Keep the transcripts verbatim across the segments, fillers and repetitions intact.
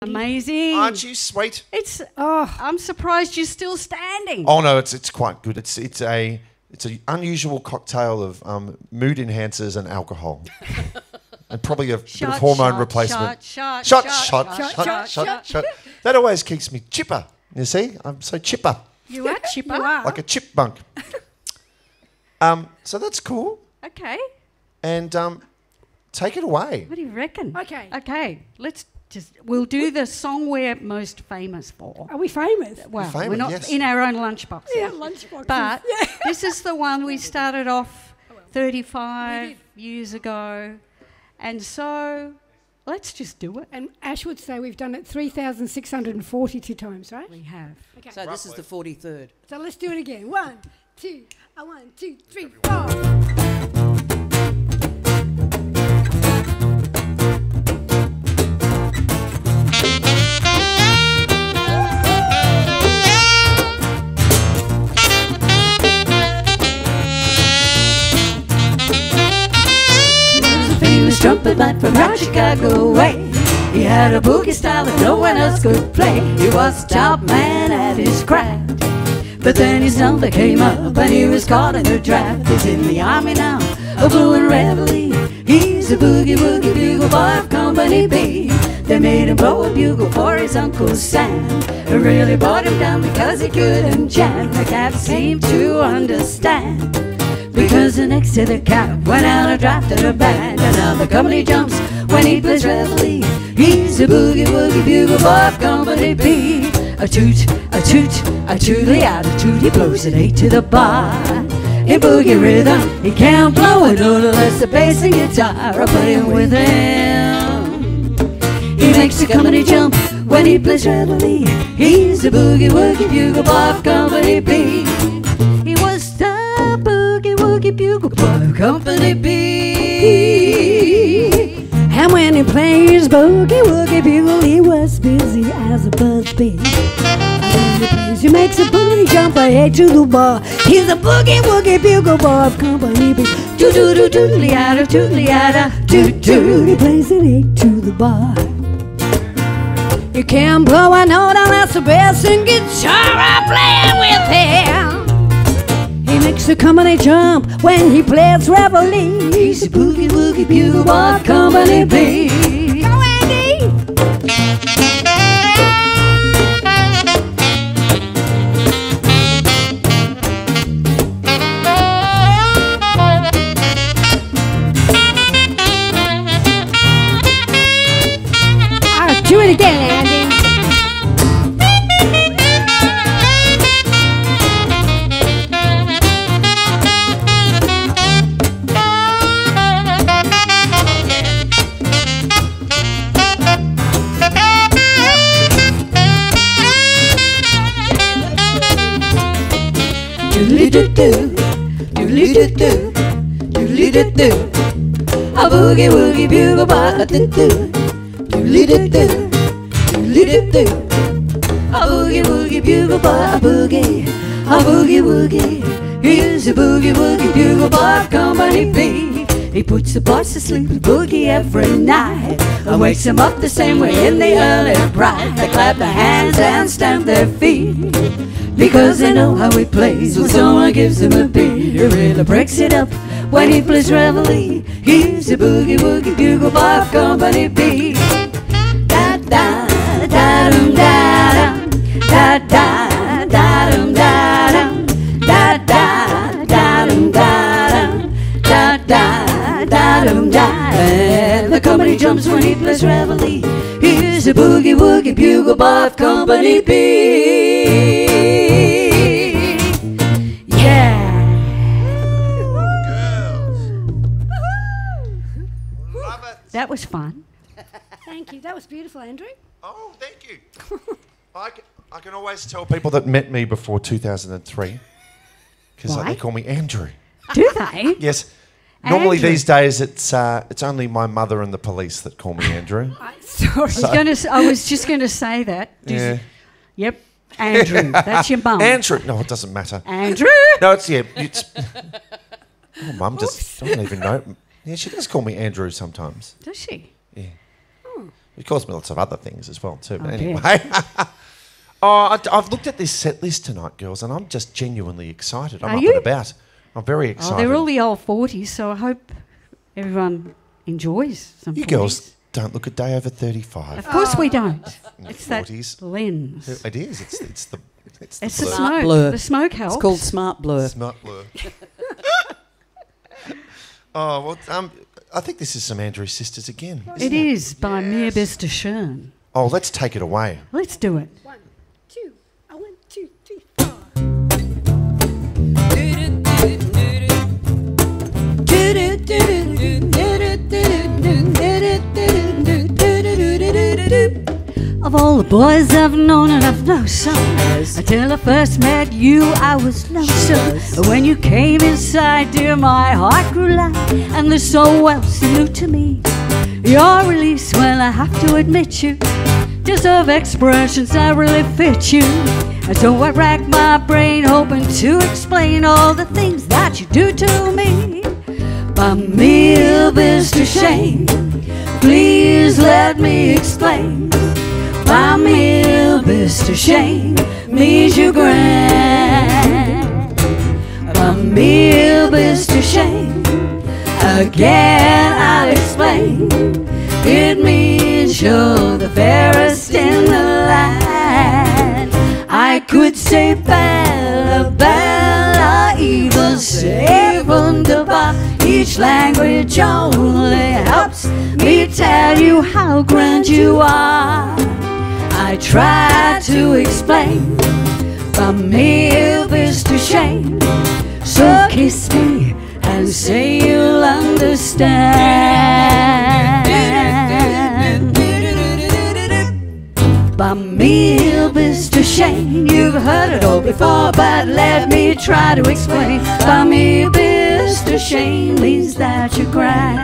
Amazing. Aren't you sweet? It's. Oh, I'm surprised you're still standing. Oh no, it's it's quite good. It's it's a it's an unusual cocktail of um, mood enhancers and alcohol, and probably a Shot, bit of hormone shot, replacement. Shot, shot, shot, shot, shot, shot, shot, shot, shot, shot, shot, shot. That always keeps me chipper. You see, I'm so chipper, You are chipper. You are. like a chipmunk. um, so that's cool. Okay. And um, take it away. What do you reckon? Okay. Okay. Let's just. We'll do the song we're most famous for. Are we famous? Well, famous, we're not yes. in our own lunchboxes. Yeah, lunchboxes. But Yeah. this is the one we started off thirty-five years ago. And so let's just do it. And Ash would say we've done it three thousand six hundred forty-two times, right? We have. Okay. So this is the forty-third. So let's do it again. One, two, uh, one, two, three, four. Famous trumpet man from round Chicago way. He had a boogie style that no one else could play. He was top man at his craft. But then his number came up and he was caught in the draft. He's in the army now, a blue and reveille. He's a boogie woogie bugle boy of Company B. They made him blow a bugle for his Uncle Sam. It really brought him down because he couldn't jam. The cat seemed to understand. Because the next to the cap went out and drafted a band. And now the company jumps when he plays reveille. He's a boogie woogie bugle boy of Company B. A toot, a toot, a tootly attitude. He blows an eight to the bar. In boogie rhythm, he can't blow a note unless the bass and guitar are playing with him. He makes the company jump when he plays reveille. He's a boogie woogie bugle boy of Company B. He was the boogie woogie bugle boy of Company B. And when he plays boogie woogie bugle, he was busy as a buzz bee. When he plays, he makes a boogie jump ahead to the bar. He's a boogie woogie bugle boy of Company B. Doo doo doo doodly ada doodly ada doo doo. He plays an eight to the bar. You can't blow a note unless the bass and guitar are playing with him. He makes the company jump when he plays reveille. He's a boogie woogie bugle boy of Company B. Go Andy! I'll do it again, Andy. Doodly-doo-doo, doodly-doo-doo, doodly-doo-doo. A boogie woogie bugle boy, a doo-doo. Doodly-doo-doo, doodly-doo-doo. A boogie woogie bugle boy, a boogie, a boogie woogie. He's a boogie woogie bugle boy of Company B. He puts the boys to sleep with boogie every night and wakes them up the same way in the early bright. They clap their hands and stamp their feet because they know how he plays when someone gives him a beat. He really breaks it up when he plays reveille. He's a boogie woogie bugle boy of Company B. Da da da dum da dum, da da da dum da dum, da da da dum da dum, da da da dum da. And the company jumps when he plays reveille. He's a boogie woogie bugle boy of Company B. Yeah. Love it. That was fun. Thank you. That was beautiful, Andrew. Oh, thank you. I, can, I can always tell people that met me before two thousand three because Why? they call me Andrew. Do they? Yes. Normally Andrew. these days it's uh, it's only my mother and the police that call me Andrew. I, sorry. I was, gonna, s- I was just going to say that. Yeah. Yep. Andrew. That's your mum. Andrew. No, it doesn't matter. Andrew. No, it's yeah. It's. Oh, mum just. I don't even know. Yeah, she does call me Andrew sometimes. Does she? Yeah. He calls me lots of other things as well too. But Oh, anyway, dear. oh, I, I've looked at this set list tonight, girls, and I'm just genuinely excited. I'm Are up you? and about. I'm very Oh, excited. they're all the old forties, so I hope everyone enjoys some you forties. girls don't look a day over thirty-five. Of course we don't. In It's the forties. that lens. It is. It's it's the it's the It's the blur. Smart smoke. blur. The smoke helps. It's called smart blur. Smart blur. Oh well, um, I think this is some Andrew Sisters again. It is by Mir Bestashern. Oh, let's take it away. Let's do it. One, two, a one, two, three, four. Of all the boys I've known and I've known some, until I first met you I was lonesome. When you came inside, dear, my heart grew light, and the soul else new to me. Your release, well, I have to admit you deserve expressions that really fit you. And so I rack my brain hoping to explain all the things that you do to me. By me, Mister Shane, please let me explain. By me, Mister Shane, means you grand. By me, Mister Shane, again I'll explain. It means you're the fairest in the land. I could say Bella, Bella, even say wunderbar. Each language only helps me tell you how grand you are. I try to explain, but me, Mister Shane, so kiss me and say you'll understand. By me, Mister Shane, you've heard it all before, but let me try to explain. By me, Mister Shane means that you cry.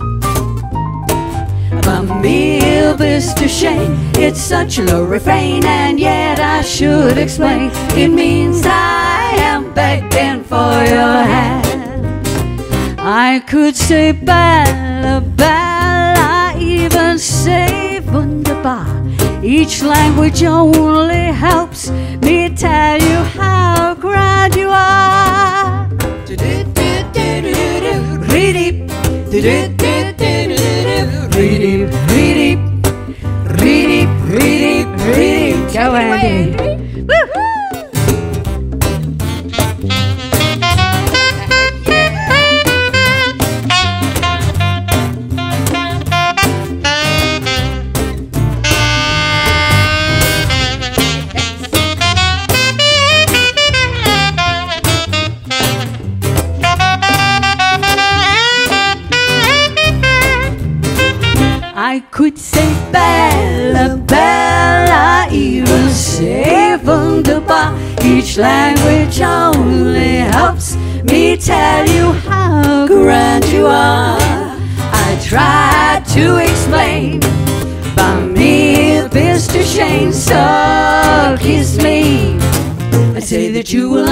By me, Mister Shane, it's such a low refrain, and yet I should explain. It means I am begging for your hand. I could say Bella, Bella, even say wunderbar. Each language only helps me tell you how grand you are. Read-it, read-it, read-it, read-it, read-it, read-it, read-it. Go, Andy. Woo! I could say Bella, Bella, even say wunderbar. Each language only helps me tell you how grand you are. I try to explain, by me, Mister Shane, so kiss me and say that you will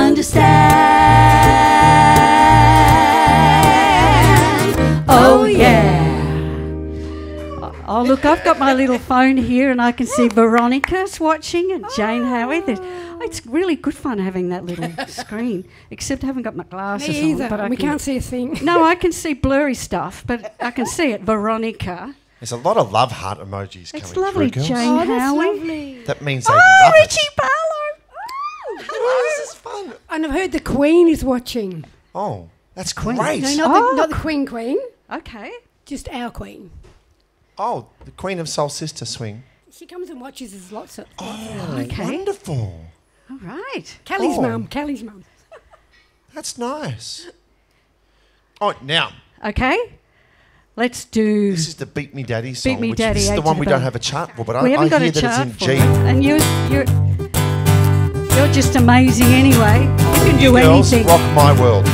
understand. Oh yeah. Oh, look, I've got my little phone here and I can see Veronica's watching and Jane Howie. There's- oh, it's really good fun having that little screen, except I haven't got my glasses Me either. on. But I we can, can't see a thing. No, I can see blurry stuff, but I can see it. Veronica. There's a lot of love heart emojis coming It's lovely, through, girls. Jane Oh, that's Howie. lovely. That means they Oh, love Richie it. Barlow. Hello, this is fun. And I've heard the Queen is watching. Oh, that's Queen. great. No, not, Oh. the, not the Queen Queen, Okay. just our Queen. Oh, the Queen of Soul Sister Swing. She comes and watches us lots of. Oh, Okay. wonderful. All right. Callie's Oh. mum, Callie's mum. That's nice. Oh, now, Okay. Let's do. this is the Beat Me Daddy song. Beat Me which Daddy, This is Eight the to one the we don't Bone. have a chart for, but We I, haven't I got hear a that chart it's for in it. G. And you, you're, you're just amazing anyway. You can do Girls, anything. rock my world.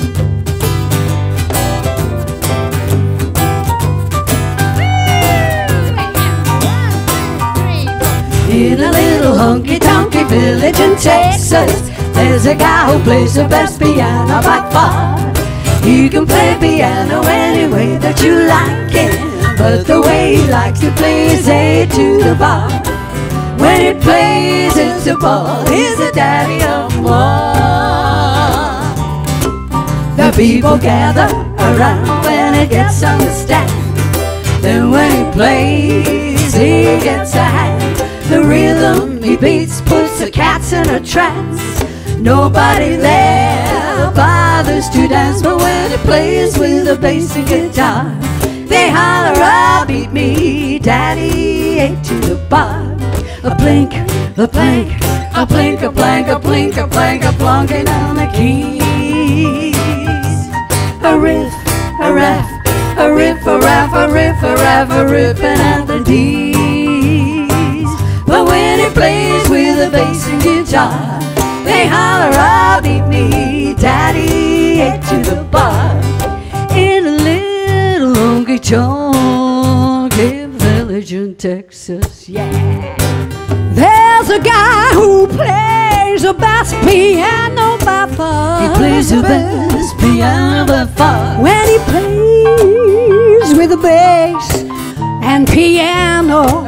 In a little honky-tonky village in Texas, there's a guy who plays the best piano by far. He can play piano any way that you like it. but the way he likes to play is A to the bar. When he plays it's a ball, he's the daddy of more. The people gather around when he gets on the stand. Then when he plays, he gets a hand. The rhythm he beats puts the cats in a trance. Nobody there bothers to dance, but when he plays with a bass and guitar, they holler, "Ah, beat me, daddy, A to the bar." A blink, a plank, a blink, a plank, a blink, a plank, a plonking on the keys. A riff, a raff, a riff, a raff, a riff, a raff, a ripping at the D's. But when he plays with a bass and guitar, they holler, "Ah, beat me, daddy, A to the bar." In a little honky-tonky village in Texas, yeah, there's a guy who plays the bass piano by far. He plays the bass piano by far. When he plays with the bass and piano,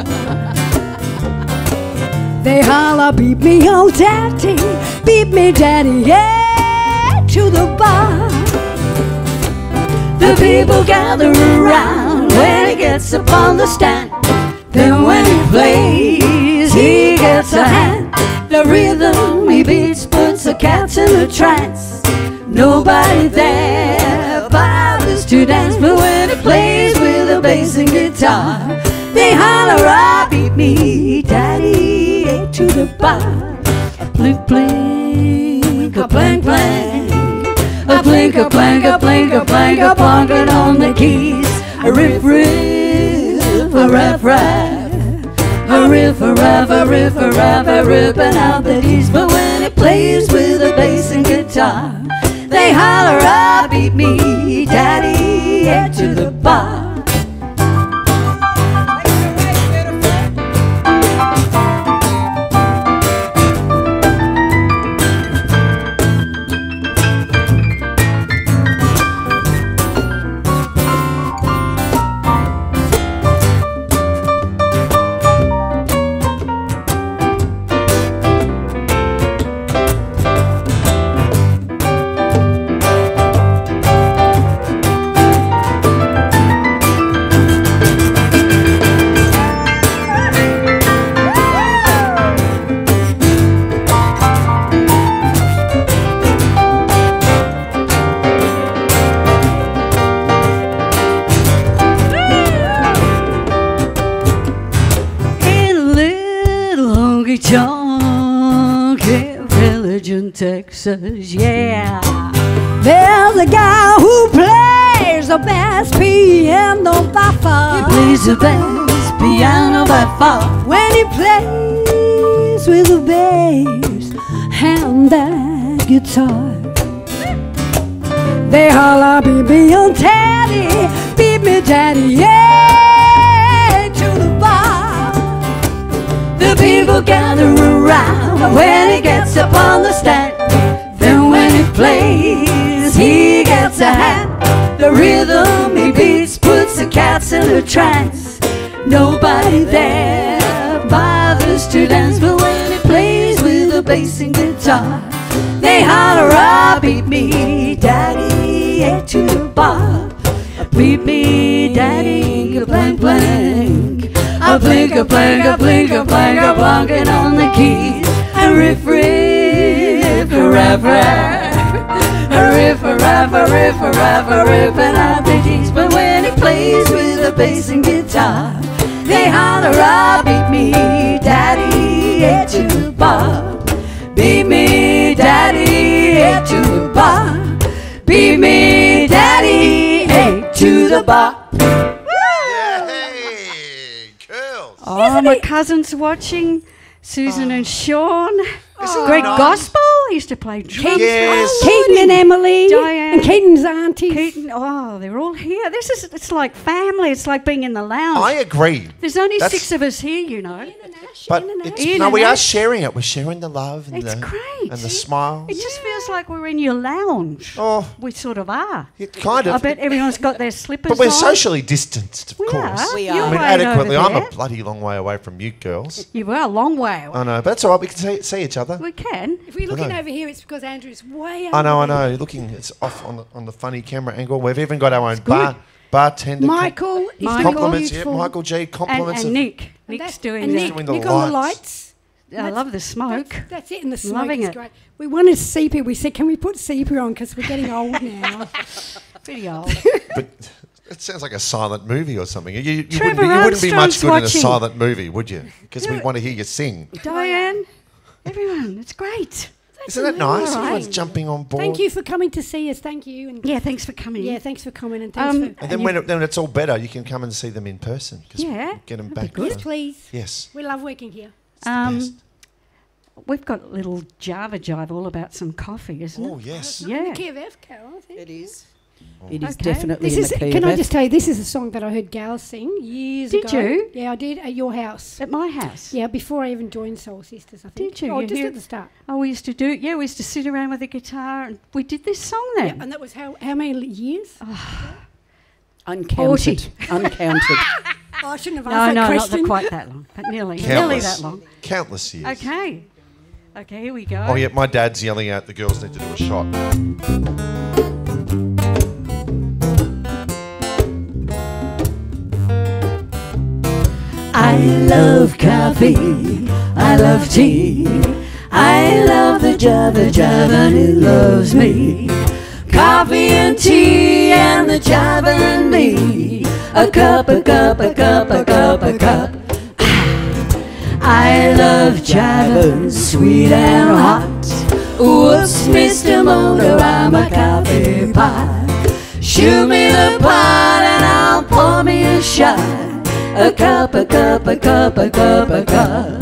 they holler, "Beat me, oh daddy, beat me, daddy, yeah, to the bar." The people gather around when he gets up on the stand. Then when he plays, he gets a hand. The rhythm he beats puts the cats in a trance. Nobody there bothers to dance, but when he plays with a bass and guitar, they holler, "Ah, beat me, daddy, A to the bar." A blink, blink, a blank, blank, a blink, a blank, a blink, a blank, a plonking on the keys. A riff, riff, a rap, rap, a riff, a rap, a riff, a rap, a ripping out the keys. But when he plays with a bass and guitar, they holler, "Ah, beat me, daddy, A to the bar." Honky-tonky village in Texas, yeah, there's a guy who plays the bass piano by far. He plays the bass piano by far. When he plays with the bass and that guitar, they holler, "Beat me, oh daddy, beat me, daddy, yeah, to the bar." The people gather around when he gets up on the stand. Then when he plays, he gets a hand. The rhythm he beats puts the cats in a trance. Nobody there bothers to dance, but when he plays with a bass and guitar, they holler, "Ah, beat me, daddy, A to the bar." Beat me, daddy, a blank, blank, a blink, a blank, a blink, a blank, a plonking on the keys. A riff, riff, a rap, rap, a riff, a rap, a riff, a rap, a ripping out the keys. But when he plays with a bass and guitar, they holler, "Ah, beat me, daddy, A to the bar." Beat me, daddy, A to the bar. Beat me, daddy, A to the bar. Yay! Cool. Oh, my cousin's watching. Susan and Sean. Isn't Great that nice? gospel. I used to play drums. Yes. Keaton and Emily. Diane. And Keaton's aunties. Keaton, oh, they're all here. This is, it's like family. It's like being in the lounge. I agree. There's only That's- six of us here, you know. But Ian and it's, Ash. Ian no, and we are Ash. sharing it. We're sharing the love and It's the great. and the smiles. It just feels like we're in your lounge. Oh, We sort of are. it kind I of. bet everyone's got their slippers But we're on. socially distanced, of We course. are. We You're are. I mean, right over adequately. I'm there. a bloody long way away from you girls. You were a long way away. I know, but that's all right. We can see, see each other. We can. If we're looking know. over here, it's because Andrew's way over I know, I there. know. Looking, it's off on the, on the funny camera angle. We've even got our own bar bartender. com- Michael is Michael. doing compliments. Yeah, beautiful. Michael G. And, Compliments. and of- Nick. And Nick's that- doing and that. Nick, Doing the Nick on the lights. lights. I love the smoke. That's, that's it, and the smoke Loving is it. great. We wanted sepia. We said, can we put sepia on because we're getting old now. Pretty old. But it sounds like a silent movie or something. You, you, wouldn't, Trevor be, you wouldn't be much Armstrong's good in a watching. silent movie, would you? Because we want to hear you sing. Diane, everyone, it's great. Isn't that nice? all right. Everyone's jumping on board. Thank you for coming to see us. Thank you. And Yeah, thanks for coming. yeah, thanks for coming and thanks Um, for. And then And when, you- it, then it's all better, you can come and see them in person. 'cause Yeah, we get them that'd back. be Yes, uh, please. Yes. We love working here. It's the Um, best. We've got a little Java jive all about some coffee, isn't Oh, it? yes. Not Yeah. in the key of F, Carol, I think. It is. It is Okay. definitely This in is. the key Can of I F. just tell you, this is a song that I heard Gal sing years Did ago. you? Yeah, I did at your house. At my house. Yeah, before I even joined Soul Sisters, I think. Did you? Oh, You just hear- at the start. Oh, we used to do, yeah, we used to sit around with a guitar and we did this song Yeah, then. and that was how how many l- years? Uncounted. Uncounted. Oh, I shouldn't have No, asked no, that not question. the, quite that long, but nearly, nearly Countless. that long. Countless years. Okay. Okay, here we go. Oh, yeah, my dad's yelling out the girls need to do a shot. I love coffee, I love tea, I love the Java Java and it loves me. Coffee and tea and the Java and me, a cup, a cup, a cup, a cup, a cup. I love Java, sweet and hot. Whoops, Mister Motor, I'm a coffee pot. Shoot me the pot and I'll pour me a shot. A cup, a cup, a cup, a cup, a cup.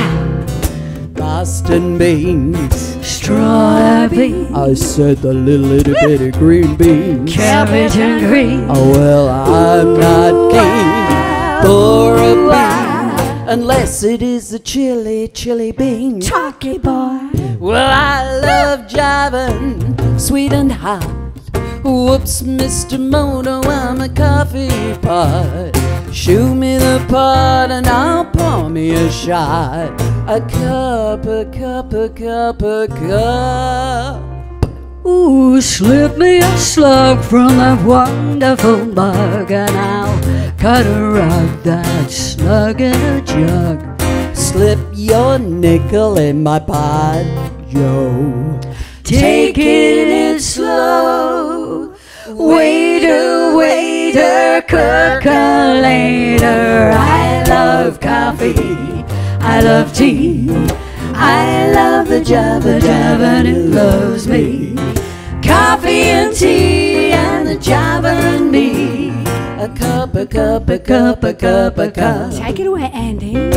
Boston beans. Strawberry, I said the little itty bitty green beans. cabbage and green. Oh, well, I'm not keen for a bean unless it is a chili, chili bean. Talkie boy, Well, I love jiving, sweet and hot. Whoops, Mister Moto, I'm a coffee pot. Shoot me the pot and I'll pour me a shot. A cup, a cup, a cup, a cup. ooh, slip me a slug from that wonderful mug, and I'll cut a rug that's snug in a jug. Slip your nickel in my pot, Joe. Taking it slow, waiter, waiter, percolator. I love coffee, I love tea, I love the Java Java and it loves me. Coffee and tea and the Java and me. A cup, a cup, a cup, a cup, a cup. Take it away, Andy.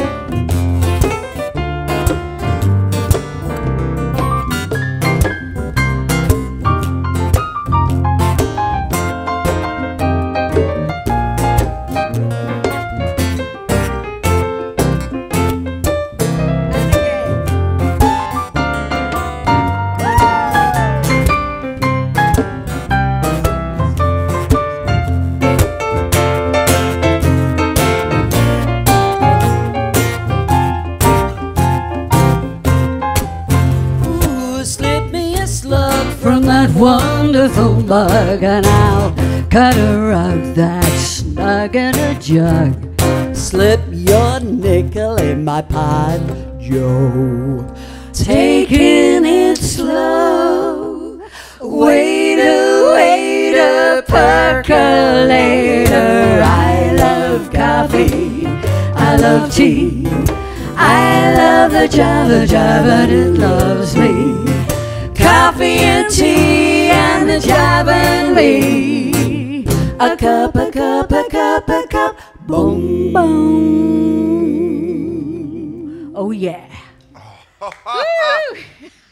Ooh, slip me a slug From that wonderful mug, and I'll cut a rug that's snug in a jug. Slip your nickel in my pot, Joe. Taking it slow, waiter, waiter, percolator. I love coffee, I love tea, I love the Java Java and it loves me. Coffee and tea and the Java and me. A cup, a cup, a cup, a cup, boom, boom. Oh yeah.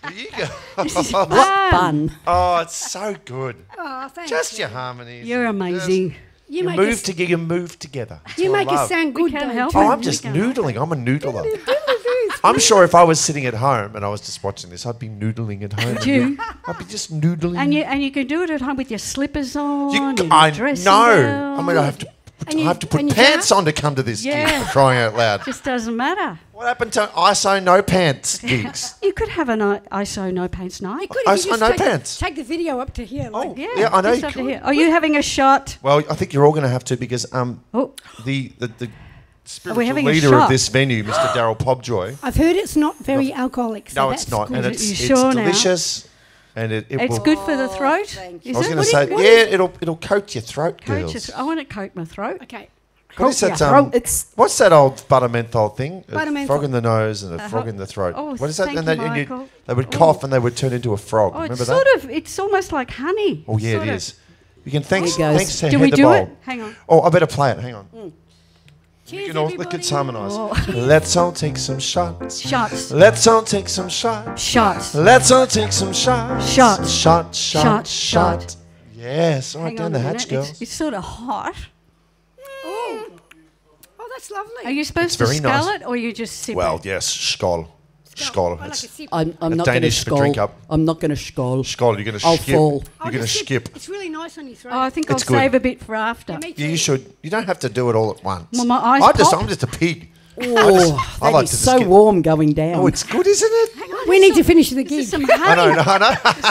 There you go. What fun. Oh, it's so good. Oh, thanks. Just your harmonies. You're amazing. Just, You, you make move us, together. You move together. That's you what I make us love. sound good, can't though, help too. it. Oh, I'm just We can- noodling. I'm a noodler. I'm sure if I was sitting at home and I was just watching this, I'd be noodling at home. Would you? I'd be just noodling. And you and you can do it at home with your slippers on. You, and your I dressing know. gown. I mean, I have to. And I you- have to put and you pants can't- on to come to this Yeah. gig. For crying out loud. Just doesn't matter. What happened to I S O no pants gigs? You could have an I- I S O no pants night. Good I if you saw just no take, pants. Take the video up to here. Like, Oh, Yeah, yeah, I know. just you up to could. here. Are you having a shot? Well, I think you're all going to have to because um Oh, the the, the spiritual having a leader shot? of this venue, Mister Daryl Pobjoy. I've heard it's not very alcoholic. So No, that's it's not, good. and Are it's you it's sure now? delicious, and it, it it's will. good for the throat. thank Is I was it? going to What say, is- what yeah, it'll it'll coat your throat, Coat girls. your th- I want to coat my throat. Okay. What is that? Yeah. Um, It's what's that old butter menthol thing? A Butter frog menthol. in the nose and a Uh, frog in the throat. oh, what is that? thank and you, then and you'd- Michael. they would Oh. cough and they would turn into a frog. Oh, Remember it's that? sort of. It's almost like honey. Oh yeah, Sort it of. is. You can thanks Here goes. thanks to Do we Heather do Bowl. it? Hang on. Oh, I better play it. Hang on. Cheers, You can all, everybody. let's harmonise. Oh. Let's all take some shots. Shots. Let's all take some shots. Shots. Let's all take some shots. Shot. Shot. Shot. Shot, Shot. shot. Yes. All right, Hang down on the a hatch, minute. girls. It's, it's sort of hot. Oh. Oh, that's lovely. Are you supposed It's to very scull nice. it or you just sip Well, it? yes. Skål. Skål. I like a It's sip. I'm, I'm A not going to Danish for drink skull. up. I'm not going to skull. skål. You're going to I'll skip. fall. I'll You're going to just skip. It's really nice on your throat. Oh, I think It's I'll good. save a bit for after. Yeah, me too. Yeah, you should. You don't have to do it all at once. Well, my eyes I just, pop. I'm just a pig. Oh, I that like is to so skip. warm going down. Oh, it's good, isn't it? We need to finish the This gig. is some I honey. know, no, I know.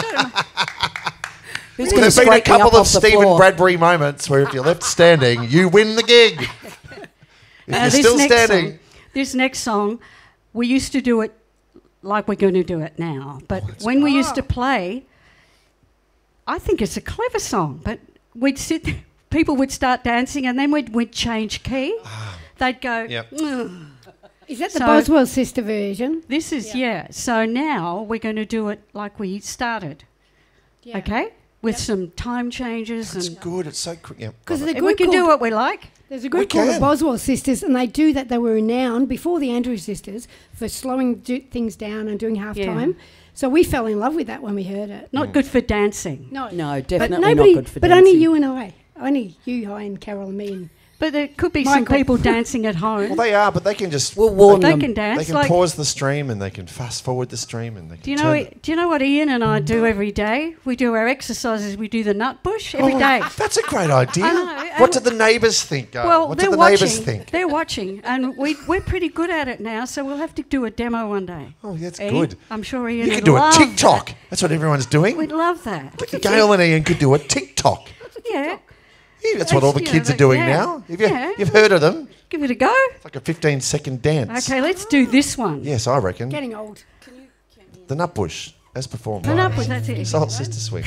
Who's Well, going to there's been a scrape me couple up of off the Stephen floor? Bradbury moments where if you're left standing, you win the gig. If Uh, you're this still next standing, Song, this next song, we used to do it like we're going to do it now. But when we used to play, I think it's a clever song. But we'd sit, people would start dancing, and then we'd, we'd change key. They'd go, Yep. "Ugh." Is that the So- Boswell sister version? This is, yeah. So now we're going to do it like we started, Yeah. okay? With Yep. some time changes. it's and good. It's so quick. Yeah, Because love the it. we group can do called, what we like. there's a group We called the can. Boswell Sisters, and they do that. They were renowned before the Andrews Sisters for slowing do- things down and doing halftime. So we fell in love with that when we heard it. Not good for dancing. No, No, but definitely nobody, not good for but dancing. only you and I, only you, I, and Carol, and me. And But there could be some Michael. people dancing at home. Well, they are, but they can just. We'll warn they them. can dance. They can like, pause the stream and they can fast forward the stream and they can. do you know? turn it- Do you know what Ian and I do every day? We do our exercises. We do the nut bush every Oh, day. That's a great idea. I know, What and- do the neighbours think? Uh, Well, what they're do the watching. neighbours think? They're watching, and we we're pretty good at it now. So we'll have to do a demo one day. Oh, that's Ian? good. I'm sure Ian You would can do a love TikTok. that. That's what everyone's doing. We'd love that. Gail and Ian could do a TikTok. Yeah, Yeah, that's what all the Yeah, kids are but- doing yeah. now. Have you, Yeah. You've heard of them. give it a go. It's like a fifteen second dance. Okay, let's do this one. Yes, I reckon. getting old. The Nut Bush, as performed The by nut bush. That's it. Soul Sister Swing.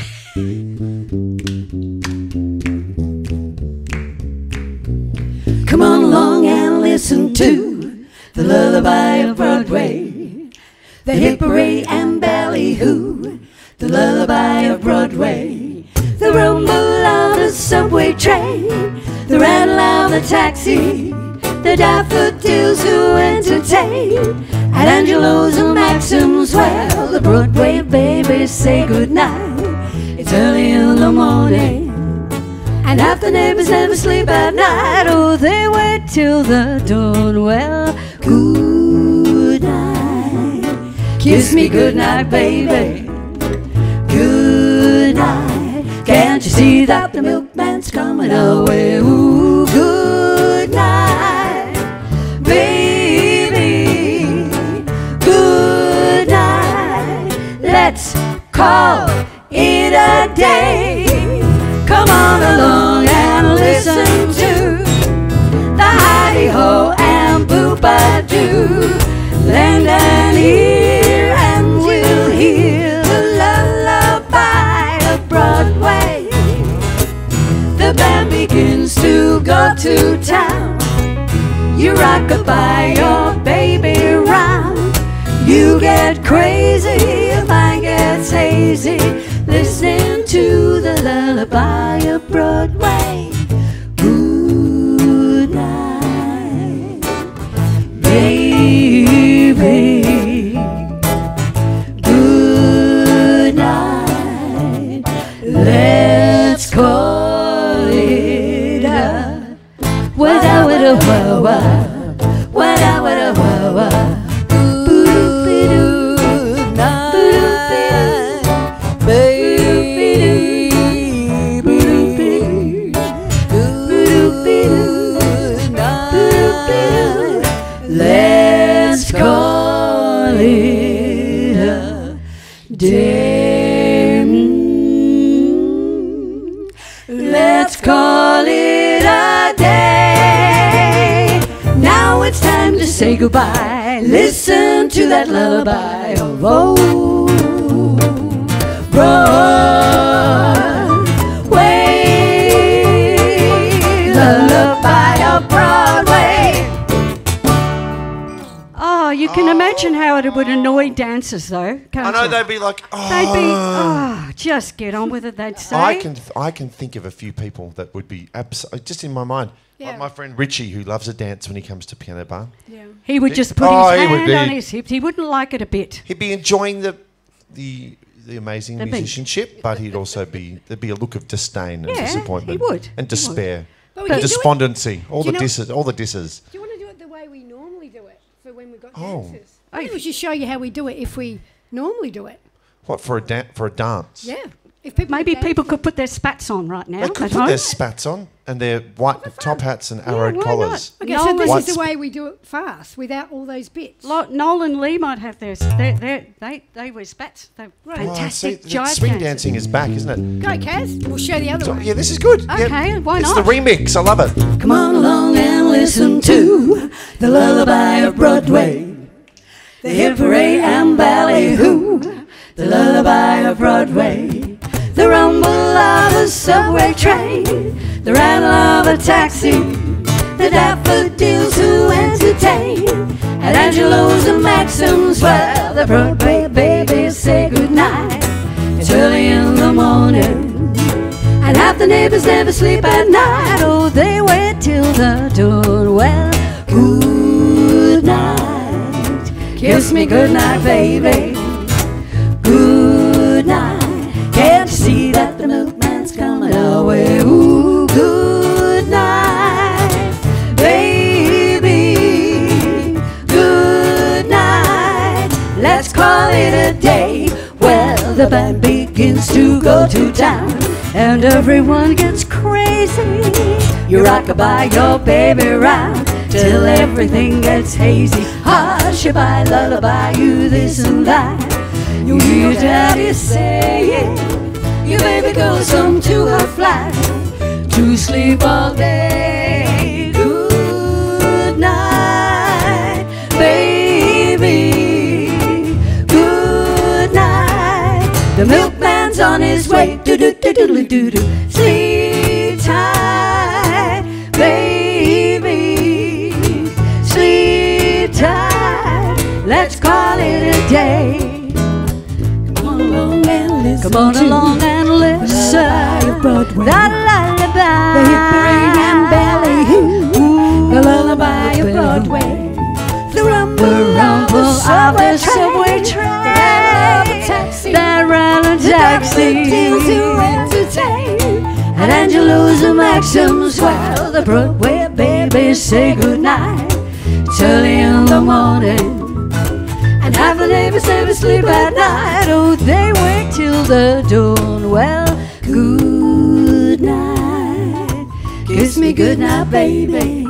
Come on along and listen to the lullaby of Broadway, the hip-hooray and ballyhoo, the lullaby of Broadway, the rumble of the subway train, the rattle of the taxi, the daffodils who entertain at Angelo's and Maxim's. Well, the Broadway babies say goodnight. It's early in the morning, and half the neighbors never sleep at night. Oh, they wait till the dawn. Well, good night. Kiss me good night, baby. Good night. Can't you see that the milkman's coming our way? Ooh, good night, baby. Good night. Let's call it a day. Come on along and listen to the hidey-ho and boo-ba-doo. Lend an ear and we'll hear the lullaby of Broadway. The band begins to go to town. You rock-a-bye your baby round. You get crazy, your mind gets hazy, listening to the lullaby of Broadway. Good night, baby. Good it a day. Mm, let's call it a day. Now it's time to say goodbye. Listen to that lullaby of old Broadway. Lullaby of Broadway. Oh, you can imagine how it would annoy dancers, though, can't I know you? they'd be like, oh. They'd be, oh, just get on with it, they'd say. I can th- I can think of a few people that would be abs- just in my mind. Yeah. Like my friend Richie, who loves a dance when he comes to piano bar. Yeah. He would He- just put oh, his he would hand be- on his hips. He wouldn't like it a bit. He'd be enjoying the the the amazing The beat. musicianship, but he'd also be there'd be a look of disdain and Yeah, disappointment he would. He and would. despair, But we and could do it- despondency. All Do the you know- disses, all the disses. Do you want to do it the way we normally do it for when we've got Oh. dancers? I think we should show you how we do it if we normally do it. What for a dan- for a dance? Yeah. If people Maybe dance- people could put their spats on right now They could at put home. their spats on and their white top hats and arrowed why collars. not? Okay, so Nolan- this What's- is the way we do it fast without all those bits. Lo- Noel and Lee might have theirs. They're, they're, they they wear spats. They're Right. Oh, see, fantastic the jive swing dancers. dancing is back, isn't it? Go, Kaz. We'll show the other So, way. yeah, this is good. Yeah. Okay, why it's not? the remix. I love it. Come on along and listen to the lullaby of Broadway. The hip hooray and ballyhoo, the lullaby of Broadway. The rumble of a subway train, the rattle of a taxi, the daffodils who entertain at Angelo's and Maxim's, where the Broadway babies say goodnight. It's early in the morning, and half the neighbors never sleep at night. Oh, they wait till the dawn. Well, good night, kiss me good night, baby. Good night. Can't you see that the milkman's coming our way? Ooh, good night, baby. Good night. Let's call it a day. Well, the band begins to go to town, and everyone gets crazy. You rock-a-bye your baby round till everything gets hazy. Hush-a-bye, lullaby, you this and that. You hear your daddy saying your baby goes home to her flat to sleep all day. Good night, baby. Good night. The milkman's on his way. Do do do do do do. Sleep tight, baby. Sleep tight. Let's call it a day. Come on along and listen. Come on along and listen. Broadway. That lullaby. The hip ring and ballyhoo. The lullaby of Broadway. The rumble, The rumble of the subway train. That rattle taxi. At Angelo's and Maxim's, well, the Broadway babies say goodnight. It's early in the morning, and half the neighbors never sleep at night. Oh, they wait till the dawn. Well, good night. Kiss me good night, baby.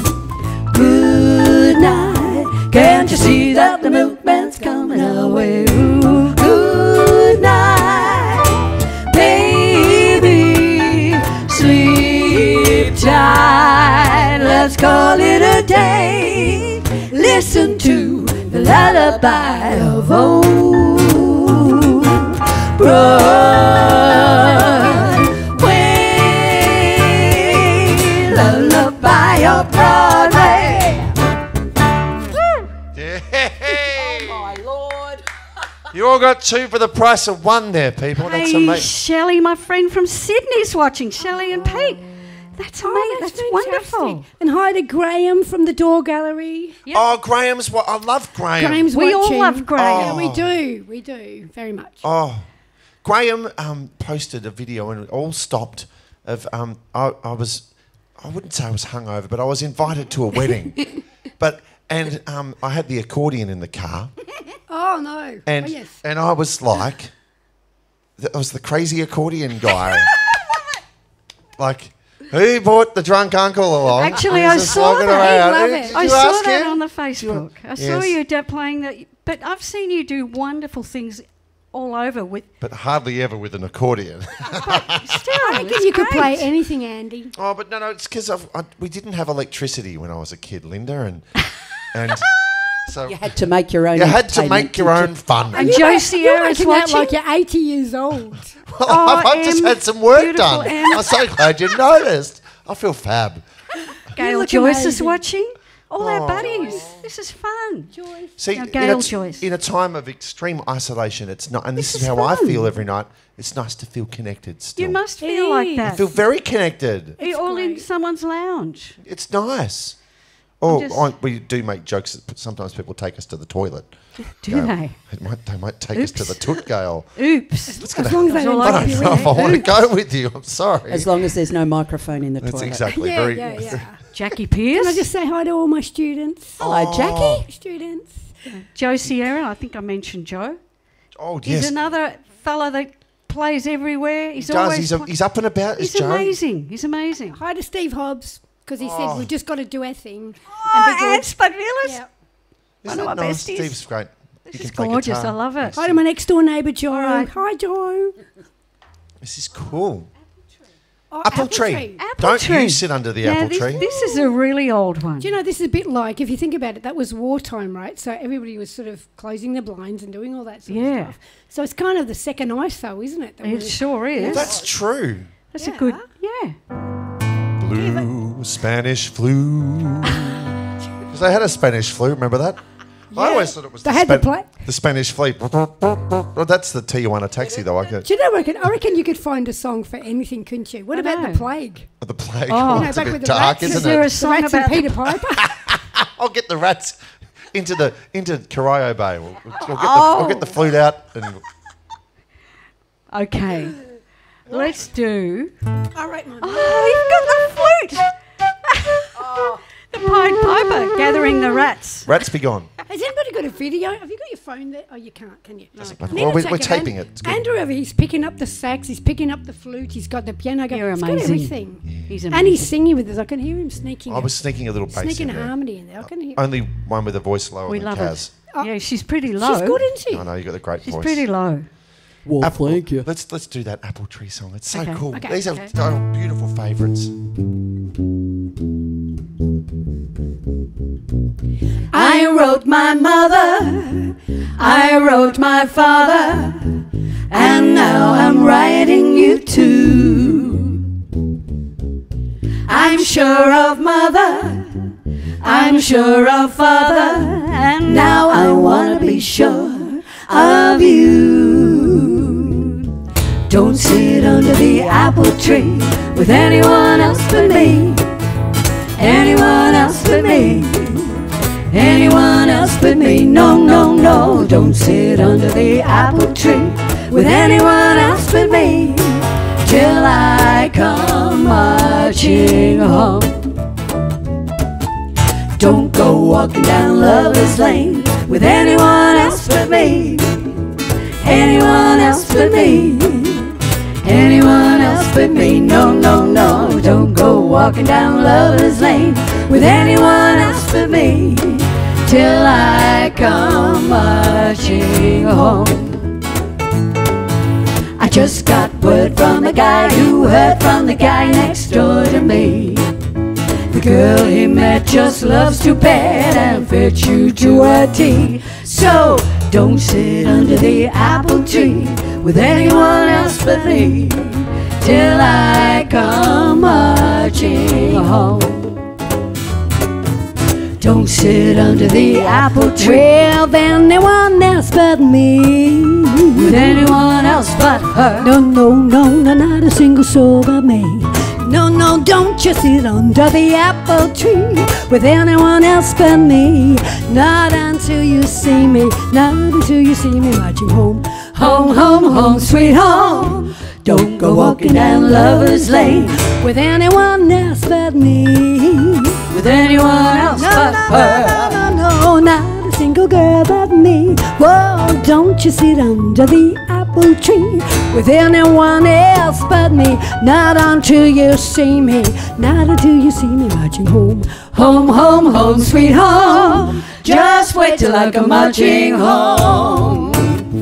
Good night. Can't you see that the milkman's coming our way? Ooh, good night, baby. Sleep tight. Let's call it a day. Listen to the lullaby of old Broadway. Lullaby of Broadway. Yeah. My Lord. You all got two for the price of one there, people. That's Hey, amazing. Shelley, my friend from Sydney's watching. Shelley and Pete. That's amazing. Oh, that's fantastic. wonderful. And hi to Graham from the Door Gallery. Yep. Oh, Graham's what I love Graham. Graham's We all watching. love Graham. Yeah, we Oh. do. We do. Very much. Oh, Graham um, posted a video and it all stopped. Of um, I, I was, I wouldn't say I was hungover, but I was invited to a wedding, but and um, I had the accordion in the car, Oh, no. and oh, yes. and I was like, I was the crazy accordion guy, like. Who brought the drunk uncle along? Actually, He's I just saw walking that. around. He'd love Did it. you I saw ask that him? on the Facebook. I saw Yes. you da- playing that But I've seen you do wonderful things all over with. But hardly ever with an accordion. Still, I reckon it's you could play great. anything, Andy. Oh, but no, no, it's because we didn't have electricity when I was a kid, Linda, and and so You had to make your own. you had to entertainment, make your didn't own fun. And You're Joe ma- Sierra's you're making out watching. like you're eighty years old. Well, Oh, I've just Em, had some work beautiful done. Em. I'm so glad you noticed. I feel fab. Gail look Joyce is amazing. watching. All Oh. our buddies. This is fun. Joyce. See, Now, in, Gail a, Joyce. in a time of extreme isolation, it's not, and this, This is is how I fun. feel every night. It's nice to feel connected still. You must feel like is. I that. feel very connected. You're all in great. someone's lounge. It's nice. Oh, just- I, we do make jokes that sometimes people take us to the toilet. Do Gail, they? It might, they might take us to Oops. the toot, Gail. Oops. As long as they That's all don't I I like can you don't know in if I it. want to go with you. I'm sorry. As long as there's no microphone in the That's toilet. exactly Yeah, very. yeah, yeah. Jackie Pierce. Can I just say hi to all my students? Hello, Oh. Jackie. Students. Joe Sierra. I think I mentioned Joe. Oh He's yes, another fella that plays everywhere. He's he does. always. He's, a, pl- he's up and about. he's is Joe. amazing. He's amazing. Hi to Steve Hobbs, because he Oh. said we've just got to do our thing. Oh, and be and good. Spud Villas. Yeah. Isn't One of it my nice? besties. Steve's great. This He is can play gorgeous. guitar. I love it. Hi to my next door neighbour, Joe. All right. Hi, Joe. This is cool. Oh, Apple, tree. Apple Don't tree. you sit under the Now, apple this, tree. this is a really old one. Do you know, this is a bit like, if you think about it, that was wartime, right? So everybody was sort of closing the blinds and doing all that sort Yeah. of stuff. So it's kind of the second ice, though, isn't it? that It we- sure is. That's true. That's Yeah. a good. Yeah. Blue Spanish flu. Because they had a Spanish flu. Remember that? I always thought it was They the, had the Span- pla- the Spanish fleet. Well, that's the Tijuana taxi, though. I get Do you know, I reckon, I reckon you could find a song for anything, couldn't you? What I about know. the plague? the plague. Oh. Oh, You know, it's a back bit with the dark, rats. Is isn't there it? a The song rats about and Peter the, Piper? I'll get the rats into the into Corio Bay. We'll, we'll, get the, Oh. we'll get the flute out. And Okay. Let's do. I rate my Oh, you've got the flute. The Pied Piper gathering the rats. rats be gone. Has anybody got a video? Have you got your phone there? Oh, you can't, can you? No. matter. Need Well, to we- take we're it. taping An- it. It's good. Andrew over, he's picking up the sax, he's picking up the flute, he's got the piano going. You're He's got amazing. everything. He's And amazing. he's singing with us. I can hear him sneaking. I was sneaking a little bass sneaking in there. harmony in there. I can hear. Only one with a voice lower We than love Kaz. it. Yeah, she's pretty low. She's good, isn't she? I know you got the great She's voice. pretty low. Well, Apple- thank you. Let's let's do that apple tree song. It's so Okay. cool. Okay, These are okay. oh, beautiful favourites. I wrote my mother, I wrote my father, and now I'm writing you too. I'm sure of mother, I'm sure of father, and now I wanna be sure of you. Don't sit under the apple tree with anyone else but me, anyone else but me. Anyone else but me, no, no, no. Don't sit under the apple tree with anyone else but me till I come marching home. Don't go walking down Lover's Lane with anyone else but me, anyone else but me, anyone else but me, no, no, no. Don't go walking down Lover's Lane with anyone else but me till I come marching home. I just got word from a guy who heard from the guy next door to me. The girl he met just loves to pet and fetch you to a tea. So don't sit under the apple tree with anyone else but me till I come marching home. Don't sit under the apple tree. Well, then anyone else but me, with anyone else but her. No, no, no, no, not a single soul but me. No, no, don't you sit under the apple tree with anyone else but me. Not until you see me, not until you see me marching home. Home, home, home, sweet home. Don't go walking down Lover's Lane with anyone else but me, with anyone else No, but no, her. no, no, no, no, not a single girl but me. Whoa, don't you sit under the apple apple tree with anyone else but me. Not until you see me, not until you see me marching home. Home, home, home, sweet home. Just wait till I come marching home.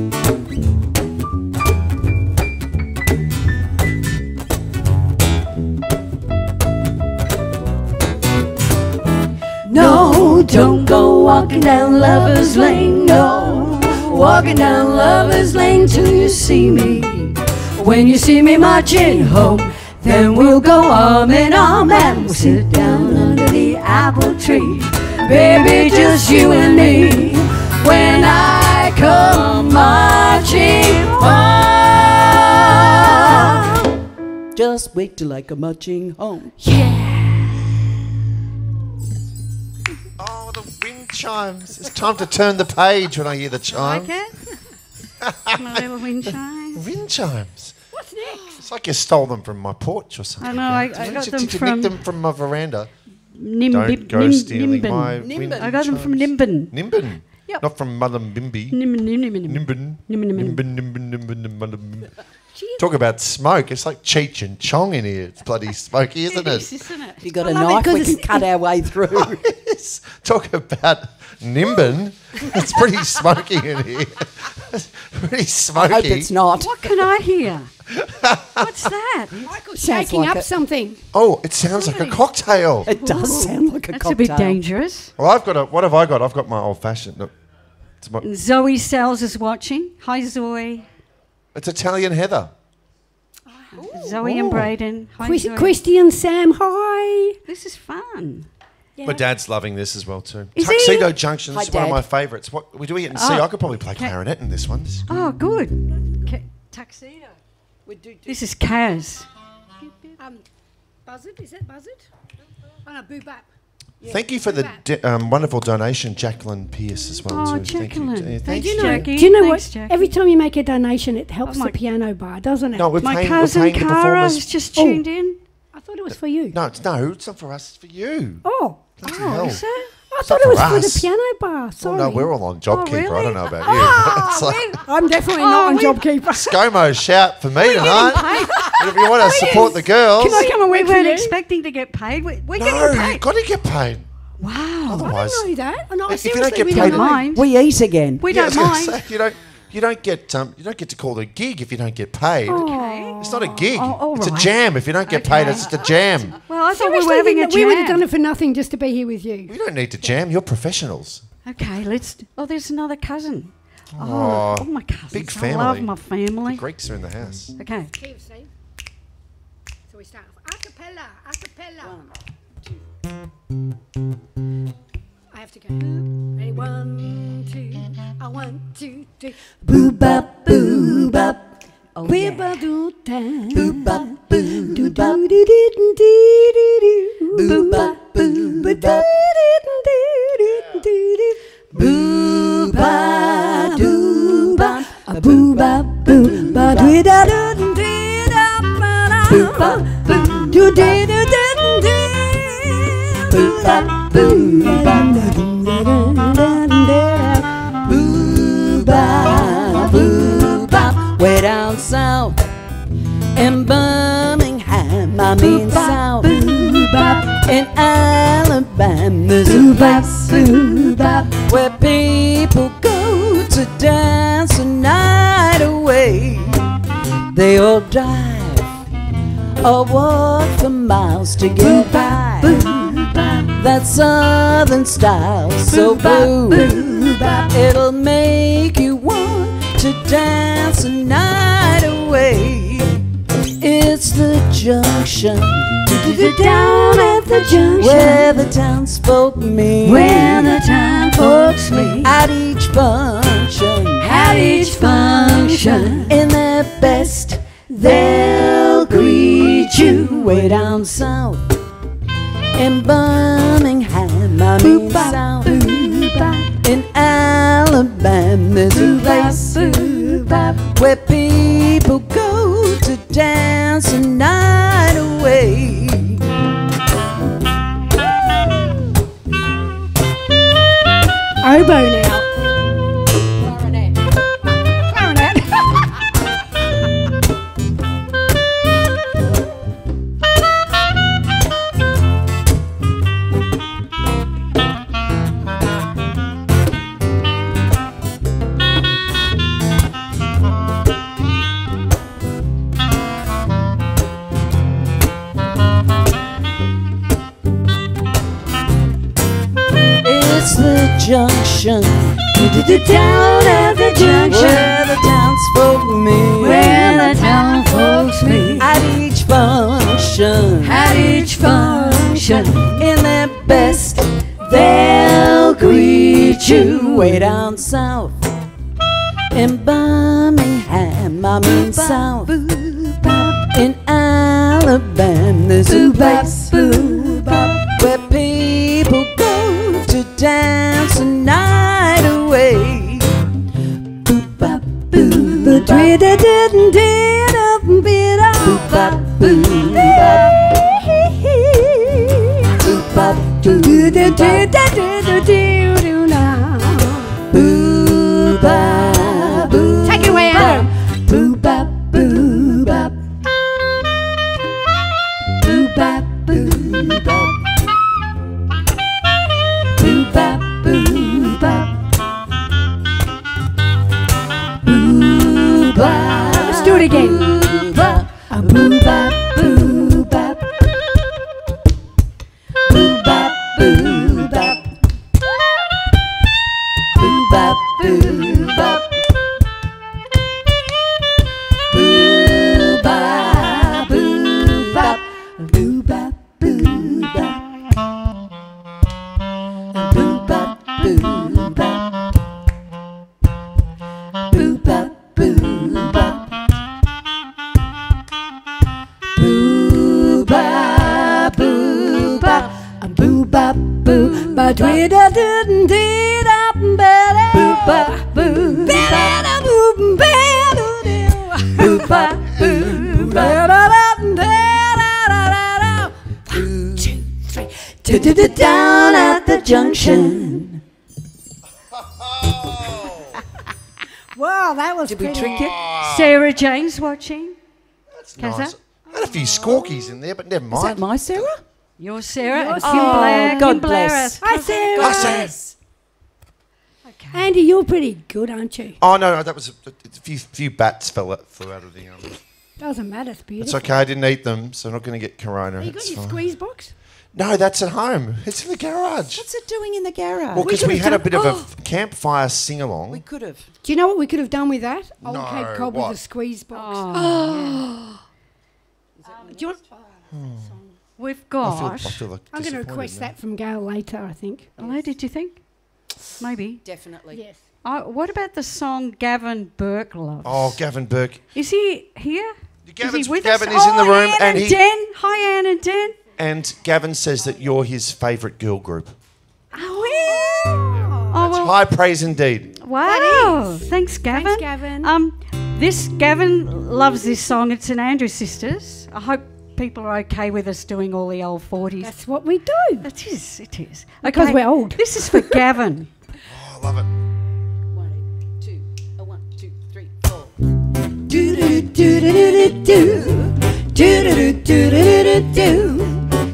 No, don't go walking down Lover's Lane, no. Walking down Lover's Lane till you see me. When you see me marching home, then we'll go arm in arm and we'll sit down under the apple tree. Baby, just you and me. When I come marching home. Just wait till I come marching home. Oh, the wind chimes. It's time to turn the page when I hear the chimes. Like it? My little wind chime. Wind chimes. What's next? It's like you stole them from my porch or something. I know, I- Did I you- got did them you from- nick them from my veranda? Nim, Don't bim, go nim, stealing Nimbin. my Nimbin. wind I got them from chimes. Nimbin. Nimbin? Yep. Not from Mother Bimby. Nimbin, Nimbin, Nimbin. Nimbin. Nimbin, Nimbin. Nimbin, Nimbin, Nimbin, Nimbin, Nimbin. Talk about smoke. It's like Cheech and Chong in here. It's bloody smoky, isn't It is, it? isn't it? If you got I a love it knife, 'cause we can it's- cut our way through. Yes. Talk about Nimbin. It's pretty smoky in here. Pretty I smoky. hope it's not. What can I hear? What's that? Michael's Sounds shaking like up it. something. Oh, it sounds like a cocktail. It does sound like a That's cocktail. a bit dangerous. Well, I've got a. What have I got? I've got my old fashioned. Look, It's, my, Zoe Sells is watching. Hi, Zoe. it's Italian Heather. Zoe and Oh. Braden. Hi, Chris, Zoe. Christy and Sam, hi. This is fun. My dad's loving this as well too. Is he? Tuxedo Junction Hi, is one of Dad. my favourites. What we're doing it in C. Oh. I could probably play Okay. clarinet in this one. This is good. Oh, good. Ca- tuxedo. This is Kaz. Um, Buzzard, is that Buzzard? Oh no, Boo Bap. Thank you for the di- um, wonderful donation, Jacqueline Pierce, as well Oh, too. Thank you. Jacqueline. Uh, Hey, thank do you you. know- Jackie. Do you know Thanks, what? Jackie. Every time you make a donation, it helps Oh, my- the piano bar, doesn't it? No, we're My paying, cousin we're paying the Cara performers. has just Oh. tuned in. I thought it was for you. No, it's no, it's not for us. It's for you. Oh, Bloody Oh, hell. is it? I thought it for was for us. the piano bar. Oh, Sorry. no, we're all on JobKeeper. I really? don't know about you. It's like, I'm definitely Oh, not on we- JobKeeper. ScoMo, shout for me tonight. But if you want to support the girls, Can I come and We work for weren't you? expecting to get paid. We- We're no, getting you've paid. got to get paid. Wow. I Otherwise, don't know that. Oh, no, If you don't seriously, get we paid- don't Don't know. mind. We eat again. We Yeah, I don't was gonna mind. say, you don't, you don't get, um, you don't get to call it a gig if you don't get paid. Okay. It's not a gig. Oh, all it's a right. jam. If you don't get paid, Okay. it's just a jam. Well, I thought we Seriously, were having a we would have jam. done it for nothing just to be here with you. We don't need to jam. You're professionals. Okay, let's. Oh, there's another cousin. Oh, Oh, oh my cousins. big I love family. my family. The Greeks are in the house. Okay. Here, Steve. So we start off. A cappella, a cappella. I have to go. Ready? One, two. I one, two, three. Boo bop, boo bop. Oh, Boo yeah. ba doo da. Boo bop, boo Do bop. do do do do do do. Boo bop, boo Ba bop. do do do do do. Boo ba doo ba. A boo ba boo ba do da do do do da ba da. Boo ba boo. Do do do do do. Boo ba boo ba. Boo ba boo ba. Way down south in Birmingham, I mean south in Alabama, Boo ba boo ba. where people go to dance the night away. They all drive or walk for miles to get by. That southern style, so boo, it'll make you want to dance the night away. It's the junction, Down at the junction, where the townsfolk meet. Where the town folks meet At each function, at each function, in their best, they'll greet you. Way down south in Birmingham, I mean south in Alabama, there's a place where people go to dance the night away. oboe now. Clarinet. junction. Down at the junction, Where the townsfolk meet. where the town folks meet. At each function. At each function, In their best. they'll greet you. Way down south. In Birmingham, I mean south. In Alabama, there's a place where people go to dance a night away. Boop bop boo, But we didn't did up and beat up. boop bop boo bop. Boop bop doo Do do bop. do do do do do now. Boo bop boo. Take it away, Adam. Boo bop boo bop. Boo bop boo bop. Boo bop boo bop. Boo bop. Let's do it again. Boo bop. A boo bop boo bop. Boo bop boo bop. Boo bop boo bop. Boo bop boo bop. Boo bop boo bop. Boo bop boo bop. Boo bop boo bop. Boo bop boo bop. A boo bop boo. But we didn't did up and beat up. Boo bop boo bop. Boo Boo bop boo bop. Down at the junction. Wow, that was Did we pretty. trick it? Sarah Jane's watching. That's How's nice. that? I had a few squawkies in there, but never Is mind. that my Sarah? You're Sarah and Yours. Kim Oh, Blair. God Kim Blair bless. is- Hi, Sarah. Hi, Sarah. Andy, you're pretty good, aren't you? Oh no, no, that was a, a few few bats fell out, flew out of the. Um, Doesn't matter, it's it's beautiful. okay. I didn't eat them, so I'm not going to get corona. You It's got your fine. squeeze box? No, that's at home. It's in the garage. What's it doing in the garage? Well, because we, could've had a done- bit of a oh. f- campfire sing along. we could have. Do you know what we could have done with that? Old No, Cape Cod what? with a squeeze box. Oh, Do you want, we've I feel, I got. feel like I'm going to disappointed request now. that from Gail later, I think. Hello, did you think? Maybe. Definitely. Yes. Uh, what about the song Gavin Burke loves? Oh, Gavin Burke. Is he here? Gavin's, is he with Gavin us? is in the Oh, room, Ann and and he Den. Hi, Ann and Den. and Gavin says that you're his favourite girl group. Oh, yeah. Oh, well, High praise indeed. wow. Thanks, Gavin. Thanks, Gavin. Um, this Gavin loves this song. It's an Andrews Sisters. I hope people are okay with us doing all the old forties. That's what we do. It is. It is. Because we're old. This is for Gavin. Oh, I love it. One, two, a one, two, three, four. Do do do do do do do do do do do do.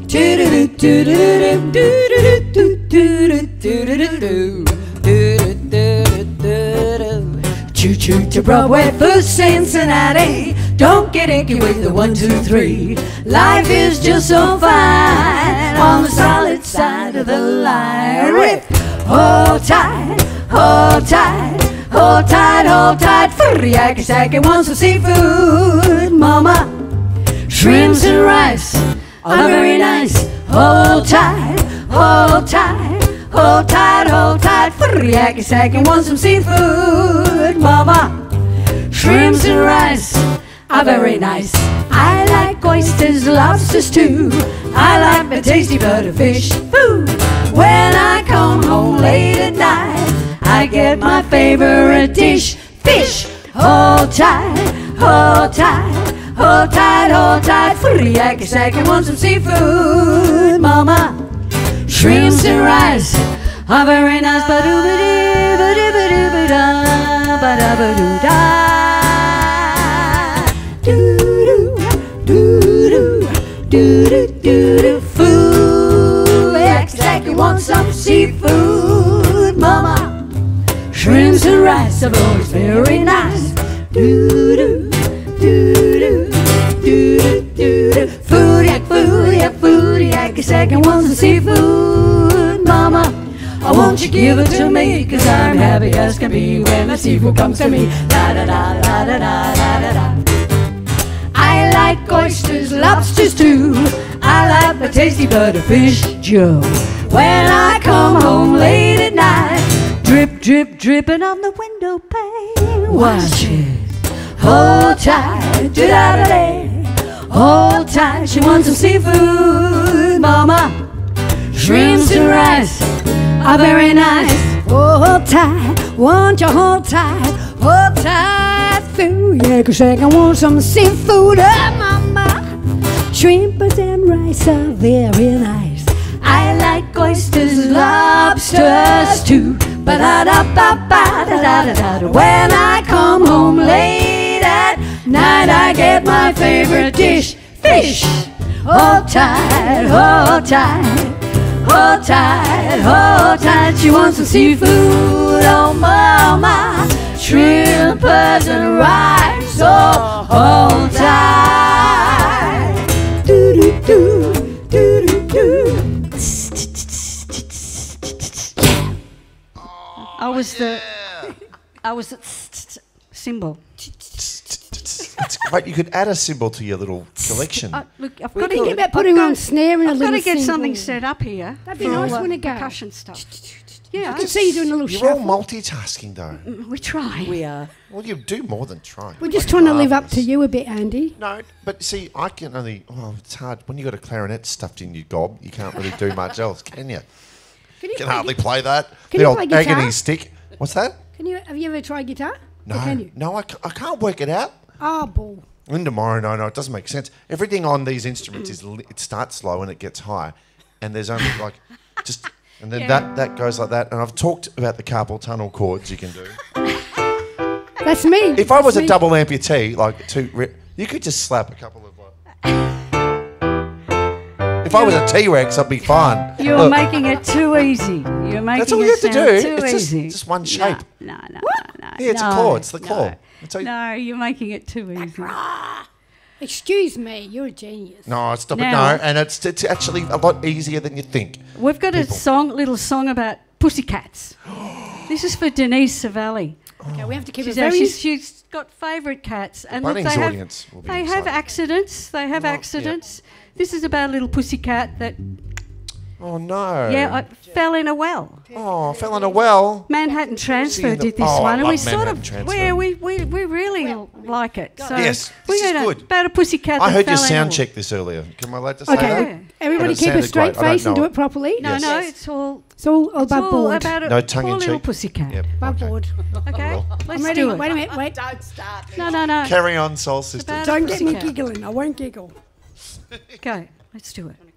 Choo-choo to Broadway for Cincinnati. Don't get icky with the one, two, three. Life is just so fine on the solid side of the line. Rip, hold tight, hold tight, hold tight, hold tight. For the yakky sack, want some seafood, mama. Shrimps and rice are very nice. Hold tight, hold tight, hold tight, hold tight. For the yakky sack, want some seafood, mama. Shrimps and rice are very nice. I like oysters, lobsters too. I like the tasty butterfish food. When I come home late at night, I get my favorite dish, fish. Hold tight, hold tight, hold tight, hold tight. For the yakky sack, want some seafood, mama. Shrimps and rice are very nice. Ba-doo-ba-doo, ba-doo-ba-doo-ba-da, ba-da-ba-doo-da. Do-do, do-do, do-do, do-do. Food, yakky sack, want some seafood, mama. Shrimps and rice are always very nice. Do-do, do-do, do-do, do-do. Food, yak, food, yak, food, yakky sack, want some seafood, mama. Oh, won't you give it to me? Cause I'm happy as can be when the seafood comes to me. Da da da da da da da da da. I like oysters, lobsters too. I like the tasty butterfish, Joe. When I come home late at night, drip, drip, dripping on the window pane. Watch it, hold tight, da da da da. Hold tight, she wants some seafood, mama. Shrimps and rice are very nice. Hold tight, won't you hold tight, hold tight through. Yeah, cause I want some seafood, oh mama. Shrimps and rice are very nice. I like oysters, lobsters too. Ba da da ba ba da da da da. When I come home late at night, I get my favorite dish, fish. Hold tight, hold tight, hold tight, hold tight. She wants some seafood, oh mama. Shrimpers and rice, so hold tight. Do do do, do do do. I was the, I was the symbol. It's great. You could add a symbol to your little collection. Uh, look, I've We got to think get, about putting on snare and a I've got little to get cymbal. something set up here. That'd be for nice, all the wouldn't it, go? percussion stuff. Yeah, I can see you doing a little You're all shuffle. multitasking, though. we try. We are. Well, you do more than try. We're just trying to live up to you a bit, Andy. No, but see, I can only. Oh, it's hard when you got a clarinet stuffed in your gob. You can't really do much else, can you? Can you, Can play, hardly play that. Can the you old play guitar? agony stick. What's that? can you, have you ever tried guitar? No, Or can you? no, I, ca- I can't work it out. Oh, bull. And tomorrow, no, no, it doesn't make sense. Everything on these instruments is li- it starts slow and it gets high, and there's only like just, and then Yeah. that that goes like that. And I've talked about the carpal tunnel chords you can do. That's me. If I That's was a me. double amputee, like two, ri- you could just slap a couple of. Like, if I was a T-Rex, I'd be fine. You're Look, making it too easy. You're making That's all it you have to sound do. too It's just, easy. just one shape. No, no, no, no. Yeah, it's a no, chord. It's the no. chord. That's how you- No, you're making it too easy. Excuse me, you're a genius. No, stop Now- it. No, and it's, it's actually a lot easier than you think. We've got People. a song, little song about pussycats. This is for Denise Savelli. Okay, we have to keep She's, it very... she's, she's got favourite cats, and look, Bunnings they have audience will be they have excited. accidents. They have Oh, yeah. accidents. This is about a little pussycat that Oh no. yeah I, fell in a well. Oh, fell in a well. Manhattan Transfer in the- did this Oh, I one, and we love sort Manhattan of Transfer. yeah, we, we, we really like it. So Yes, we this is got a- good. about a pussycat. I that heard you fell in a sound well. check this earlier. Can I let to say Okay, that? Yeah. everybody But it keep a sounded straight great. I don't face and do know. it properly. No, Yes. no, Yes. it's all It's all it's above all board. about a No tongue poor in little cheek. pussycat. Yep. Above okay. board. Okay, let's I'm ready. do it. Wait a minute, wait. Don't start. No, no, no. Carry on, soul sister. about- Don't get me Pussycat. giggling. I won't giggle. Okay, let's do it.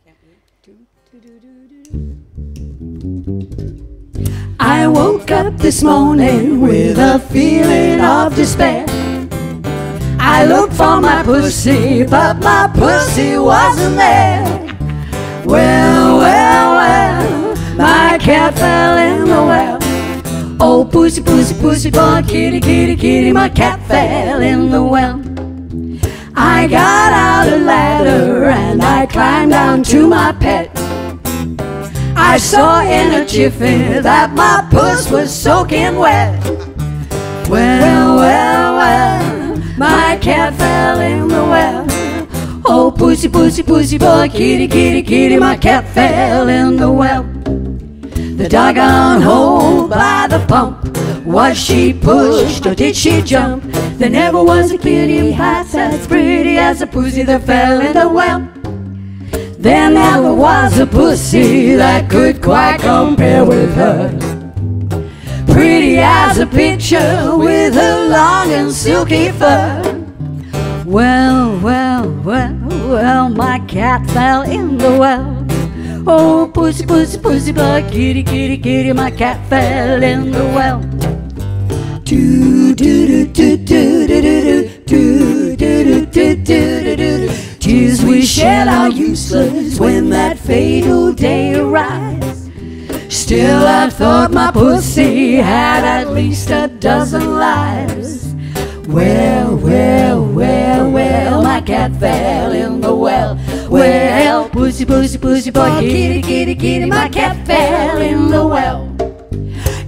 I woke up this morning with a feeling of despair. I looked for my pussy, but my pussy wasn't there. Well, well, well, my cat fell in the well. Oh, pussy, pussy, pussy boy, kitty, kitty, kitty, my cat fell in the well. I got out a ladder and I climbed down to my pet. I saw in a jiffy that my puss was soaking wet. Well, well, well, my cat fell in the well. Oh, pussy, pussy, pussy boy, kitty, kitty, kitty, my cat fell in the well. The doggone hole by the pump, was she pushed or did she jump? There never was a kitty half as pretty as a pussy that fell in the well. There never was a pussy that could quite compare with her. Pretty as a picture with her long and silky fur. Well, well, well, well, my cat fell in the well. Oh, pussy, pussy, pussy boy, kitty, kitty, kitty, my cat fell in the well. Do do do do do do do do do do do do do. Tears we shed are useless when that fatal day arrives. Still I thought my pussy had at least a dozen lives. Well, well, well, well, my cat fell in the well. Well, pussy, pussy, pussy boy, kitty, kitty, kitty, my cat fell in the well.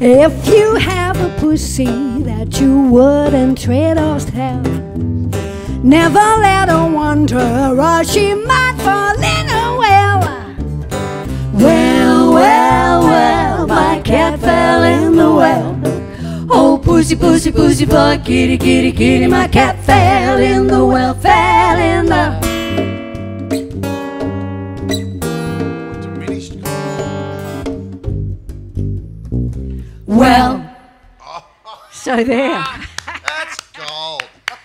If you have a pussy that you wouldn't trade or sell, never let her wonder, or she might fall in a well. Well, well, well, my cat fell in the well. Oh, pussy, pussy, pussy, boy, kitty, kitty, kitty, my cat fell in the well, fell in the... Diminished. Well. So there. That's gold.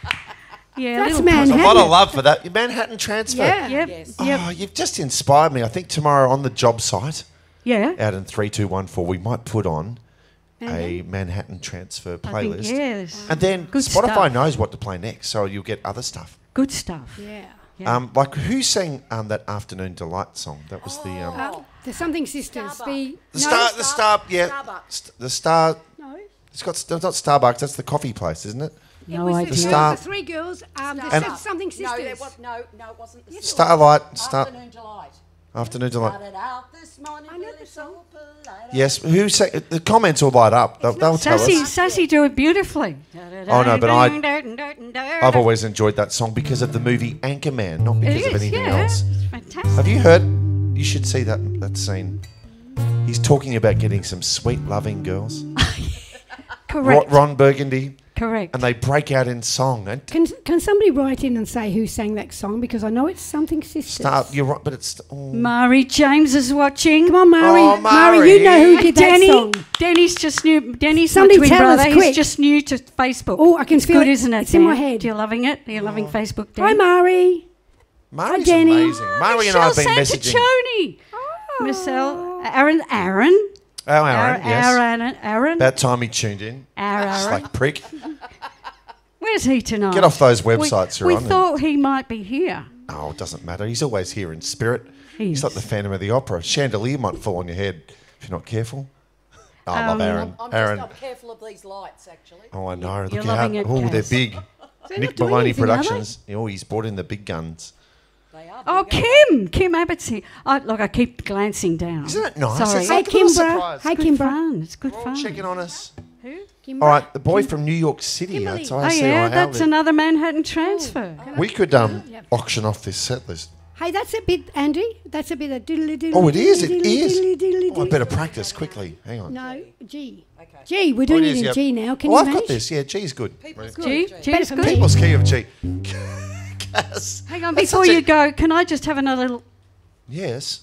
Yeah, That's little Manhattan. A lot of love for that. Your Manhattan transfer. Yeah. Yep. Yes. Yep. Oh, you've just inspired me. I think tomorrow on the job site, Yeah. out in three two one four, we might put on a Manhattan transfer I think, playlist. yes. And then Good Spotify stuff. knows what to play next, so you'll get other stuff. Good stuff. Yeah. Yeah. Um, like who sang um, that Afternoon Delight song? That was the um, Uh, the Something Sisters. The, the no, star, the star, yeah, Starbucks. st- the star. No. It's got it's not Starbucks. That's the coffee place, isn't it? It No was idea. the, Star- the three girls. Um, the And- Sis- Something Sisters. No, there was, no, no, it wasn't. The Starlight, Star, Afternoon Delight. Afternoon Delight. Started out this morning, I know really the song. so polite. Yes, who sang? The comments will light up. They'll, they'll tell Sassy, us. Sassy do it beautifully. Oh no, but I, I've always enjoyed that song because of the movie Anchorman, not It because of is, anything yeah. else. It's fantastic. Have you heard? You should see that that scene. He's talking about getting some sweet, loving girls. Ro- Correct. Ron Burgundy, Correct. and they break out in song. And Can can somebody write in and say who sang that song? Because I know it's Something Sisters. start. You're right, but it's. Oh. Mari James is watching. Come on, Mari. Oh, Mari, you know who did that Danny, song. Danny's just new. Danny's Somebody my twin tell us brother. quick. He's just new to Facebook. Oh, I can it's feel good, it. isn't it? It's in my Dan? head. You're loving it. You're loving Facebook. Hi, Dan? Mari. Mari's Danny. amazing. Mari and I have been Michelle messaging. Santaccioni. Michelle, Aaron, Aaron, Oh, Aaron, yes. Aaron, Aaron, About time he tuned in. Aaron. It's like prick. Where's he tonight? Get off those We- websites you're we on. and- thought he might be here. Oh, it doesn't matter. He's always here in spirit. He He's is. like the Phantom of the Opera. Chandelier might fall on your head if you're not careful. Oh, I Um, love Aaron. I'm Aaron. just not careful of these lights, actually. Oh, I know. You're Look out. loving it, Oh, they're Kaz. big. They're Nick not doing Maloney anything, are they? Productions. Oh, he's brought in the big guns. They are. Oh, big, aren't Kim, Kim Abbott's here. Oh, look, I keep glancing down. Isn't it nice? Sorry. It's Hey, like a little Kimbra. surprise. Hey, Good Kimbra. fun. It's good They're all fun. checking on us. Kimbra. All right, the boy from New York City. Kimberly. That's Oh I see yeah, our that's outlet. another Manhattan transfer. We could um, auction off this set list. Hey, that's a bit, Andy. That's a bit of diddly diddly. Oh, it is. It diddly, is. diddly, diddly, Oh, I diddly. better practice quickly. Hang on. No, G. Okay. G. We're Oh, doing it it, is, in yep. G now. Can Oh, you I've manage? got this. Yeah, G's good. People's G, good. G Better is for good. me. People's key of G. Cass. Hang on, That's before such a- you go, can I just have another little? Yes.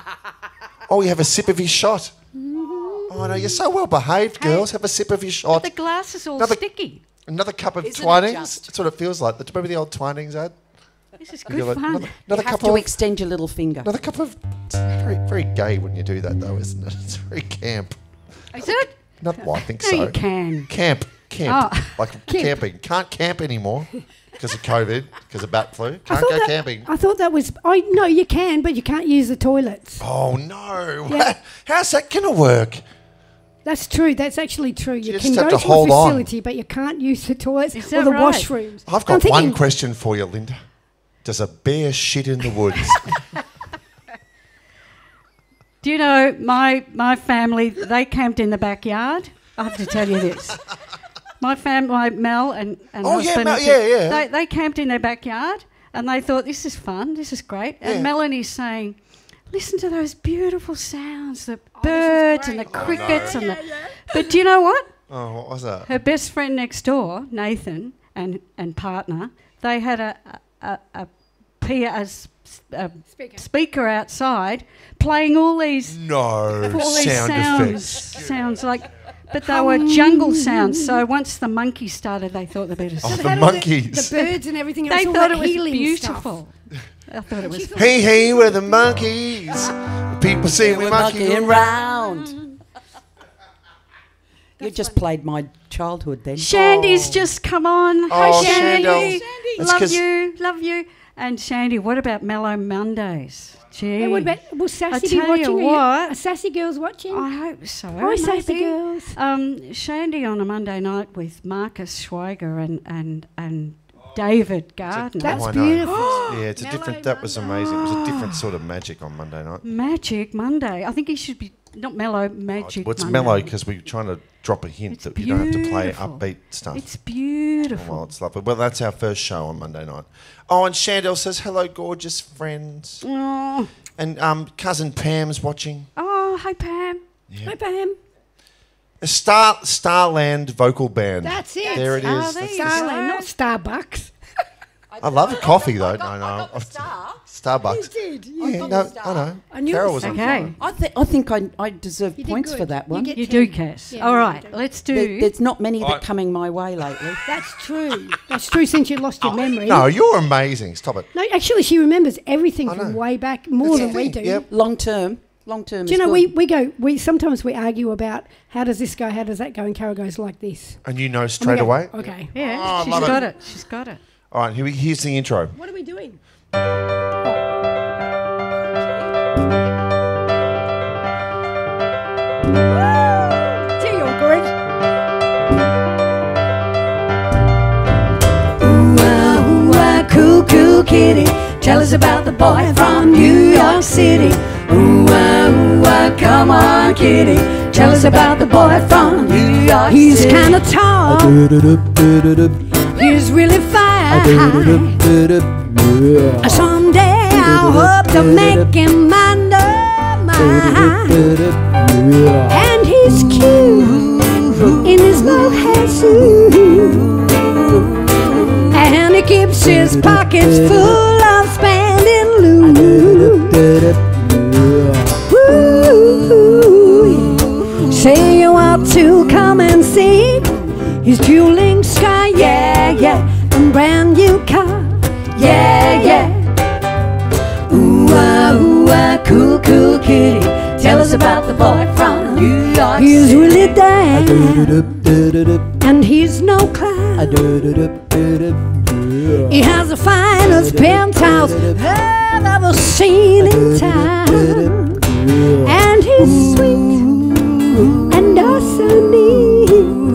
Oh, you have a sip of your shot. Oh, no, you're so well behaved, girls. Have a sip of your shot. The glass is all Another- sticky. Another cup of Isn't it Twinings. just? That's what it feels like. Remember the old Twinings ad? This is You good got fun. Another, another You have cup to of. extend your little finger. Another cup of. It's very, very gay when you do that, though, isn't it? It's very camp. Is it? Not. Well, I think No, so. you can. Camp. Camp. Oh. Like camping. Can't camp anymore because of COVID, because of bat flu. I Can't thought go that, camping. I thought that was. I no, you can, but you can't use the toilets. Oh no! Yeah. How's that gonna work? That's true. That's actually true. You, You can just have go to to, hold a on. facility, but you can't use the toilets Is or that the right? washrooms. I've I'm got thinking, one question for you, Linda. Does a bear shit in the woods? Do you know my my family? They camped in the backyard. I have to tell you this. My family, my Mel and, and Oh, yeah, husband, Mel- and yeah, kid, yeah. They, they camped in their backyard and they thought this is fun, this is great. Yeah. And Melanie's saying, "Listen to those beautiful sounds, the birds and the crickets and the." But do you know what? Oh, what was that? Her best friend next door, Nathan, and, and partner, they had a a, a, a, P- a, s- a Speaker. speaker outside playing all these No all these sound sounds, effects. sounds like, but they were jungle sounds. So once the monkeys started, they thought they better. Oh, stop. the They had all monkeys. the, birds and everything. They all thought that it was healing beautiful. I thought it was. Hey, hey, we're the monkeys. People say we We're monkey monkeying around. round. You just played my childhood then. Shandy's just come on. Oh, Hi, Shandy. Shandell. That's Love 'cause- you, love you. And Shandy, what about Mellow Mondays? Gee, Yeah, what about, will Sassy be tell you watching? Are what. Are Sassy girls watching? I hope so. Hi, Sassy maybe. girls. Um, Shandy on a Monday night with Marcus Schweiger and and and David Gardner. That's Oh, I know. beautiful. Yeah, it's a Mellow different. That was Monday. amazing. It was a different sort of magic on Monday night. Magic Monday. I think he should be not mellow, magic. Well, it's Monday. mellow because we're trying to drop a hint It's that you don't have to play beautiful. upbeat stuff. It's beautiful. Oh, well, it's lovely. Well, that's our first show on Monday night. Oh, and Chandel says, hello, gorgeous friends. Oh, And um, cousin Pam's watching. oh, hi Pam. Yeah. Hi, Pam. A Star Starland vocal band. That's it. There it is. Oh, That's there the- you go. Starland, not Starbucks. I love a coffee, though. No, no. I got the I've- star. Starbucks. did. Yeah, got no, the star. I know. I knew Carol it was was on Okay. fire. I, th- I think I, I deserve You did points good. for that You one. get You ten. do, Cass. Yeah, All you right, do. let's do. There, there's not many that I- coming my way lately. That's true. That's true since you lost your memory. No, you're amazing. Stop it. No, actually, she remembers everything I from know. way back more That's than the we thing, do. yep. Long term. Long term Do you is know, good. we, we go, we sometimes we argue about how does this go, how does that go, and Carol goes like this. And you know And we straight go, away? Okay. Yeah, Oh, I she's love it. got it. She's got it. All right, here we, here's the intro. What are we doing? Gee, you're good. Ooh, ah, ooh, ah, cool, cool kitty. Tell us about the boy from New York City. Ooh, ah, ooh, ah, come on, kitty. Tell us about the boy from New York He's City. kind of tall. He's really fine. Someday I hope to make him under mine. And he's cute in his mohair suit. And he keeps his pockets full of spending loot. Ooh, say you want to come and see his dueling sky, yeah, yeah, and brand new car, yeah, yeah. Ooh, ah, ooh, ah, cool, cool kitty. Tell us about the boy from New York He's City. really down, and he's no clown. He has the finest penthouse I've ever seen in town, and he's sweet and also neat,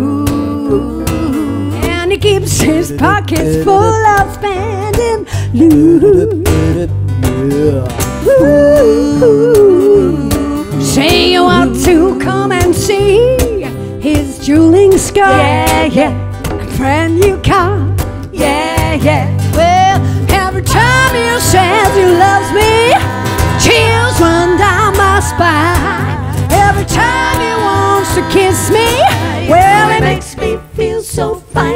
and he keeps his pockets full of spending loot. Ooh, say you want to come and see his dueling scar, Yeah, yeah, a brand new car, yeah, yeah. well, every time he says he loves me, chills run down my spine. Every time he wants to kiss me, well, it makes me feel so fine.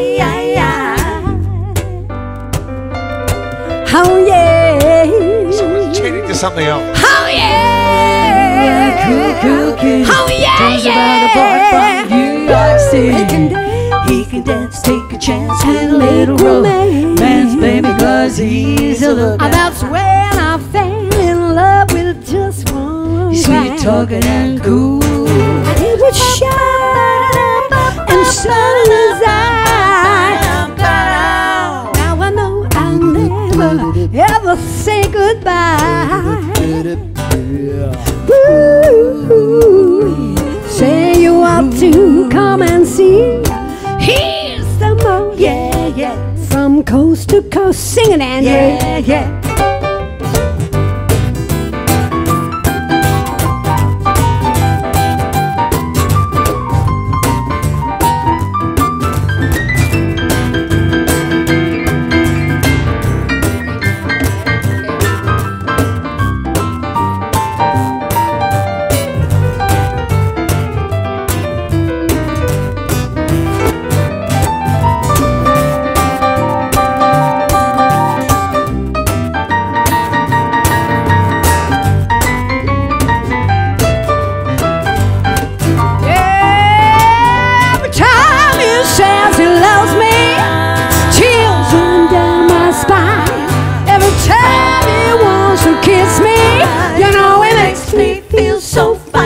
Oh yeah, Someone's cheating to something else. oh yeah, Cool, cool kitty. oh yeah, Tell us yeah. about a boy from New York City. He can dance. He can dance, take a chance with a little romance. Man's baby, cause he's a looker. Oh, that's when I fell in love with just one He's guy. sweet talking and cool. And he would shine, and so was I. Now I know I'll never ever say goodbye. Ooh, say you want to come and see. He's the most, Yeah, yeah, from coast to coast, singing Andrew. yeah, yeah. Every time he says he loves me, chills run down my spine. Every time he wants to kiss me, you know it makes me feel so fine.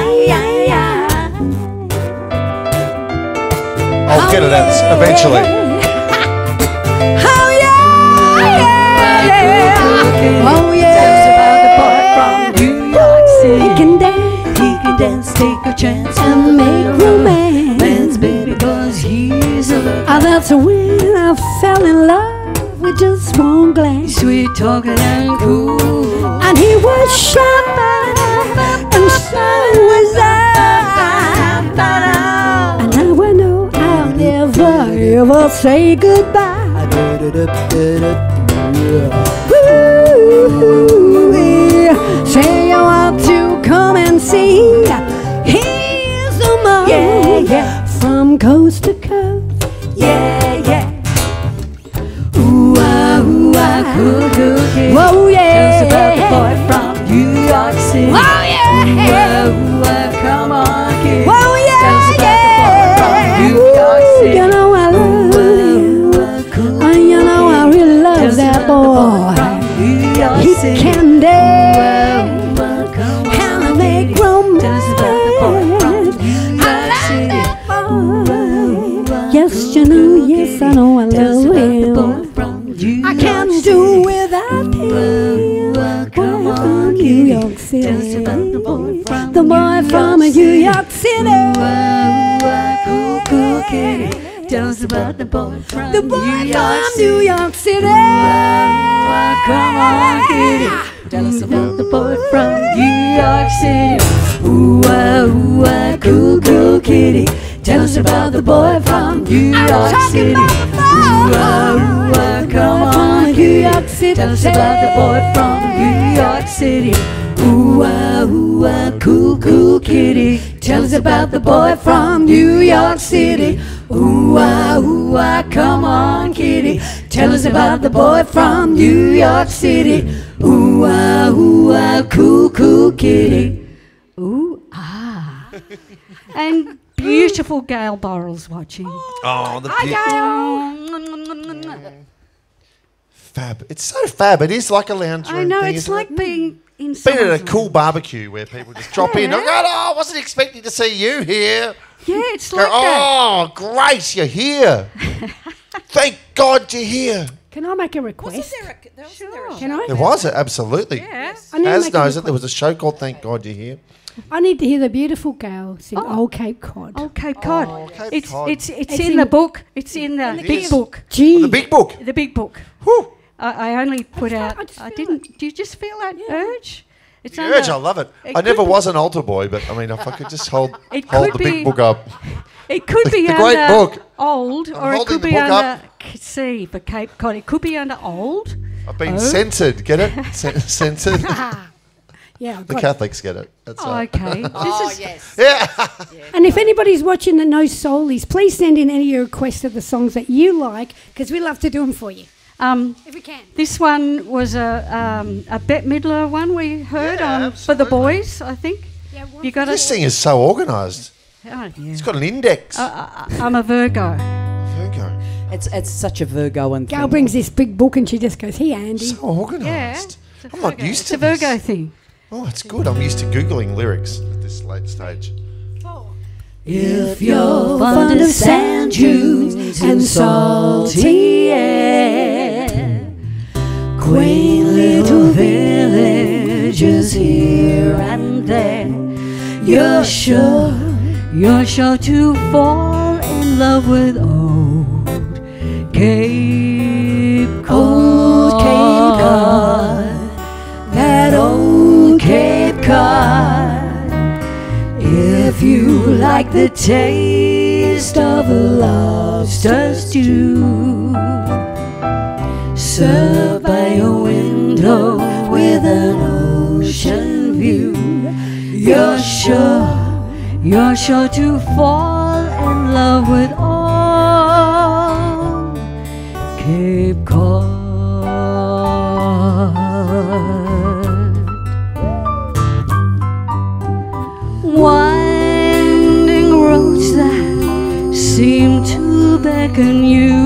I'll get it out eventually. Oh yeah, yeah, yeah. Oh Tell us about the boy yeah. from New York He City. can dance He can dance, take a chance and make romance. Man's baby, cause he's a looker. Oh, that's when I fell in love with just one glance. Sweet talking and cool. And he was shy, and so was I. ever say goodbye. Ooh, say you want to come and see. Here's the moon, Yeah, yeah. from coast to coast. Yeah, yeah. Ooh, ah, ooh, ah, cool, cool kid. Whoa, yeah. Tell us about the boy from New York City. Oh yeah. Ooh, ah, ooh, ah, come on, kid. Whoa, yeah, Tell us about the boy from New York City. You know I love Ooh, you. ah, cool, Oh, you know I really Tell love us that about the boy boy. from New York He City. can Ooh, dance ah, come on, and kid. make Tell romance. us about the boy from New York City. Yes, you know, yes, I know I Tell us love about the him. boy from New I York can't City. do without him. Come Boy on, from New kitty. York City. Tell us about the boy from The boy from New York City. Cool, cool kitty. Tell us about the boy from The boy New York from City. New York City. Come on, kitty. Tell us about the boy from New York City. Ooh, ah, ooh, ah, cool, cool kitty. Tell us about the boy from New York City. Ooh, ah, ooh, ah, come on, kitty. Tell us about the boy from New York City. Ooh, ah, ooh, ah, cool, cool kitty. Tell us about the boy from New York City. Ooh, ah, ooh, ah, come on, kitty. Tell us about the boy from New York City. Ooh, ah, ooh, ah, cool, cool kitty. Ooh, ah. And beautiful Gail Borrell's watching. Oh, the be- I fab. It's so fab. It is like a lounge room know, thing, it's isn't like it? being in Been at a someone's cool room. barbecue where people just drop in. I go, oh, I wasn't expecting to see you here. Yeah, it's Go, like that. oh, great, you're here. Thank God you're here. Can I make a request? Sure. Can I? There was it, absolutely. Yeah. I need to As make a knows it, there request. was a show called Thank God You're Here. I need to hear the beautiful Gail sing Oh. Old Cape Cod. Oh, Cape Cod. Oh, Cape it's, Cod. it's it's It's in, in- the book. It's in the It big is. book. Gee. The big book. The big book. Whew. I, I only put I out. just I feel didn't. Do you just feel that urge? It's The under- urge, I love it. it I never could- was an altar boy, but I mean, if I could just hold, It hold could the be- big book up. It could be The under great book. old, I'm or it holding could the be book under up. C C for Cape Cod. It could be under old. I've been Oh. censored. Get it? Cen- censored. Yeah, I've The got it. Catholics get it. That's Oh, right. okay. Oh, This is, yes. Yeah. And if anybody's watching that knows Soulies, please send in any of your requests of the songs that you like, because we love to do them for you, um, if we can. this one was a um, a Bette Midler one we heard Yeah, on for the absolutely. boys, I think. Yeah, one You got This it? thing is so organised. Oh, yeah. It's got an index. Uh, uh, I'm a Virgo. Virgo. It's it's such a Virgoan thing. Gail brings this big book and she just goes, here, Andy. So organised. It's a I'm not Virgo. used it's to a Virgo this. thing. Oh, it's good. I'm used to Googling lyrics at this late stage. If you're fond of sand dunes and salty air, quaint little villages here and there, you're sure, you're sure to fall in love with old Cape Cod. Old Cape Cod, that old Cape Cod. If you like the taste of a lobster stew, served by a window with an ocean view, you're sure, you're sure to fall in love with old Cape Cod. Winding roads that seem to beckon you,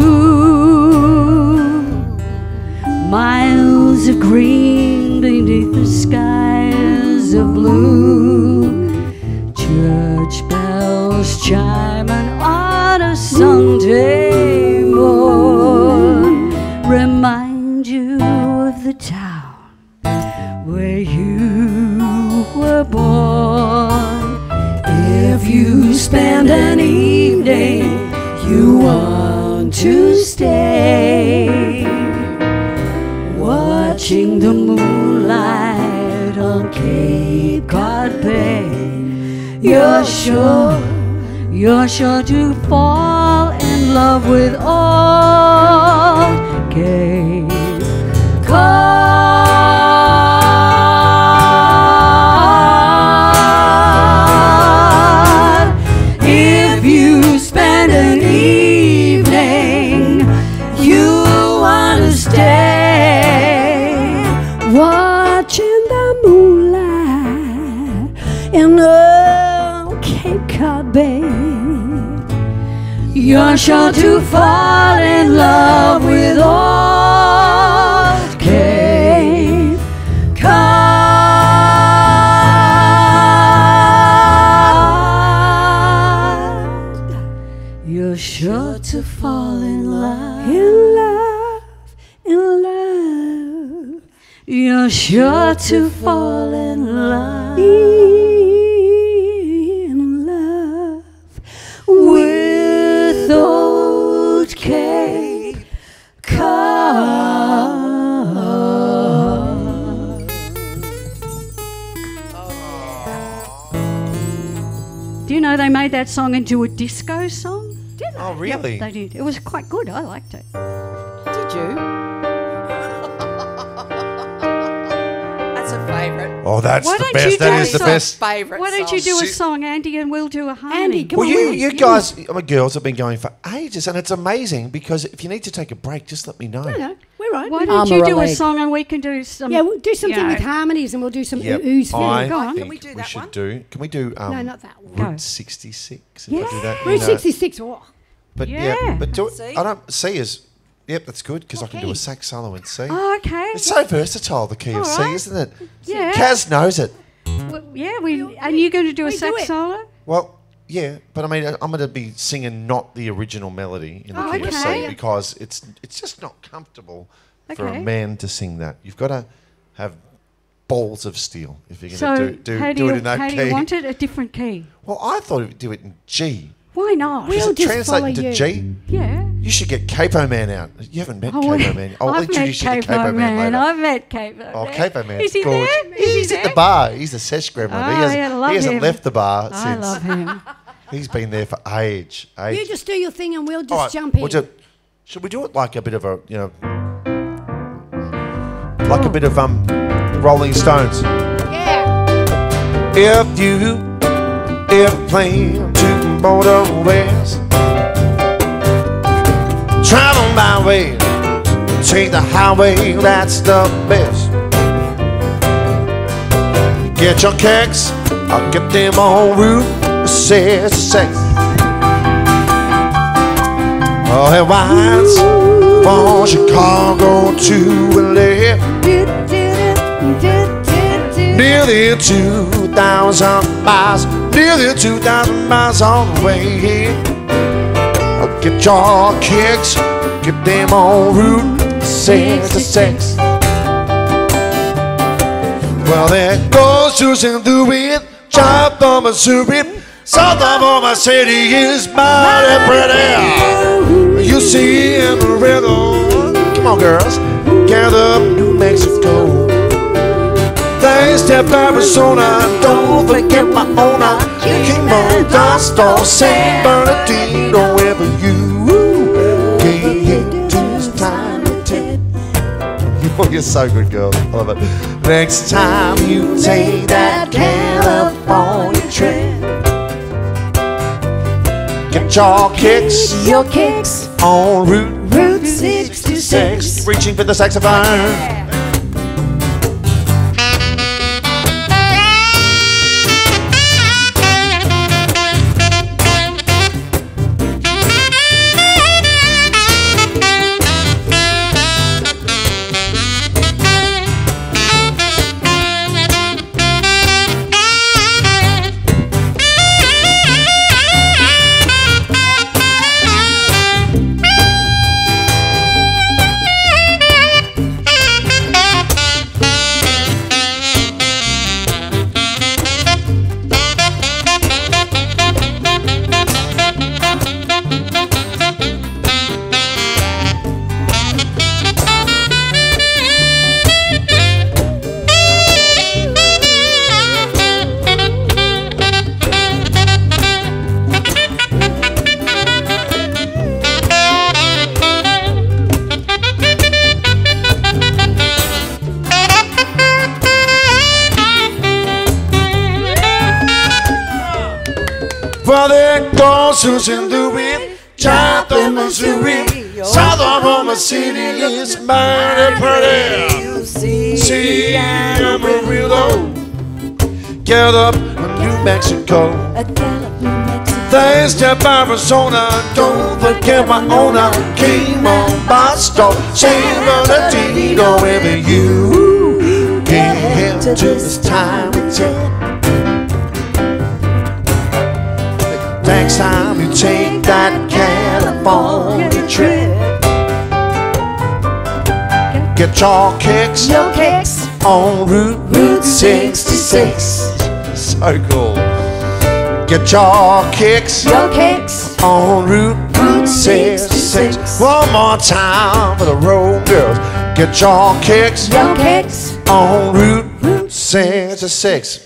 miles of green beneath the skies of blue, church bells chiming on a Sunday morn remind you of the town where you were born. If you spend an evening you want to stay, watching the moonlight on Cape Cod Bay, you're sure, you're sure to fall in in love with old Cape Cod. If you spend an evening, you'll understand. Watching the moonlight in old Cape Cod Bay. You're sure to fall in love with old Cape Cod. You're sure to fall in love. In love, in love, You're sure to fall in love in love. with old Cape Cod. Do you know they made that song into a disco song? Didn't Oh, they? really? Yep, they did. It was quite good. I liked it. Did you? That's a favourite. Oh, that's Why the don't best. you That do is the some best. Favourite. Why don't you song. do a Si- song, Andy, and we'll do a harmony? Andy, come Well, on. you, in. you guys, my girls, have been going for ages, and it's amazing because if you need to take a break, just let me know. No, no, we're right. Why We- don't Arm you or a do a leg? song and we can do some? yeah, we'll do something you know. with harmonies and we'll do some Yep. oohs. I go on. think Can we do we that should one? do. Can we do? Um, No, not that one. Go. Route sixty-six. If I Yeah. do that, you Route know. sixty-six. Oh. But yeah, Yeah. but do it. C? I don't see as. Yep, that's good because I can do a key? sax solo in C. Oh, okay. It's so versatile, the key of All C, right. isn't it? Yeah. Kaz knows it. Well, yeah, we and you're going to do a we do sax it. solo? Well, yeah, but I mean, I'm going to be singing not the original melody in the Oh, key of okay. C because it's it's just not comfortable for a Okay. man to sing that. You've got to have balls of steel if you're going So to do, do, how do do you it in that how key. do you want it? A different key? Well, I thought we'd do it in G. Why not? We'll Does it just translate follow into you. G? yeah. You should get Capo Man out. You haven't met Oh, Capo well, Man. I'll I've met introduce you to Capo Capo Man, later. I've met Capo Oh, Man. Capo Man. Is he gorgeous. there? Is he He's at there? the bar. He's a sesh gremlin. Oh, he hasn't, yeah, I love he hasn't him. left the bar I since. love him. He's been there for age. age. You just do your thing and we'll just All right, jump in. we'll do- should we do it like a bit of a, you know, like a bit of um, Rolling Stones? Yeah. If you airplane to Border West, travel my way, take the highway, that's the best. Get your kicks, I'll get them on Route sixty-six. Oh, it winds from Chicago to L A, nearly two thousand miles, nearly two thousand miles on the way. I'll get your kicks, get them on Route sixty-six. Well, there goes to Saint Louis, south of Missouri, south of Oklahoma City is mighty pretty. You see in the rhythm, come on girls, gather up New Mexico. Thanks to Arizona, don't forget my owner, King Modesto, Saint Bernardino, wherever you get to this time to take. Oh, you're so good, girl. I love it. Next time you take that California trip, get your kicks, Your kicks. on Route Route sixty-six. Reaching for the saxophone. goes to Saint Louis, Joplin, Missouri, South Oklahoma City is mighty pretty. See Amarillo, get up in New Mexico. Thanks to Arizona, don't forget my owner, King on Boston, San Bernardino, wherever you get to this time with you. Next time you take that California trip, get your kicks, Your kicks. on Route Route sixty-six. So cool. Get your kicks, Your kicks. on Route Route sixty-six. One more time for the road girls. Get your kicks, Your kicks. on Route Route sixty-six.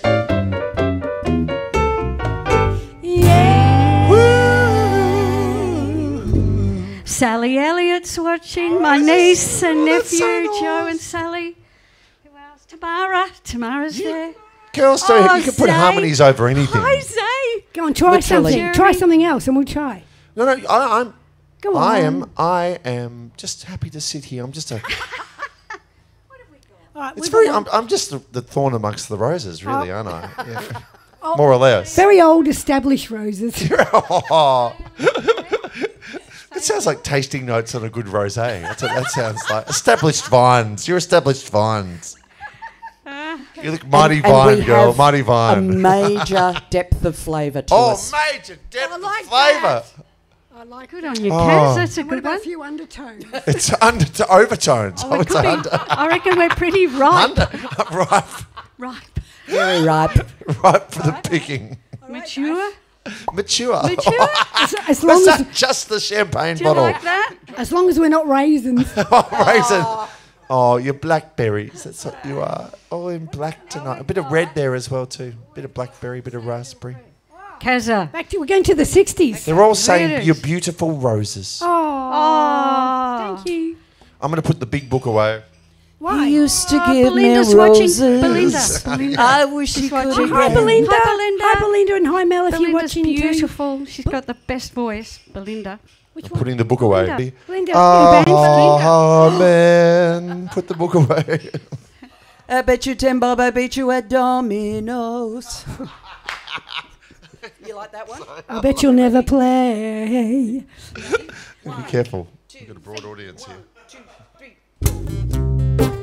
Sally Elliott's watching, my niece and nephew, Joe and Sally. Who else? Tamara. Tamara's there. Girls, do Oh, you can put Zay. harmonies over anything. Hi, Zay. Go on, try Literally. something. Try something else and we'll try. No, no, I, I'm. Go on. I am. I am just happy to sit here. I'm just a. All right, It's we've very. got I'm, I'm just the, the thorn amongst the roses, really, aren't I? Yeah. Oh. More or less. very old established roses. Oh. It sounds like tasting notes on a good rosé. That's what that sounds like. Established vines. You're established vines. You look mighty And- and vine, we girl. have Mighty A vine. major depth of flavour to Oh, us. major depth I like of flavour. I like Good it. on you, Oh. Kaz. That's a What good about one. a few undertones? It's under to overtones. Oh, I we would could say be, under. I reckon we're pretty ripe. Under. Ripe. Ripe. Very ripe. Ripe for the picking. Mature. Mature. Mature. As, as long That's as not just the champagne Do you bottle. like that? as long as we're not raisins. Oh, raisin. Oh, you're blackberries. That's what you are. All in black tonight. A bit of red there as well too. A bit of blackberry, a bit of raspberry. Kazza. Back to we're going to the sixties. They're all saying Really? you're beautiful roses. Oh, Oh. thank you. I'm going to put the big book away. Why? He used to Oh, give Belinda's me watching. roses. Belinda. Belinda. I wish he She's could watching. Hi, again. Belinda. Hi, Belinda. Hi, Belinda, and hi, Mel, if you're Belinda's watching too. beautiful. She's got the best voice. Belinda. Which I'm one? putting the book away. Belinda. Belinda, Oh, your band? man. Put the book away. I bet you ten bob I beat you at dominoes. You like that one? I bet you'll never play. Be careful. We've got a broad audience here. Two, three.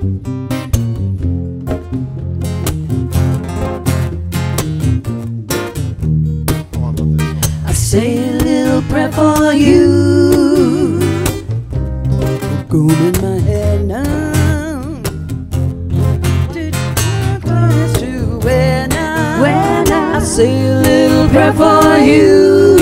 Oh, I love this song. I say a little prayer for you. Comb in my head now. Close to where now? Where now? I say a little prayer for you.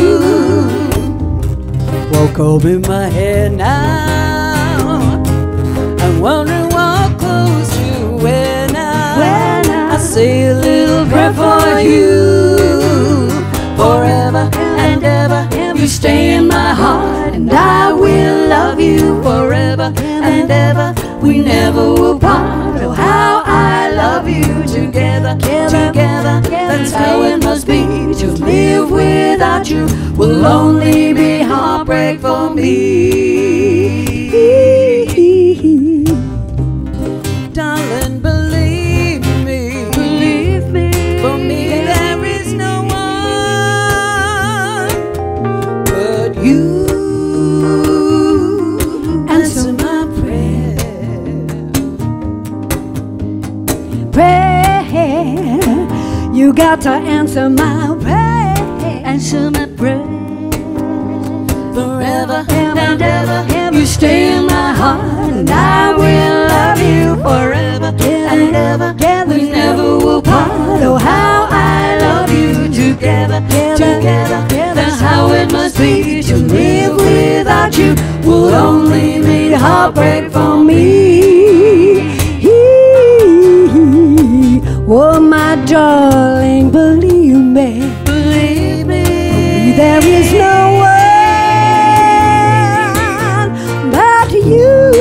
Well, comb in my head now. I'm wondering what close to where now? Where now? I say a little prayer for you. Forever and ever, you stay in my heart, and I will love you forever and ever. We never will part. Oh, how I love you together, together. That's how it must be. To live without you will only be heartbreak for me. Darling, believe me, believe me. For me, there is no one but you. Answer my prayer. Prayer. You got to answer my prayer. Answer my prayer. Forever and ever, you stay in my heart, and I will love you forever and ever. We never will part. Oh, how I love you together, together. That's how it must be. To live without you will only be heartbreak for me. Oh, my darling, believe me. Believe me, There is no one but you.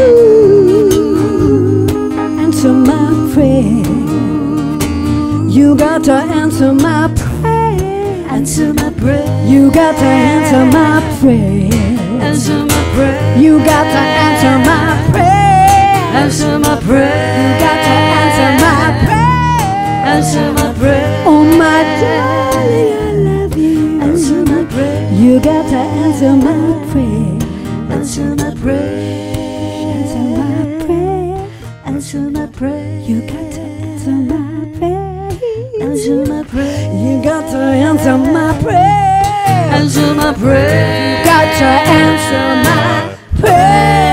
Answer my prayer. You got to answer my prayer. answer my prayer. You got to answer my prayer. Answer my prayer. You got to answer my prayer. Answer my prayer. You got to answer my prayer. Answer my prayer. Oh my darling, I love you. Answer my prayer. You got to answer my prayer. Answer my prayer. Answer my prayer. Answer my prayer. You got to answer my prayer. Answer my prayer. You got to answer my prayer. Answer my prayer. You got to answer my prayer.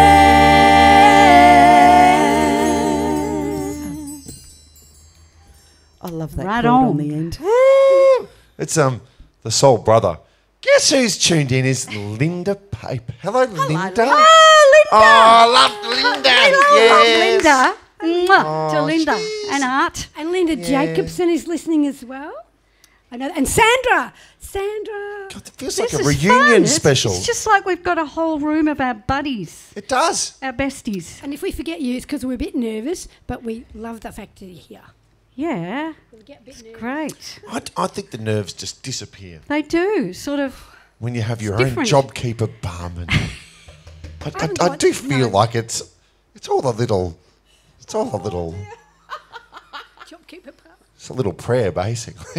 I love that Right chord on. on. the end. It's um the soul brother. Guess who's tuned in is Linda Pape. Hello, Linda. Oh, Linda! Oh, I love Linda. Yes. Linda. Mwah, to Oh, Linda jeez. and Art. And Linda Jacobson is listening as well. I know, and Sandra, Sandra. God, it feels This like a is reunion fun. It's- special. It's just like we've got a whole room of our buddies, It does. our besties. And if we forget you, it's because we're a bit nervous, but we love the fact that you're here. Yeah, We get a bit nervous. great. I, I think the nerves just disappear They do, sort of. when you have your It's own different. JobKeeper bum. And I, haven't I, I got- do feel no. like it's it's all a little, it's all a little, JobKeeper pub. it's a little prayer basically.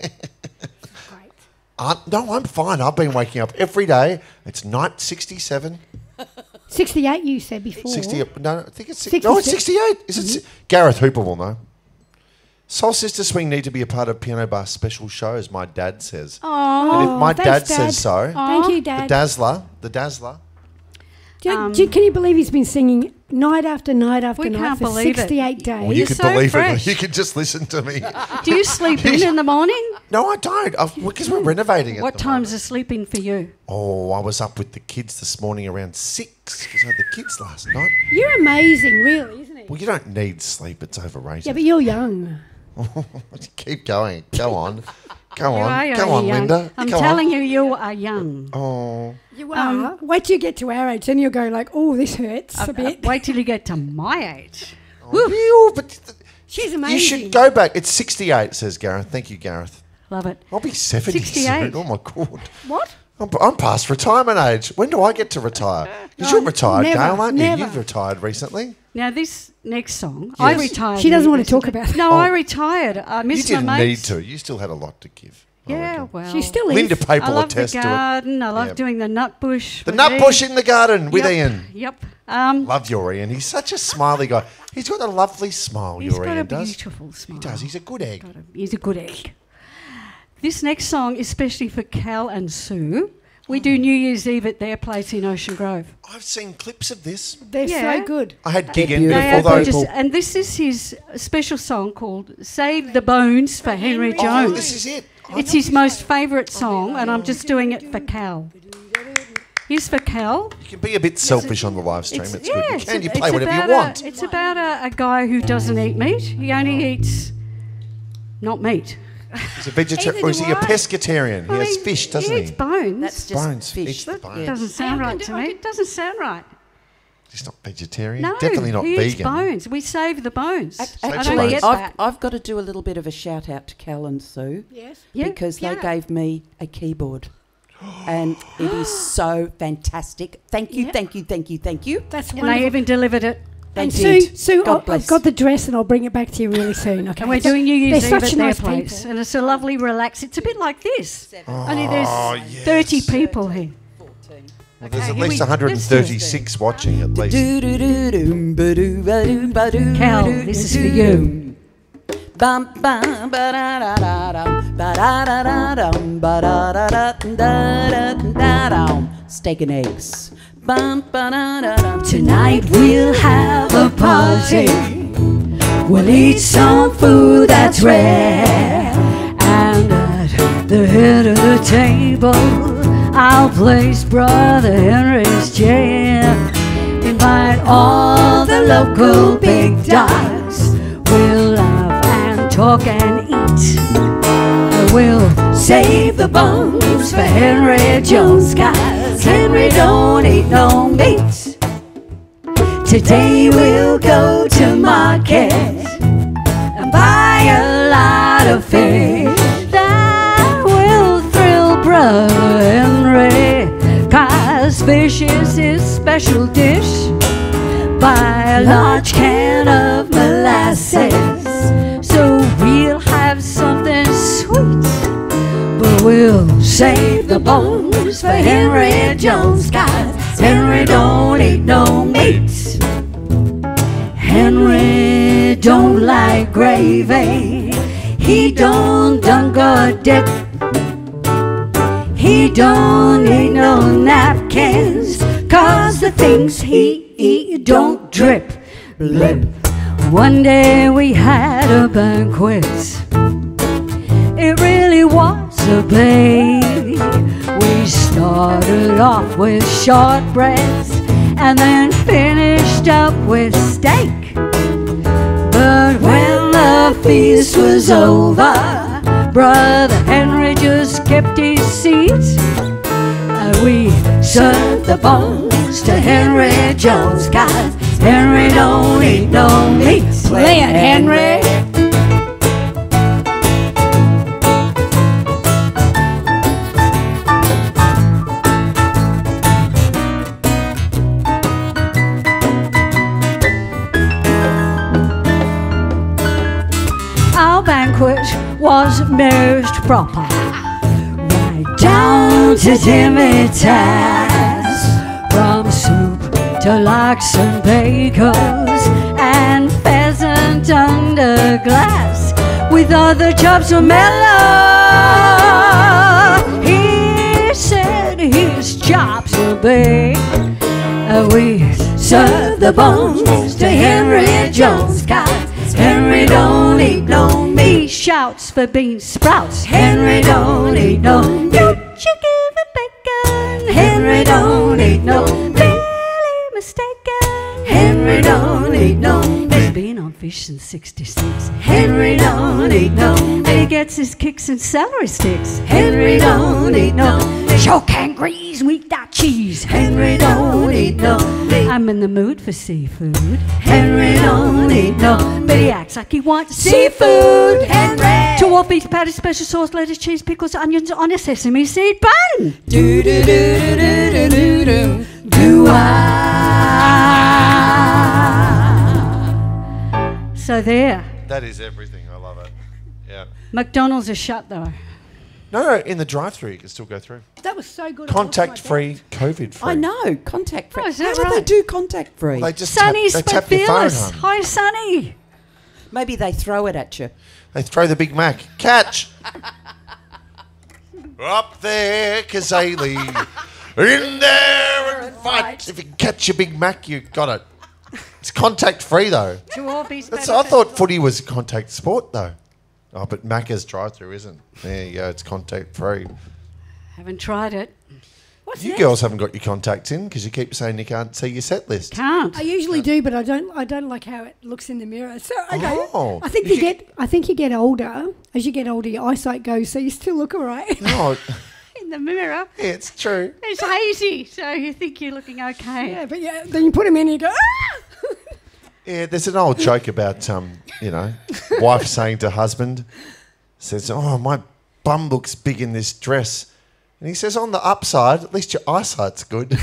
Great. Uh, no, I'm fine. I've been waking up every day. It's night sixty-seven. sixty-eight you said before. sixty, no, I think it's six, sixty-six. no, it's sixty-eight. Is it? si- Gareth Hooper will know. Soul Sister Swing need to be a part of Piano Bar special shows, my dad says. Oh, And if my dad thanks, Dad. says so, Thank you, the Dad. Dazzler, the Dazzler. Do you- Um, do you- can you believe he's been singing night after night after We night can't for believe it. sixty-eight days? Well, you You're could so believe fresh. it. You could just listen to me. do you sleep in in the morning? No, I don't. Because we're renovating it. What time's the sleeping for you? Oh, I was up with the kids this morning around six because I had the kids last night. You're amazing, really, isn't it? Well, you don't need sleep. It's overrated. Yeah, but you're young. Keep going. Go on. Go You on. are Go only on, young. Linda. I'm Go telling on. you, you are young. Oh. You are. Wait till you get to our age, then you'll go like, oh, this hurts a bit. Wait till you get to my age. Ew, but th- She's amazing. you should go back. It's sixty-eight, says Gareth. Thank you, Gareth. Love it. I'll be seventy sixty-eight. soon. Oh, my God. What? I'm, I'm past retirement age. When do I get to retire? Because you're retired, never, Gail, aren't you? never. You've retired recently. Now, this next song, I Yes. retired. She doesn't want to recently. talk about it. No, Oh. I retired. I You missed my didn't need mates. to. You still had a lot to give. I Yeah, reckon. well. She still is. Linda Pape I will love the attest to it. garden. I love Yeah. doing the nut bush. The with nut Ian. bush in the garden with Yep, Ian. Yep. Um, Love your Ian. He's such a smiley guy. He's got a lovely smile, he's your got Ian a does. beautiful smile. He does. He's a good egg. Got a- He's a good egg. This next song, especially for Cal and Sue, we do New Year's Eve at their place in Ocean Grove. I've seen clips of this. They're Yeah. so good. I had gig in beautiful. They are before those. gorgeous, and this is his special song called "Save the Bones" for Henry Oh, Jones. this is it. I It's his most favourite song, and I'm just doing it for Cal. Here's for Cal. You can be a bit selfish on the live stream. It's, good. You it's can. You a- play it's whatever you about a- want. it's about a, a guy who doesn't eat meat. He only eats not meat. He's a vegetarian, Either or is do he a I. pescatarian? He I has mean, fish, doesn't he he? eats bones. That's just Bones. fish. Eats the that bones. doesn't sound I can right do- to I me. can- It doesn't sound right. He's not vegetarian. No, Definitely not he vegan. eats bones. We save the bones. Ac- I don't Actually, get I've, that. I've got to do a little bit of a shout out to Cal and Sue Yes. Yeah, because piano. they gave me a keyboard. And it is so fantastic. Thank you, Yeah. thank you, thank you, thank you. That's And wonderful. they even delivered it. They and did. Sue, Sue God I- bless. I've got the dress and I'll bring it back to you really soon. Okay. And we're doing New Year's They're Eve such at their nice place. people. And it's a lovely, relaxed. It's a bit like this. Only there's Oh, yes. thirty people here. Well, there's Okay, at here least we- one hundred thirty-six watching at least. Cal, this is for you. Bum, bum, ba-da-da-da-dum, ba-da-da-da-dum, ba-da-da-da-dum-da-da-da-dum. Steak and eggs. Bum, ba-da-da-dum. Tonight we'll have a party. We'll eat some food that's rare. And at the head of the table, I'll place Brother Henry's chair. Invite all the local big dogs. We'll laugh and talk and eat. We'll save the bones for Henry Jones, guys. Henry don't eat no meat. Today we'll go to market and buy a lot of fish that will thrill brother Henry, 'cause fish is his special dish. Buy a large can of molasses, so we'll have something sweet. But we'll save the bones for Henry Jones, 'cause Henry don't eat no meat. Henry don't like gravy, he don't dunk or dip. He don't need no napkins, 'cause the things he eat don't drip. Blip. One day we had a banquet, it really was a play. We started off with shortbreads and then finished up with steak. But when the feast was over, Brother Henry just kept his seat, and we served the bones to Henry Jones, 'cause Henry don't eat no meat. Play it, Henry. Our banquet was most proper, right down to Timmy Taz, from soup to larks and bacons and pheasant under glass, with other chops of mellow. He said his chops were big, and we served the bones to Henry Jones, 'cause Henry don't eat no meat. Shouts for bean sprouts. Henry don't eat no meat. Chicken for bacon. Henry don't eat no meat. Really mistaken. Henry don't eat no meat. He's been on fish since sixty-six. Henry don't eat no meat. And he gets his kicks in celery sticks. Henry don't eat no meat. Chalk and grease, without cheese. Henry don't eat no meat. I'm in the mood for seafood. Henry don't eat no meat. But he acts like he wants seafood. Henry. Two off beef patties, special sauce, lettuce, cheese, pickles, onions on a sesame seed bun. Do do do do do do do do. Do I? So there. That is everything. I love it. Yeah. McDonald's is shut though. No, no, in the drive-through you can still go through. That was so good. Contact-free, COVID-free. I know, contact free. Oh, is How that do they right? do contact free? They just Sonny tap, they tap your phone Fearless. home. Hi, Sonny. Maybe they throw it at you. They throw the Big Mac. Catch! Up there, Kazali. In there and fight. If you can catch your Big Mac, you got it. It's contact-free, though. Two all beef That's, I thought footy was a contact sport, though. Oh, but Macca's drive-through isn't. There you go. It's contact-free. Haven't tried it. What's You next? girls haven't got your contacts in because you keep saying you can't see your set list. Can't. I usually do, but I don't. I don't like how it looks in the mirror. So okay, Oh. I think You you should- get. I think you get older. As you get older, your eyesight goes, so you still look alright. No, In the mirror. yeah, it's true. It's hazy, so you think you're looking okay. Yeah, but yeah, then you put them in and you go. Ah! Yeah, there's an old joke about, um, you know, wife saying to husband, says, oh, my bum looks big in this dress. And he says, on the upside, at least your eyesight's good.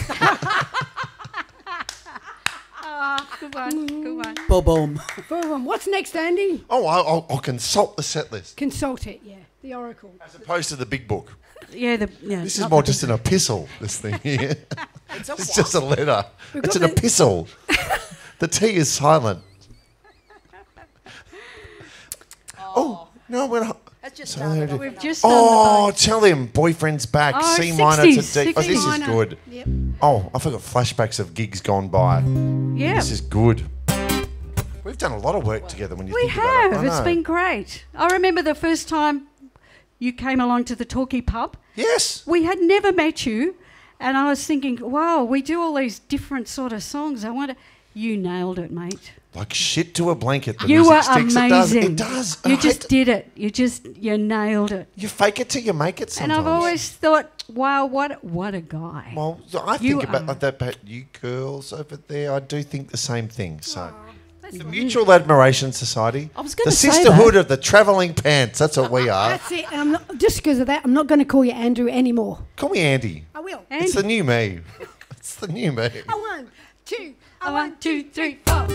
Oh, good one, good one. Boom. Boom. What's next, Andy? Oh, I'll, I'll, I'll consult the set list. Consult it. Yeah, the oracle. As opposed to the big book. Yeah, the, yeah. This is not more the just big- an epistle, this thing here. It's, a It's just a letter. It's an got the- epistle. The T is silent. Oh, no, we're not. That's just So started they off do- We've just done Oh, the tell him boyfriend's back. Oh, C minor to sixties, D. Oh, this is sixties. good. Yep. Oh, I forgot flashbacks of gigs gone by. boat. Yeah. This is good. We've done a lot of work together when you We think about it. have. I It's know. been great. I remember the first time you came along to the Talkie Pub. Yes. We had never met you, and I was thinking, wow, we do all these different sort of songs. I wonder. You nailed it, mate. Like shit to a blanket. The You music were sticks. amazing. It does. It does. You I just hate- did it. You just you nailed it. You fake it till you make it And sometimes. I've always thought, wow, what what a guy. Well, I You think about are- like that about you girls over there. I do think the same thing. So The Mutual Admiration Society. I was gonna The say Sisterhood that. of the Travelling Pants. That's what we are. That's it. And I'm not, just because of that, I'm not going to call you Andrew anymore. Call me Andy. I will. It's the new me. It's the new me. A one, two, a A one, one, two, three, four.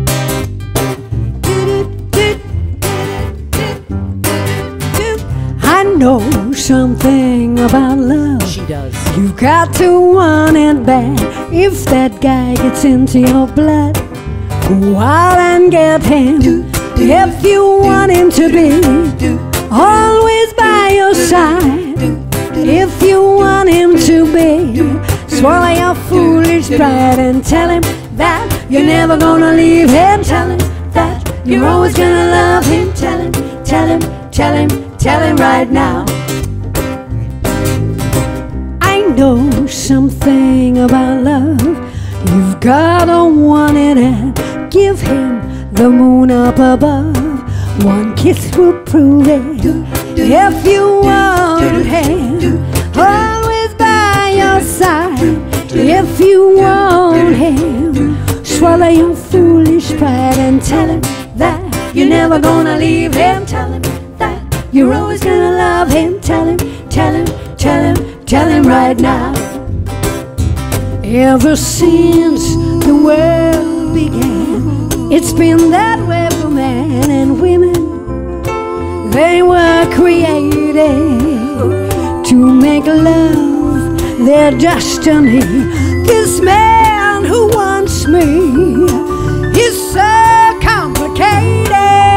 I know something about love. She does. You've got to want it bad. If that guy gets into your blood, go out and get him. If you want him to be always by your side, if you want him to be, swallow your foolish pride and tell him that you're never gonna leave him. Tell him that you're always gonna love him. Tell him, tell him, tell him, tell him right now. I know something about love. You've gotta want it and give him the moon up above. One kiss will prove it. If you want him always by your side, if you want him, swallow your foolish pride and tell him that you're never gonna leave him. Tell him that you're always gonna love him. Tell him, tell him, tell him, tell him right now. Ever since the world began, it's been that way for men and women. They were created to make love their destiny. This man who wants me is so complicated.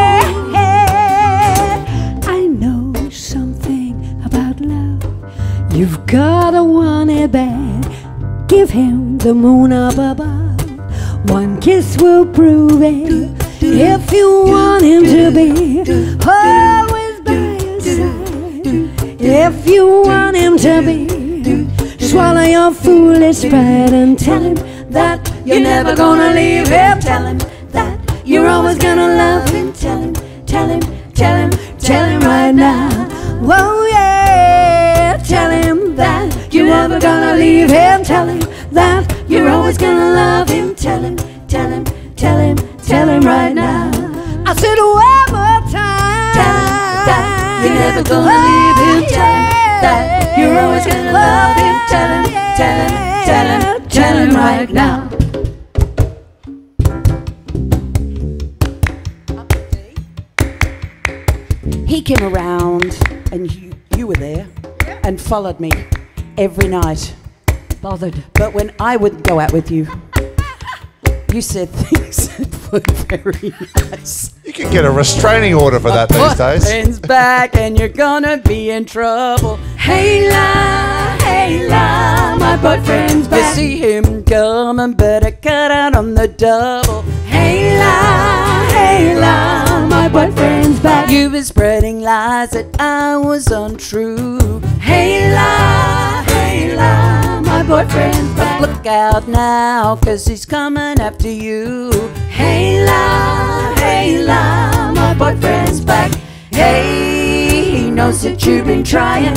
I know something about love. You've gotta want it bad. Give him the moon up above. One kiss will prove it. If you want him to be always by your side, if you want him to be, swallow your foolish pride and tell him that you're never gonna leave him. Tell him that you're always gonna love him. Tell him, tell him, tell him, tell him right now. Whoa, yeah, tell him that you're never gonna leave him. Tell him that you're always gonna love him. Tell him, tell him, tell him, tell him right now. I said one more time. Tell him that you're never gonna leave him. Tell him that you're always gonna love him. Tell him, tell him, tell him, tell him right now. He came around and you, you were there and followed me every night. Bothered. But when I wouldn't go out with you, you said things that were very nice. You can get a restraining order for that these days. Boyfriend's back and you're gonna be in trouble. Hey la, hey la, my boyfriend's back. You see him coming, better cut out on the double. Hey la, hey la, my boyfriend's back. You've been spreading lies that I was untrue. Hey la, hey la, my boyfriend's back. Look out now, cause he's coming after you. Hey la, hey la, my boyfriend's back. Hey, he knows that you've been trying,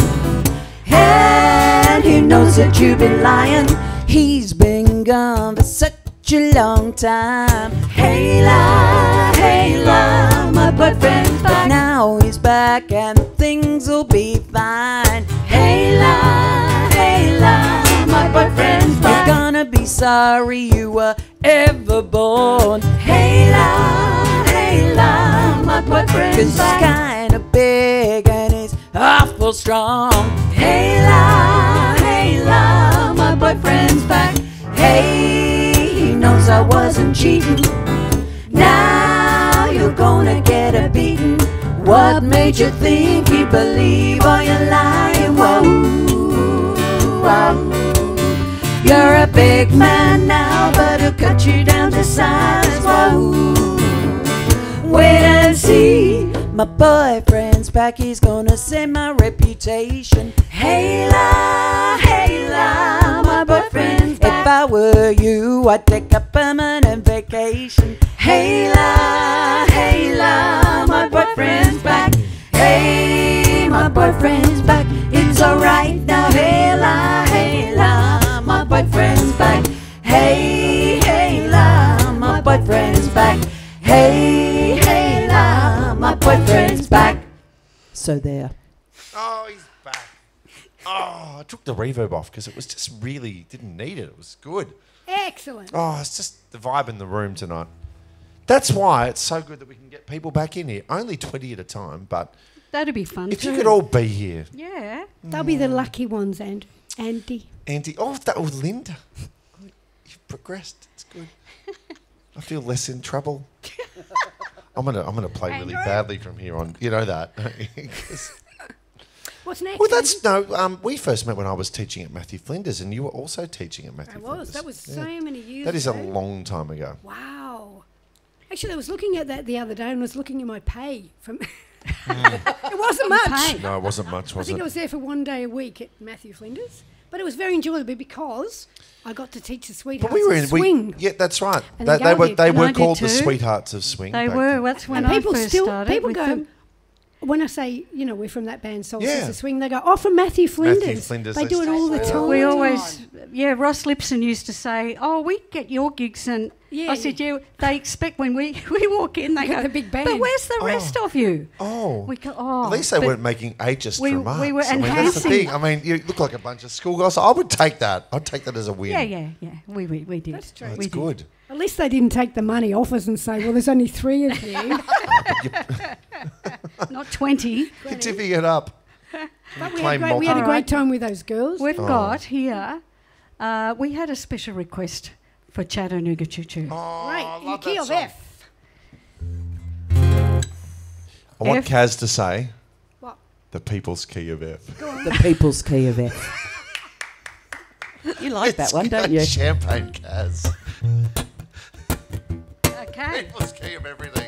and he knows that you've been lying. He's been gone for such a long time. Hey la, hey la, my boyfriend's back. Now he's back and things will be fine. Hey la, hey la, my boyfriend's back. You're gonna be sorry you were ever born. Hey la, hey la, my boyfriend's back. 'Cause he's kinda big and he's awful strong. Hey la, hey la, my boyfriend's back. Hey, he knows I wasn't cheating. Now you're gonna get a beating. What made you think he'd believe all your lying? Whoa, whoa. You're a big man now, but he'll cut you down to size. Whoa, wait and see. My boyfriend's back, he's gonna save my reputation. Hey la, hey la, my boyfriend's back. If I were you, I'd take a permanent vacation. Hey la, hey la, my boyfriend's back. Hey, my boyfriend's back. It's alright now. Hey la, hey la, my boyfriend's back. Hey, hey la, my boyfriend's back. So there. Oh, he's back. Oh, I took the reverb off because it was just really, didn't need it. It was good. Excellent. Oh, it's just the vibe in the room tonight. That's why it's so good that we can get people back in here. Only twenty at a time, but That'd be fun if too. you could all be here. Yeah. They'll be the lucky ones, and Andy. Auntie, oh, that was Linda. You've progressed. It's good. I feel less in trouble. I'm gonna, I'm gonna play really Andrew? badly from here on. You know that. 'Cause- What's next? well, that's no. Um, we first met when I was teaching at Matthew Flinders, and you were also teaching at Matthew I Flinders. was. That was Yeah. so many years That is a ago. long time ago. Wow. Actually, I was looking at that the other day and was looking at my pay from. It wasn't much. Pay. No, it wasn't much, I was think it? I was there for one day a week at Matthew Flinders, but it was very enjoyable because I got to teach the sweethearts But we were in. of swing. We, yeah, that's right. And They, the they were. Gallagher- They And were I did called the too. Sweethearts of Swing. They back were. then. That's when And I people first still started people with go them. when I say, you know, we're from that band Soul Yeah. Sister Swing. They go, oh, from Matthew Flinders. Flinders, They they do it say all the so. time. We always, yeah, Ross Lipson used to say, oh, we get your gigs. And Yeah, I said, yeah, they expect when we, we walk in, they Got go, the big band. but where's the rest of you? Oh. We go, oh. At least they but weren't making ageist we- we remarks. were I mean, that's the enhancing. thing. I mean, you look like a bunch of schoolgirls. I would take that. I'd take that as a win. Yeah, yeah, yeah. We, we, we did. That's true. That's We did. good. At least they didn't take the money off us and say, well, there's only three of you. Not twenty. You're tipping it up. But we Claim had, great, we had a multi- great time with those girls. We've Oh. got here, uh, we had a special request for Chattanooga Choo Choo. Oh, Right, I in the love key that of song. F. I want F. Kaz to say What? the people's key of F. The people's key of F. You like that one, don't you? Champagne, Kaz. Okay. People's key of everything.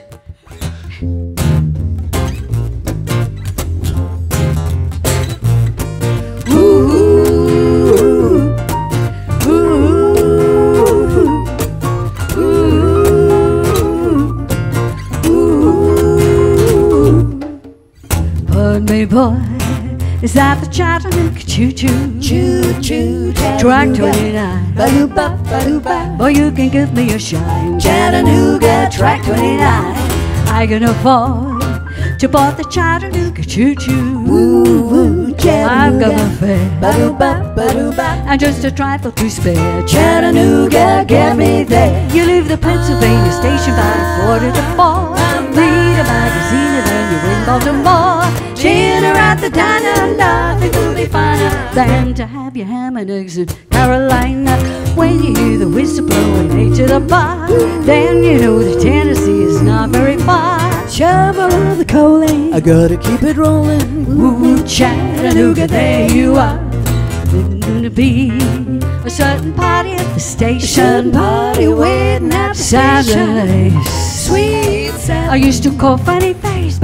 Pardon me, boy, is that the Chattanooga Choo Choo? Choo choo, Track twenty-nine. Ba-doo-ba, ba-doo-ba. Or you can give me a shine. Chattanooga, track twenty-nine. I can afford to board the Chattanooga Choo Choo. Woo woo, I've got Chattanooga. a fare Ba-doo-ba, ba-doo-ba. and just a trifle to spare. Chattanooga, get me there. You leave the Pennsylvania station by quarter to four. Read a magazine and then you're in Baltimore. Dinner at the diner, nothing will be finer than to have your ham and eggs in Carolina. When you hear the whistle blowing eight to the bar, then you know that Tennessee is not very far. Shovel the coal in. I gotta keep it rolling. Woo woo, Chattanooga, there you are. There's gonna be a certain party at the station. Certain party waiting at the Saturday. Sweet Saturday. I used to call funny face.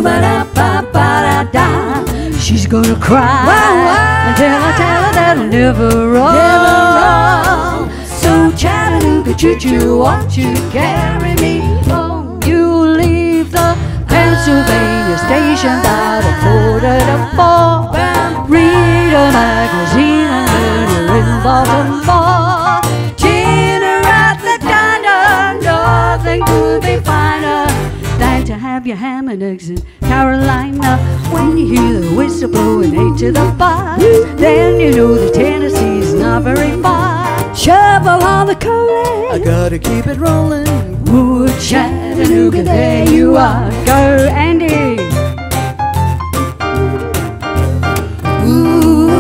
Ba-doo-ba-da-ba-ba-da-da. She's gonna cry Wow, wow. until I tell her that I'll never wrong. Never wrong. So Chattanooga Choo Choo, won't you carry me home? You leave the Pennsylvania station by the quarter to four. Read a magazine and then you're in Baltimore. Dinner at the diner, nothing could be finer than to have your ham and eggs in Carolina. When you hear the whistle blowing eight to the bar, then you know that Tennessee's not very far. Shovel all the coal I in. gotta keep it rolling. Woo, Chattanooga, there you are. Go, Andy. Ooh.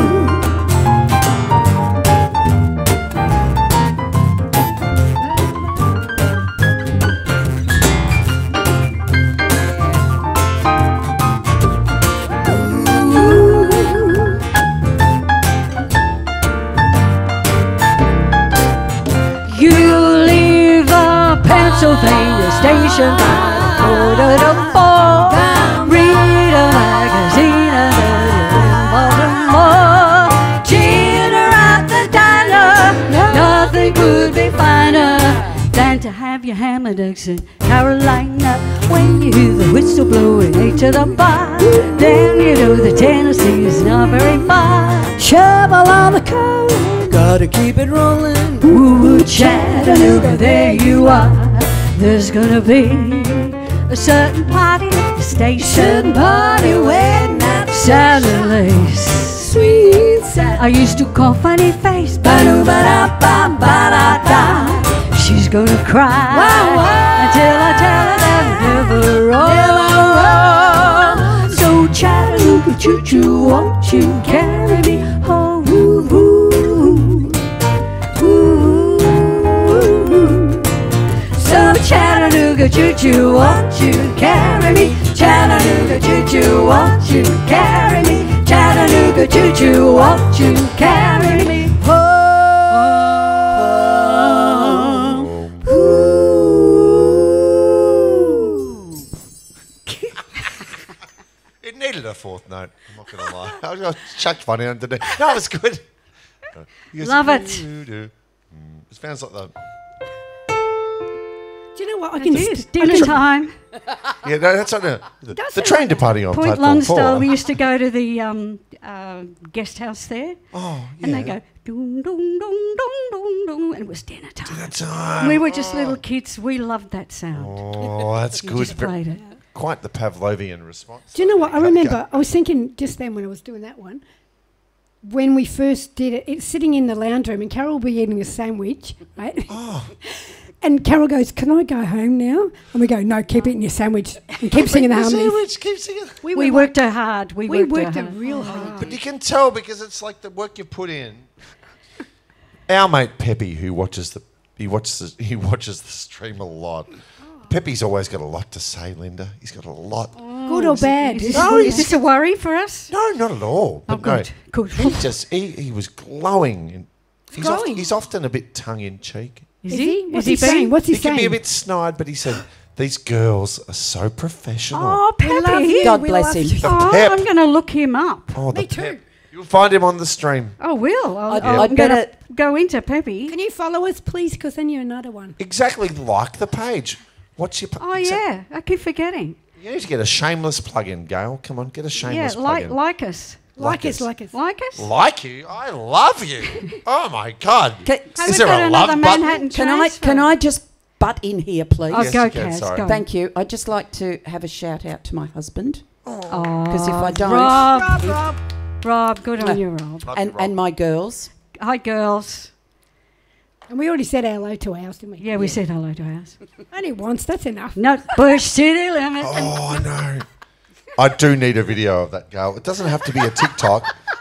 You leave the Pennsylvania station by quarter to four. Read a magazine and then you're in Baltimore. Dinner at the diner, nothing could be finer than to have your ham and eggs in Carolina. When you hear the whistle blowing eight to the bar, then you know that Tennessee is not very far. Shovel all the coal. Gotta keep it rolling. Woo, Chattanooga, there you are. There's gonna be a certain party at the station. Certain party when that Sally sweet sad. I used to call funny face. Ba-do-ba-da-ba-ba-da-da. She's gonna cry Wow, wow. until I tell her that never wrong. So Chattanooga choo-choo, won't you carry me home? Ooh, ooh, ooh. So Chattanooga choo-choo, won't you carry me? Chattanooga choo-choo, won't you carry me? Chattanooga choo-choo, won't you carry me home? It needed a fourth note. I'm not going to lie. I was chucked funny underneath. No, it was good. Goes, Love it. "Doo, doo." Mm, it sounds like the. Do you know what? I It can is st- dinner time. Yeah, no, that's not the, the, Does the it train like- departing on Point platform four. Lonsdale, we used to go to the um, uh, guest house there, Oh, yeah. and they go doom doom doom doom doom doom, and it was dinner time. Dinner time. We were just little kids. We loved that sound. Oh, that's We good. just played it. Quite the Pavlovian response. Do you know what? I Okay. remember, I was thinking just then when I was doing that one, when we first did it, it's sitting in the lounge room and Carol will be eating a sandwich, right? Oh. And Carol goes, "Can I go home now?" And we go, "No, keep eating your sandwich and keep singing the harmonies." Sandwich, keep singing. We, were worked her hard. We, We worked, worked her it hard. real hard. But you can tell because it's like the work you put in. Our mate Peppy, who watches the he watches the, he watches the stream a lot. Peppy's always got a lot to say, Linda. He's got a lot. Good or bad? Is this, No, is he's- this a worry for us? No, not at all. Oh, But no, good. Good. he just he, he was glowing. And he's, Glowing? often, he's often a bit tongue in cheek. Is, Is he? he? Is What's he, he saying? being? What's he, He can saying? be a bit snide, but he said these girls are so professional. Oh, We love Peppy. you. God we bless love him. you. Oh, pep. I'm going to look him up. Oh, the Me too. pep. You'll find him on the stream. Oh, will. I'll, I'd- I'm I'd going to better- go into Peppy. Can you follow us, please? Because then you're another one. Exactly like the page. What's your? pa- Oh, exact- yeah. I keep forgetting. You need to get a shameless plug-in, Gail. Come on, get a Yeah, shameless like, plug-in. like us. Like, Like us, us. like us. Like us? Like you? I love you. Oh my God. Can, Have Is we there got a another love Manhattan button? can I transfer? can I just butt in here, please? Oh, Yes, go, you can, Kaz, sorry. go. Thank you. I'd just like to have a shout out to my husband, Oh, because if I don't, Rob, Rob, Rob. Rob, good on Uh, you, Rob. Love and you, Rob. and my girls. Hi, girls. And we already said hello to ours, didn't we? Yeah, we said hello to ours. Only once, that's enough. No, Bush City Limit. Oh, I know. I do need a video of that, Gail. It doesn't have to be a TikTok.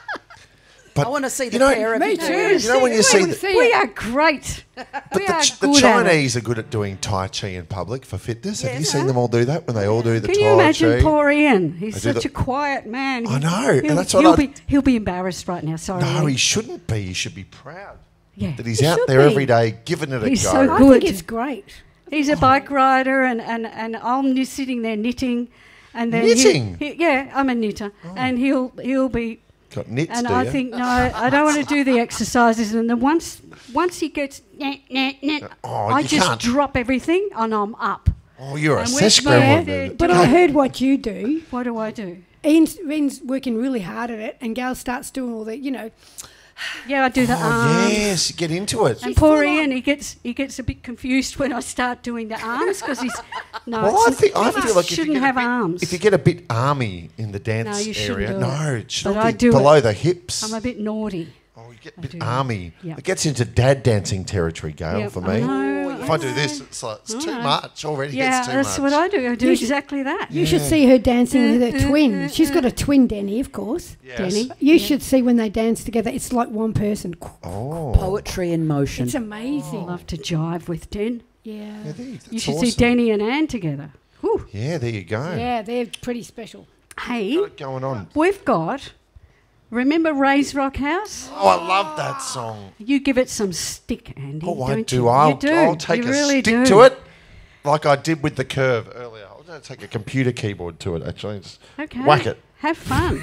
But I want to see the you know- pair of Me you. too. You know when you see the, see We it. are great. but we the, are Ch- the good at it. Chinese are good at doing Tai Chi in public for fitness. Have Yeah, you seen no. them all do that when they all do the Can Tai you imagine Chi? poor Ian? He's I do such the- a quiet man. I know, and He'll, that's what he'll I- be. He'll be embarrassed right now. Sorry. No, Ian. he shouldn't be. He should be proud yeah. that he's He out should there be. every day giving it a He's go. so I good. think it's great. He's a bike rider, and, and, and I'm just sitting there knitting, and then he- Knitting? he- yeah, I'm a knitter, and he'll he'll be. Got knits, And do I you? think no, I don't want to do the exercises. And then once once he gets, nah, nah, nah, Oh, I you just can't. drop everything and I'm up. Oh, you're a And sesh with my- gremlin. But I heard what you do. What do I do? Ian's, Ian's working really hard at it, and Gail starts doing all the, you know, Yeah, I do the Oh, arms. yes, get into it. And poor full on. Ian, he gets he gets a bit confused when I start doing the arms because he's no. Well, I it's- think I he feel like if you shouldn't get a have bit, arms. if you get a bit army in the dance you shouldn't area, do no, it. it should But I be do below it. the hips. I'm a bit naughty. Oh, you get a I bit do. army. Yeah. It gets into dad dancing territory, Gail, Yep, for I me. know, If I I do know. this, it's like it's too I know. much already. Yeah, It's too that's much. what I do. I do You should- exactly that. you should see her dancing with her twin. She's got a twin, Denny, of course. Yes. Denny. You should see when they dance together. It's like one person. Oh, Poetry in motion. It's amazing. Love to jive with Den. Yeah. yeah, there, that's You should awesome. see Danny and Anne together. Whew. Yeah, there you go. Yeah, they're pretty special. Hey, Got it going on. we've got. Remember Ray's Rock House? Oh, I love that song. You give it some stick, Andy. Oh, I don't do. You? I'll, you do. I'll take you a really stick do. to it, like I did with the curve earlier. I'm going to take a computer keyboard to it. Actually, just Okay. whack it. Have fun.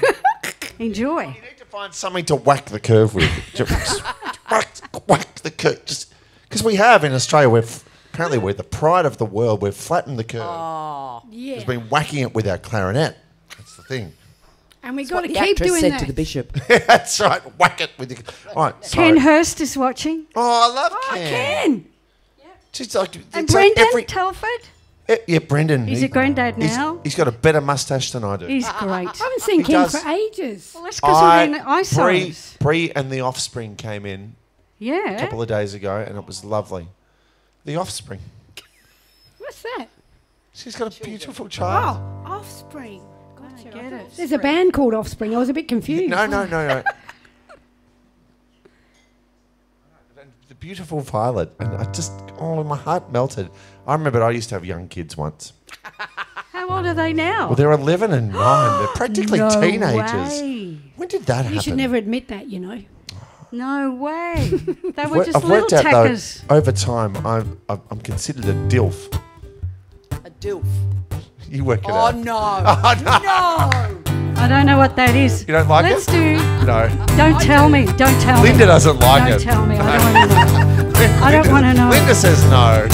Enjoy. You need to find something to whack the curve with. Just whack, whack the curve. Just because we have in Australia, we're f- apparently we're the pride of the world. We've flattened the curve. Oh, Yeah. We've been whacking it with our clarinet. That's the thing. And we've that's got what to the keep actress doing said that. to the bishop. That's right. Whack it with your. All right. Sorry. Ken Hurst is watching. Oh, I love Oh, Ken. Ken. She's like, And it's like Brendan every. Telford. Eh, yeah, Brendan. He's he- a granddad he's- now. he's got a better moustache than I do. He's great. I haven't seen He Ken does. for ages. Well, that's because we're in the I, ice Bree, ice. Bree and the Offspring came in a Yeah. couple of days ago, and it was lovely. The Offspring. What's that? She's got a beautiful child. Oh, Offspring. Gotcha. get it. There's a band called Offspring. I was a bit confused. No, no, no, no. The beautiful Violet, and I just, oh, my heart melted. I remember I used to have young kids once. How old are they now? Well, they're eleven and nine. They're practically no teenagers. Way. When did that happen? You should never admit that, you know. No way. They I've were wor- just I've little worked out tackers. though, over time, I'm, I'm I'm considered a dilf. A dilf. You work it Oh, out. no. Oh, no. No. I don't know what that is. You don't like Let's it? do. No. Don't tell me. Don't tell me. Linda doesn't like Don't it. tell me. I don't want to know. I don't Linda- wanna know. Linda says no.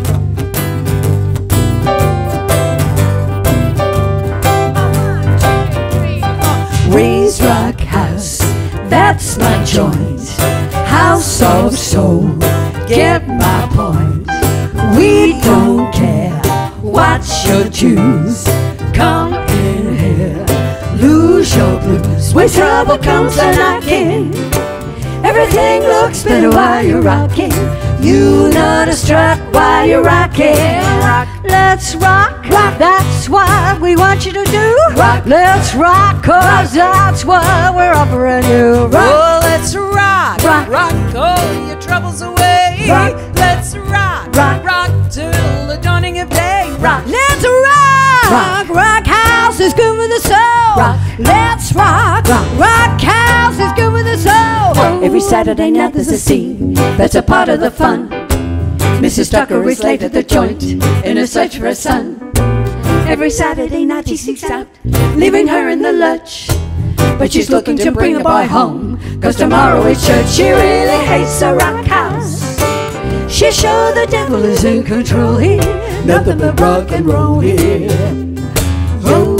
Ray's Rock House, that's my joint. House of soul, get my point. We don't care what you choose. Come in here, lose your blues. When trouble comes a knocking, everything looks better while you're rocking. You know to strut while you're rocking. Rock. Let's rock, rock. That's what we want you to do. Rock. Let's rock, cause that's what we're offering you. Rock. Oh, let's rock, Rock. rock, all your troubles away. Rock. Let's rock, Rock. rock till the dawning of day. Rock. Let's rock. Rock. Rock house is good for the soul. Rock. Let's rock. Rock. Rock house is good for the soul. Every Saturday night there's a scene that's a part of the fun. Missus Tucker is late at the joint in a search for a son. Every Saturday night he sneaks out, leaving her in the lurch. But she's looking to bring a boy home, cause tomorrow is church. She really hates a rock house. She's sure the devil is in control here. Nothing but rock and roll here. Oh.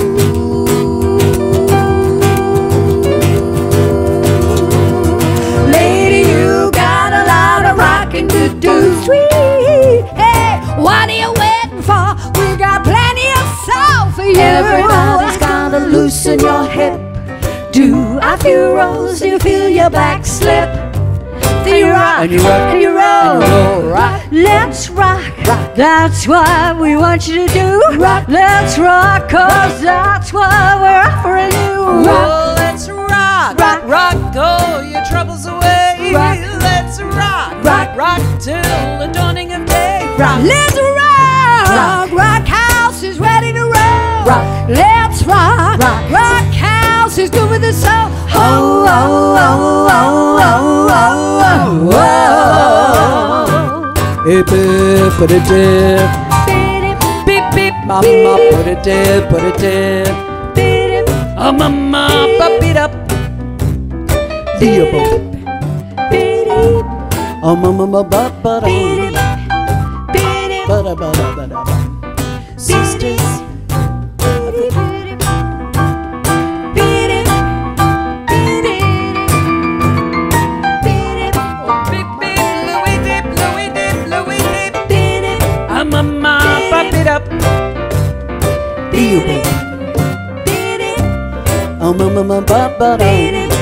Lady, you got a lot of rocking to do. Sweet. Hey, what are you waiting for? We got plenty of soul for you. Everybody's gotta loosen your hip. Do a few rolls, you feel your back slip. Then you rock, And you rock, and you roll. and you roll. Rock. Let's rock. Rock. That's what we want you to do. Rock. Let's rock, cause that's what we're offering you. Oh, let's rock, Rock. rock, rock, all your troubles away. Rock. Let's rock, Rock. rock till the dawning of day. Rock. Let's rock. Rock. Rock house is ready to roll. Rock. Let's rock. Rock. Rock house is good with the soul. Oh, oh, oh, oh, oh, oh, oh, oh. Hip, hip, put it dip. Beep, beep, mama, put it dip, put it dip. Oh, mama, pop it up. Dear Oh, mama, ba ba ba ba da ba da ba da ba. Sisters. Oh, mama, ba ba da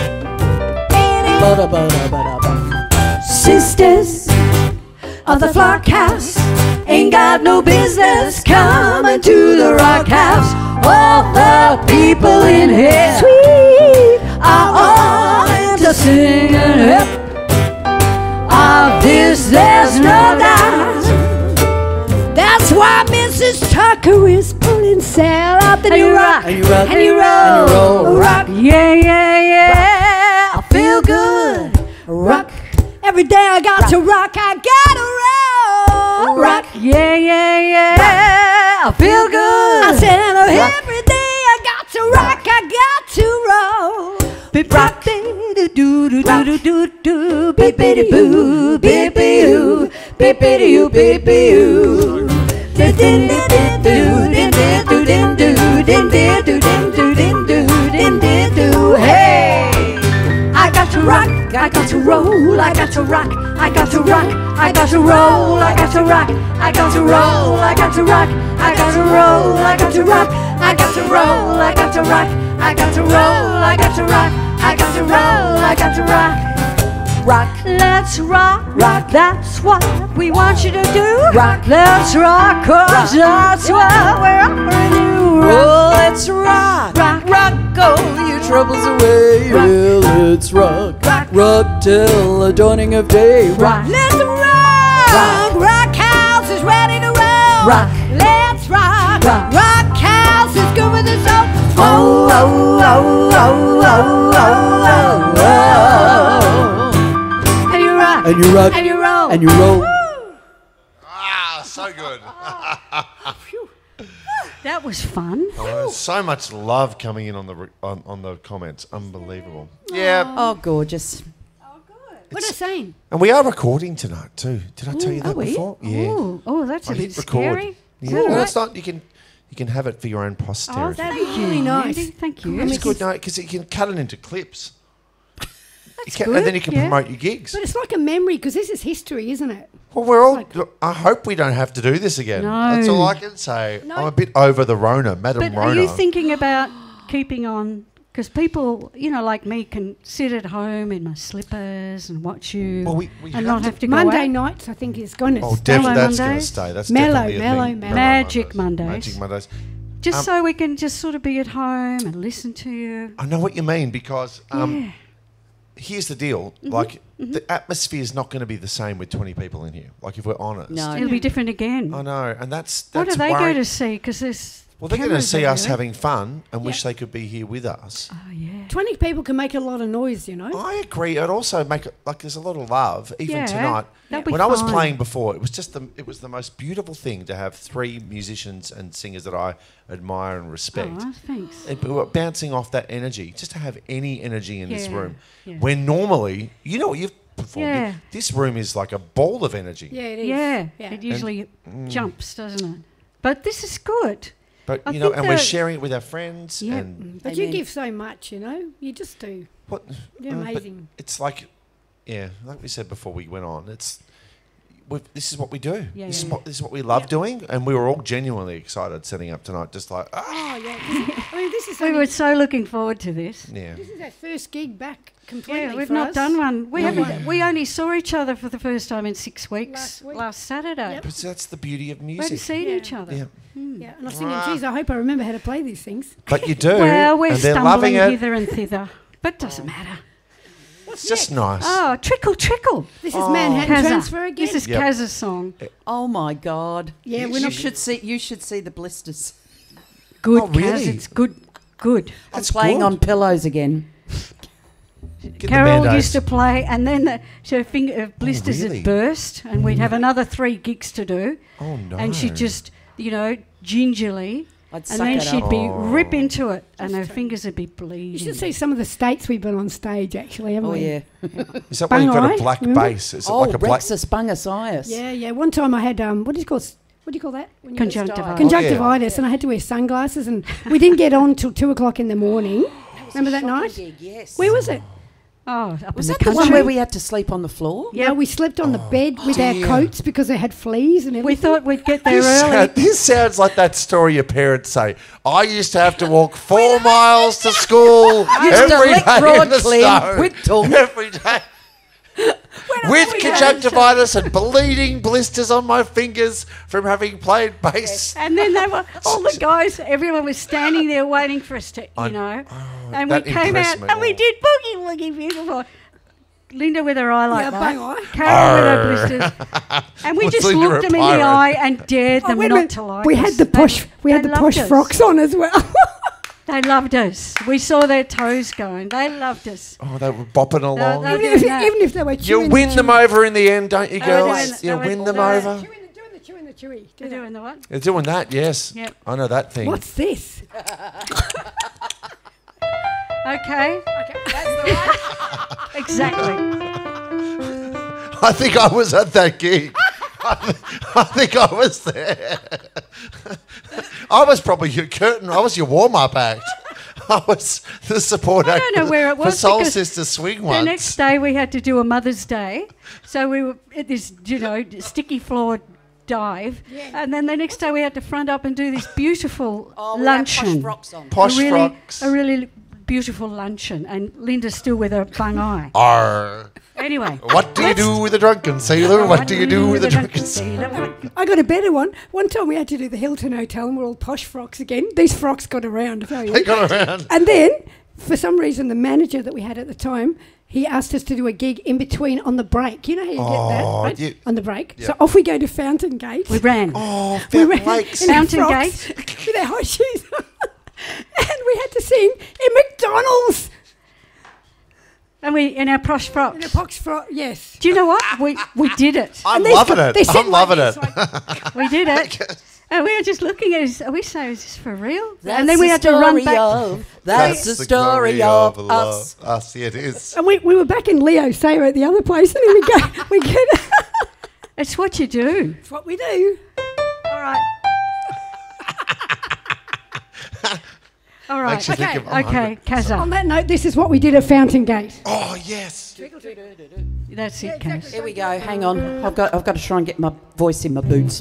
ba da ba da ba da ba. Sisters of the Flock House ain't got no business coming to the Rock House. All the people in here sweet are all into singing hip. Of this there's no doubt. That's why Missus Tucker is pulling sail up the And new you rock. rock. And you rock. And you roll. And you roll. Rock. Yeah, yeah, yeah. I feel good. Rock. Every day I got to rock. I gotta roll. Rock. Yeah, yeah, yeah. I feel good. I said every day I got to rock. I got to roll. Beep, rock. Do do do do do do. Beepity boo, beepy oo, beepity oo, beepy oo. Din din din do, din din do, din do, din din do, din do, din do, din din do. Hey, I got to rock. I I got to roll, I got to rock, I got to rock, I got to roll, I got to rock, I got to roll, I got to rock, I got to roll, I got to rock, I got to roll, I got to rock, I got to roll, I got to rock, I got to roll, I got to rock. Rock, Let's rock, rock, that's what we want you to do. rock. Let's rock, cause that's what we're offering you. Oh, let's rock, Rock. rock all your troubles away. Rock. Yeah, let's rock, Rock. rock till the dawning of day. Rock. Let's rock! Rock. Rock house is ready to roll. Rock. Let's rock! Rock. Rock house is good with the soul. Oh, oh, oh, oh, oh, oh, oh, oh. And you rock, And you rock, and you roll. and you roll. Ah, so good. That was fun. Oh, so much love coming in on the re- on, on the comments. Unbelievable. Yeah. Oh, gorgeous. What are they saying? And we are recording tonight too. Did I tell you Ooh, that are we? before? Yeah. Oh, oh, that's a I bit hit record. scary. Yeah. Is that Well, all it's not. You can you can have it for your own Oh, posterity. that'd be Really nice. Andy. Thank you. It's good, no, because you can cut it into clips. You can- good, and then you can yeah. promote your gigs. But it's like a memory because this is history, isn't it? Well, we're all. Look, I hope we don't have to do this again. No. That's all I can say. No. I'm a bit over the Rona, Madam But Rona. are you thinking about keeping on? Because people, you know, like me, can sit at home in my slippers and watch you, Well, we- we and have not to- have to Monday go out. nights, I think, is going to Oh, stay. definitely that's going to Mondays? stay. That's Mellow, definitely a mellow, thing. mellow. Magic Mondays. Magic Mondays. Just Um, so we can just sort of be at home and listen to you. I know what you mean because um, yeah. here's the deal. Mm-hmm, Like the atmosphere is not going to be the same with twenty people in here. Like if we're honest. No. It'll be different again. I know, and that's What that's do they worrying. go to see? Because there's Well, they're going to cameras see us everywhere. having fun and wish they could be here with us. Oh yeah. twenty people can make a lot of noise, you know. I agree. I'd also make it like there's a lot of love even Yeah, tonight. that'd be When I was fine. playing before, it was just the it was the most beautiful thing to have three musicians and singers that I admire and respect. Oh, thanks. And we were bouncing off that energy, just to have any energy in this Yeah, room. yeah. When normally, you know what you've performed. Yeah. This room is like a ball of energy. Yeah, it is. Yeah, yeah. it usually jumps, doesn't it? But this is good. But I you know, think and we're that- sharing it with our friends. Yeah. And But you Amen. give so much, you know. You just do. what? You're uh, but amazing. It's like, yeah, like we said before we went on. It's we've, this is what we do. Yeah, this yeah, is what this is what we love doing, and we were all genuinely excited setting up tonight. Just like, ah, Oh yeah. This is- I mean, this is We only, were so looking forward to this. yeah. this is our first gig back completely. Yeah, we've for not us. done one. We No haven't. one. We only saw each other for the first time in six weeks Last week. last Saturday. Yep. But that's the beauty of We haven't music. seen Yeah. each other. Yeah. Yeah, and I was thinking, geez, I hope I remember how to play these things. But you do, Well, we're and they're loving stumbling it. hither and thither, but doesn't matter. It's just nice. Oh, trickle, trickle. This is Manhattan Kazza. Transfer again. This is Yep. Kazza's song. Oh my God! Yeah, we're you not- should see. You should see the blisters. Good, Oh, Kaz. really? It's good, good. That's I'm playing good. on pillows again. Get the Carol Band-Aids. used to play, and then the, her finger her blisters really? had burst, and we'd have another three gigs to do. Oh no! And she'd just, you know, gingerly, I'd and suck then it she'd up. be Oh. rip into it, and her fingers would be bleeding. You should see some of the states we've been on stage, actually, haven't Oh we? yeah. Is that why you've got Bang a eye, black remember? bass? Is it Oh, like a black? Rexus bungasitis. Yeah, yeah. One time I had, um, what do you call, s- what do you call that? When you- Conjunctivitis. Conjunctivitis, and I had to wear sunglasses, and we didn't get on till two o'clock in the morning. Remember that night? Gig, yes. Where was it? Oh, up Was in that the the country. one where we had to sleep on the floor? Yeah, we slept on the bed with dear. our coats because they had fleas and everything. We thought we'd get there This, early. sound- this sounds like that story your parents say. I used to have to walk four miles to school Used to every lick day Broad in the Clean snow. with tongue. Every day. With conjunctivitis and bleeding blisters on my fingers from having played bass. And then they were all the guys. Everyone was standing there waiting for us to, you I- know. oh, and we that came impressed out me and we more. did boogie woogie beautiful. Linda with her eye like Yeah, that. bang eye. Carol with her blisters. And we Was just Linda looked a them in the pirate? eye and dared Oh, them wait a not minute. to like we us. had the They- posh, we had they the loved posh us. frocks on as well. They loved us. We saw their toes going. They loved us. Oh, they were bopping along. they- even, if, doing that. even if they were you chewing. win them over in the end, don't you, They were doing girls? it- You they were- win them they were- over. Chewing the, doing the chewing the chewy. Do They're that. doing the what? They're doing that, yes. Yep. I know that thing. What's this? Okay. Exactly. I think I was at that gig. I, th- I think I was there. I was probably your curtain. I was your warm-up act. I was the support I act don't know where it for was Soul because Sister Swing The once. next day we had to do a Mother's Day, so we were at this, you know, sticky floor dive, and then the next day we had to front up and do this beautiful Oh, we had posh luncheon. frocks on. Posh a really, frocks. a really beautiful luncheon, and Linda's still with her bung eye. Arr. Anyway, What do you let's- do with a drunken sailor? What do you do with a drunken sailor? sailor? I got a better one. One time we had to do the Hilton Hotel and we're all posh frocks again. These frocks got around, I tell you. They got around. And then, for some reason, the manager that we had at the time, he asked us to do a gig in between on the break. You know how you Oh, get that, right? you- On the break. Yeah. So off we go to Fountain Gate. We ran. Oh, We Fountain ran Lakes. in our Fountain frocks with our high shoes on. And we had to sing in McDonald's. And we in our posh In a frocks. pox frock, yes. Do you know what? We we did it. I'm And these loving gu- they it. sit I'm like loving this, it. like- We did it. And we were just looking at it. Are we saying, is this for real? That's and then we the had to run story back. Of, that's, the story of us. Us, yeah, it is. And we, we were back in Leo Sayer at the other place, and then we go, we get. It's what you do. It's what we do. All right. All right. Makes you think Okay, of, I'm Okay, hungry. Kazza. On that note, this is what we did at Fountain Gate. Oh, yes. That's it, Kaz. Here we go. Hang on. I've got I've got to try and get my voice in my boots.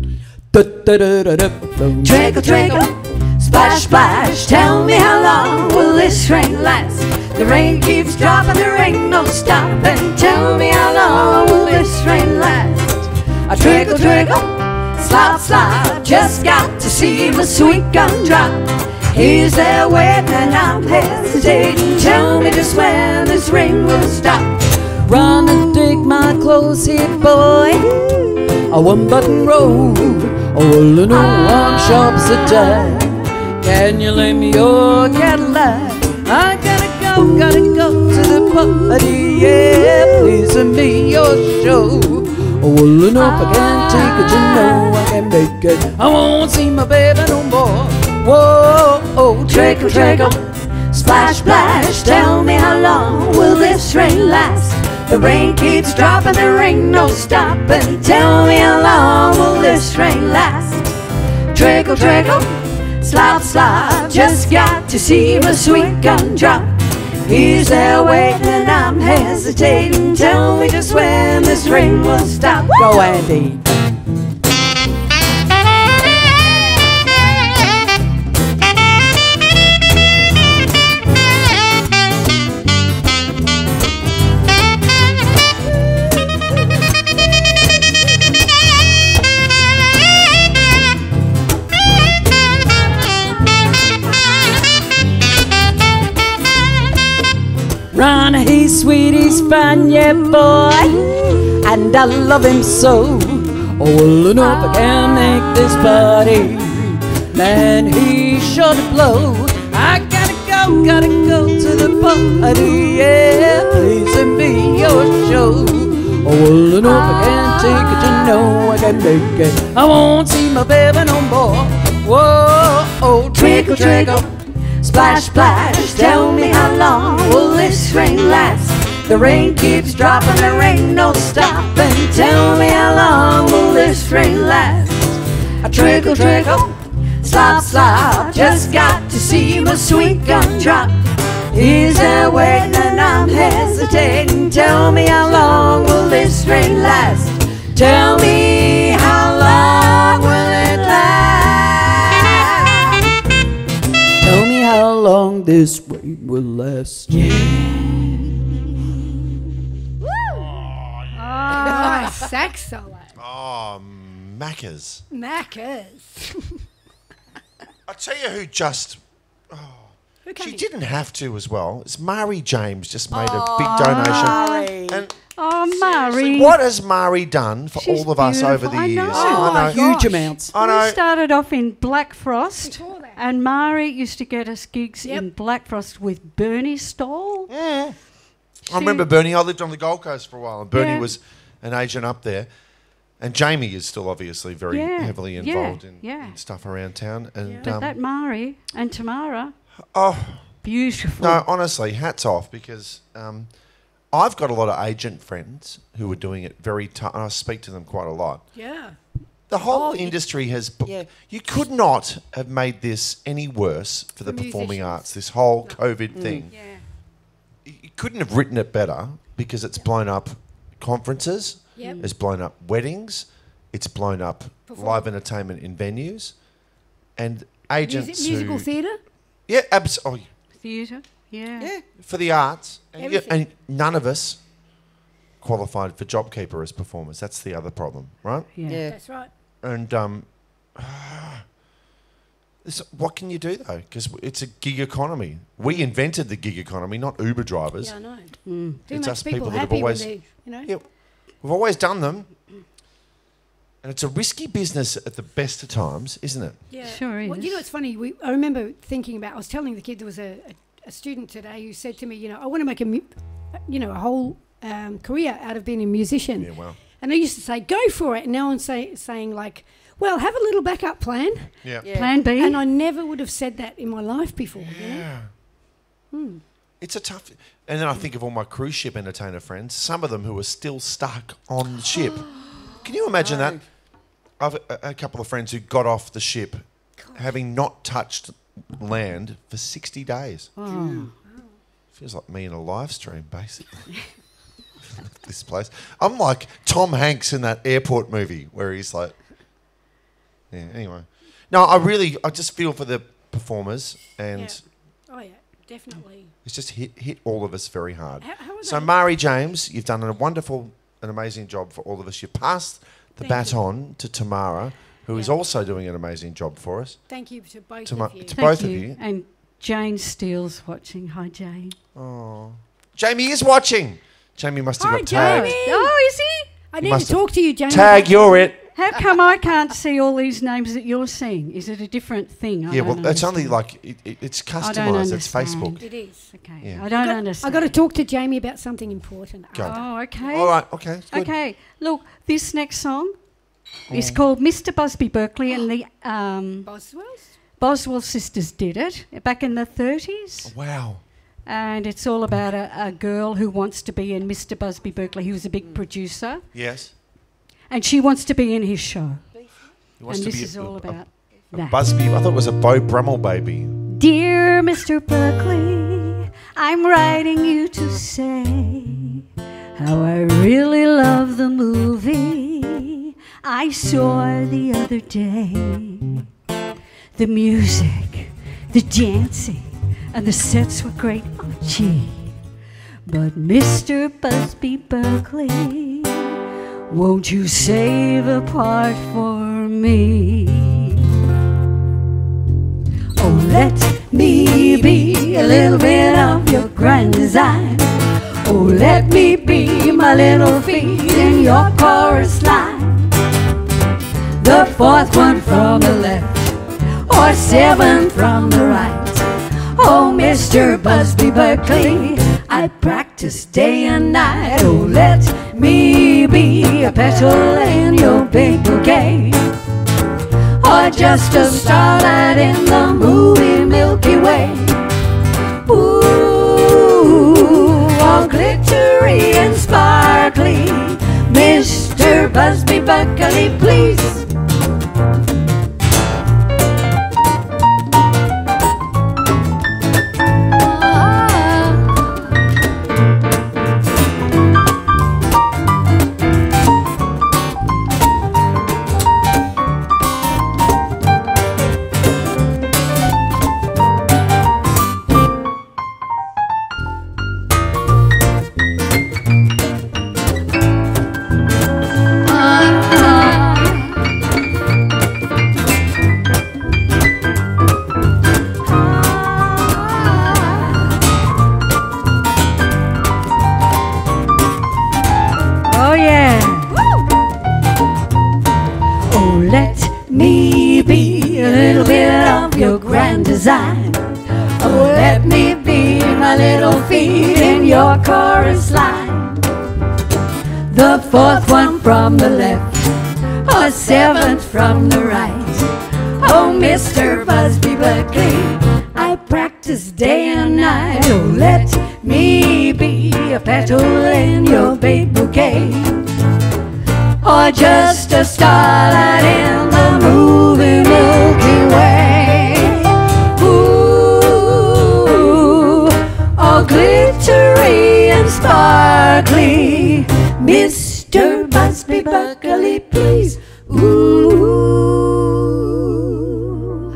Trickle, trickle, splash, splash. Tell me how long will this rain last? The rain keeps dropping, there ain't no stopping. Tell me how long will this rain last? I trickle, trickle, slop, slop. Just got to see my sweet gun drop. He's there waiting and I'm hesitating. Tell me just when this rain will stop. Run and dig my clothes here, boy. A one-button robe, all in all, one sharp as a die. Can you lend me your Cadillac? I gotta go, gotta go to the party, yeah. Please send me your show. Oh, well enough, I can't take it, you know I can make it. I won't see my baby no more. Whoa, oh, trickle, trickle, splash, splash. Tell me how long will this rain last? The rain keeps dropping, there ain't no stopping. Tell me how long will this rain last? Trickle, trickle, slop, slop. Just got to see my sweet gun drop. He's there waiting and I'm hesitating. Tell me just when this rain will stop. Go, Andy. Ron, he's sweet, he's fun, yeah, boy, and I love him so. Oh, well, enough, I can't make this party. Man, he's sure to blow. I gotta go, gotta go to the party, yeah. Please send me your show. Oh, well, enough, I can't take it, you know I can make it. I won't see my baby no more. Whoa, oh, trickle, trickle, splash, splash. Tell me how long will this rain last? The rain keeps dropping, there ain't no stopping. Tell me how long will this rain last? I trickle, trickle, slop, slop. Just got to see my sweet gun drop. He's there waiting and I'm hesitating. Tell me how long will this rain last? Tell me how long will it last? Tell me how long this rain will last. Oh, sax solo. Oh, Macca's. Maccas. I'll tell you who just... Who She came? didn't have to as well. It's Mari James just made a big donation. And Oh, seriously, Mari. what has Mari done for She's all of us over beautiful. the I years? know. Oh, I know. Huge Gosh. amounts. I We know. started off in Black Frost, Before that. and Mari used to get us gigs Yep. in Black Frost with Bernie Stoll. I remember Bernie. I lived on the Gold Coast for a while, and Bernie Yeah. was an agent up there. And Jamie is still obviously very Yeah, heavily yeah, involved in, yeah. in stuff around town. And But um, that Mari and Tamara, oh beautiful. no, honestly, hats off because um, I've got a lot of agent friends who are doing it very tough. And I speak to them quite a lot. Yeah. The whole Oh, you- industry has. bu- yeah. You could not have made this any worse for the For performing musicians. arts. This whole COVID thing. Yeah. You you couldn't have written it better because it's blown up conferences. Yep. It's blown up weddings. It's blown up Perform- live entertainment in venues, and agents Music, musical who. theatre. Yeah, absolutely. Theatre. Yeah. Yeah. For the arts, and, you- Everything. and none of us qualified for JobKeeper as performers. That's the other problem, right? Yeah. Yeah. That's right. And um, this, what can you do though? Because it's a gig economy. We invented the gig economy, not Uber drivers. Yeah, I know. Mm. Do It's make us people, people that have happy always- when they, you know. Yeah, we've always done them, and it's a risky business at the best of times, isn't it? Yeah. Sure Well, you know, is. it's funny. We, I remember thinking about. I was telling the kid there was a, a, a student today who said to me, you know, I want to make a, mu- you know, a whole um, career out of being a musician. Yeah, well, And I used to say, go for it. And now I'm say, saying like, well, have a little backup plan. yeah, Yeah. Plan B. And I never would have said that in my life before. You know? yeah. Hmm. It's a tough. And then I think of all my cruise ship entertainer friends. Some of them who are still stuck on the ship. Can you imagine that? I've a, a couple of friends who got off the ship, having not touched land for sixty days. Oh. Feels like me in a live stream, basically. This place. I'm like Tom Hanks in that airport movie where he's like, yeah. Anyway, no, I really, I just feel for the performers, and Yeah. Oh, yeah, definitely. it's just hit hit all of us very hard. How, how was So, that? Mari James, you've done a wonderful, an amazing job for all of us. You passed the Thank you. baton to Tamara, who is Yeah. also doing an amazing job for us. Thank you to both To, of mu- you. to Thank both you. of you. And Jane Steele's watching. Hi, Jane. Oh, Jamie is watching. Jamie must have Hi, got tagged. Jamie. Oh, is he? I need must to have- talk to you, Jamie. Tag, you're it. How come I can't see all these names that you're seeing? Is it a different thing? I Yeah, don't well, it's only understand. like it, it, it's I don't customized. It's understand. Facebook. It is. Okay, Yeah. I don't I understand. got to talk to Jamie about something important. Go. Oh, okay. All right. Okay. it's good. Okay, look, this next song Oh. is called Mister Busby Berkeley, and the um, Boswell's? Boswell sisters did it back in the thirties. Wow. And it's all about a, a girl who wants to be in Mister Busby Berkeley. He was a big producer, Yes. and she wants to be in his show. He wants And to this be is a, all a- about a that. Busby. I thought it was a Beau Brummel baby. Dear Mister Berkeley, I'm writing you to say how I really love the movie I saw the other day. The music, the dancing, and the sets were great, oh gee. But Mister Busby Berkeley, won't you save a part for me? Oh, let me be a little bit of your grand design. Oh, let me be my little feet in your chorus line. The fourth one from the left, or seven from the right. Oh, Mister Busby Berkeley, I practice day and night. Oh, let me be a petal in your big bouquet, or just a starlight in the movie Milky Way. Ooh, all glittery and sparkly, Mister Busby Berkeley, please. Oh yeah. Oh, let me be a little bit of your grand design. Oh, let me be my little feet in your chorus line. The fourth one from the left, or seventh from the right. Oh, Mister Busby Berkeley, I practice day and night. Oh, let me be a petal in your big bouquet, or You're just a starlight in the moving Milky Way. Ooh, all glittery and sparkly. Mister Busby Buckley, please. Ooh.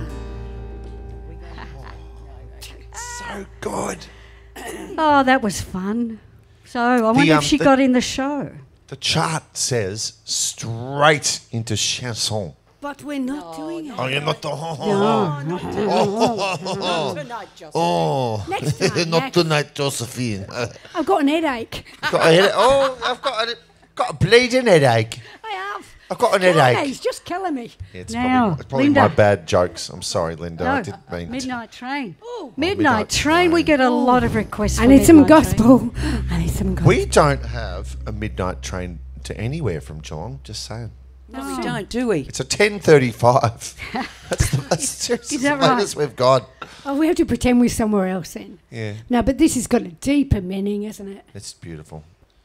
So good. Oh, that was fun. So I wonder um, if she the- got in the show. The chart says straight into chanson. But we're not doing it. Oh, you're not the. No, not tonight. Not tonight, Josephine. Oh, Next time, not next. tonight, Josephine. I've got an headache. Got a headache. Oh, I've got a, got a bleeding headache. I have. I've got an It's headache. just killing me. Yeah, it's Now, probably, it's probably Linda. my bad jokes. I'm sorry, Linda. I No, didn't mean to. Midnight Train. Oh. Midnight, Midnight Train. We Train. get a lot of requests. I for need some Midnight Train. gospel. I need some gospel. We don't have a midnight train to anywhere from Geelong. Just saying. No, we don't, do we? It's a ten thirty-five. That's the that's seriously Is that the latest right? we've got. Oh, we have to pretend we're somewhere else then. Yeah, No, but this has got a deeper meaning, isn't it? it's beautiful.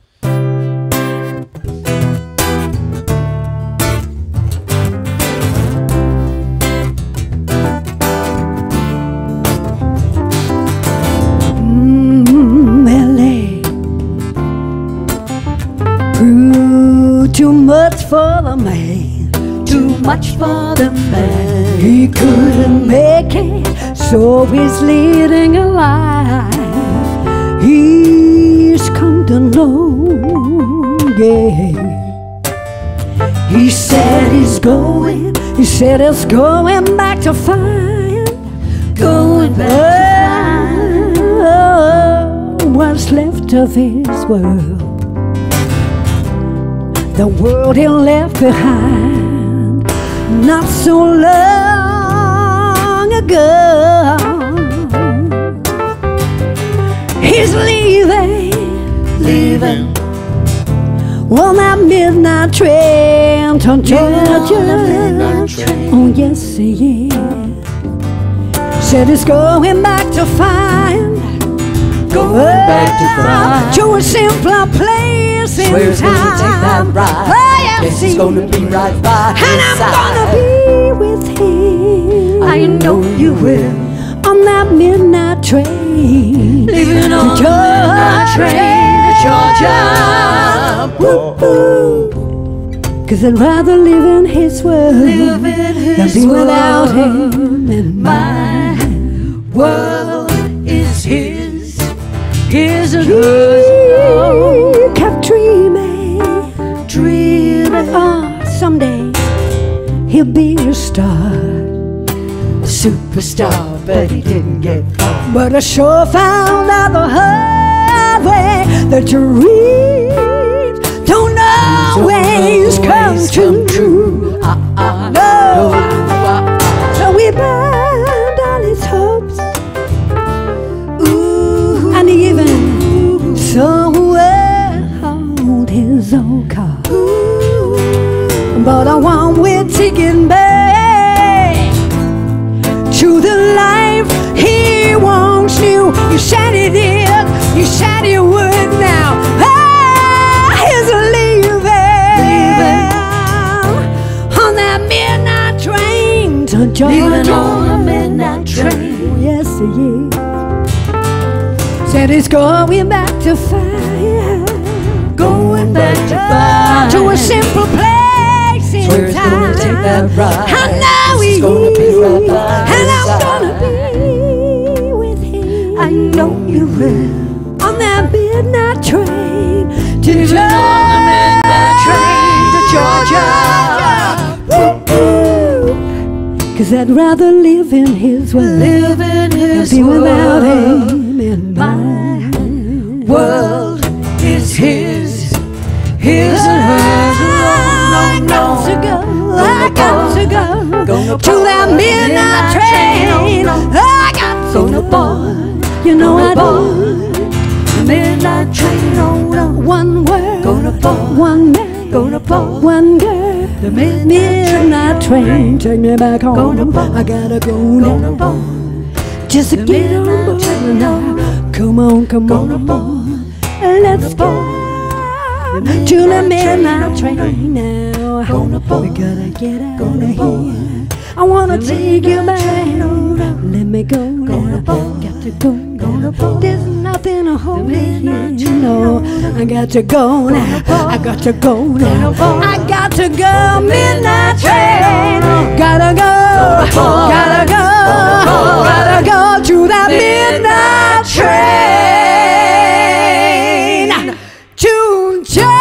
Mm, L A grew too much for the man. Too much for the man. He couldn't make it, so he's leading a lie. He's come to know, yeah. He said he's going, he said he's going back to find, Going back oh, what's left of his world, the world he left behind not so long ago. He's leaving, leaving. on that midnight train to Georgia. midnight train. Oh yes he is. Said he's going back to find, Going back to find. to a simpler place in Swear he's time. gonna take that ride. Oh yes Guess he he's gonna is. be right by his And I'm side. gonna be with him. I know you will. On that midnight train, Leaving on the midnight train to Georgia. Woo-hoo. Cause I'd rather live in his world Live in than his be without world. him and mine. My world is his, his and hers. He kept dreaming, Dreaming. oh, someday he'll be a star. Superstar, but he didn't get far. But I sure found out the hard way that dreams don't always come true. Uh, uh, No, uh, so we burned all his hopes, ooh, and even sold his old car. But I want with ticket back to the life he once knew. You said he did, you said he would now. Ah, he's leaving on that midnight train to Georgia. leaving on a midnight train. Yes, he is. Said he's going back to fire, Going back to find. to a simple place in Swear he's time. gonna take that ride. I know he He's gonna be right is, by and his I'm side. gonna be with him. I know you will. On that midnight train to Leaving on a midnight train to Georgia. Cause I'd rather live in his world Live in than his be without world. him in mine. World is his, his and hers. I No, got no, to no. go, I got to go Gonna to that board midnight midnight train. train. I got to Gonna go, board, you know I gonna do. board the midnight train. Oh no, One word, Gonna board, one man, gonna board one girl. the midnight, Midnight train, take me back home. Gonna board, I gotta go Gonna now. board Just the get on midnight board train. now. Come on, come Gonna on, board let's go the to the midnight midnight train. train now. go. We gotta get out of here. I wanna take you back. Let me go now. Got to go now. There's nothing to hold me here. You know, I got to go now. I got to go now. I got to go. Midnight train. Gotta go. Gotta go. Gotta go to that midnight train. To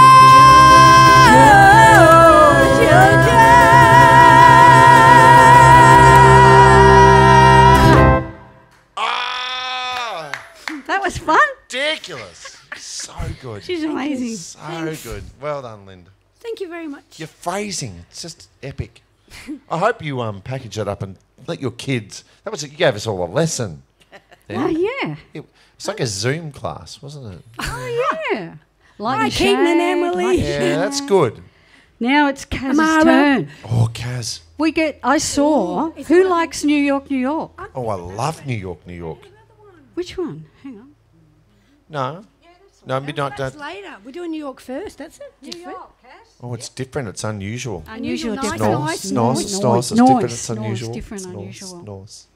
Ah, That was fun. ridiculous. So good. She's amazing. So good. Well done, Linda. Thank you very much. Your phrasing, it's just epic. I hope you um package it up and let your kids. That was you gave us all a lesson. Oh, yeah. It, it's like a Zoom class, wasn't it? Oh, yeah. Like Hi, Keaton and Emily. Yeah, that's good. Now it's Kaz's Amara. turn. Oh, Kaz. We get. I saw. Who likes New York, New York? Oh, I love New York, New York. Which one? Hang on. No. No, Midnight That's Dance. later. We're doing New York first. That's it. Different. Oh, it's different. It's unusual. Unusual, Unusual, different. nice, Nice, nice, nice, nice. It's noise, different. It's noise, unusual. different, It's nice, unusual. nice.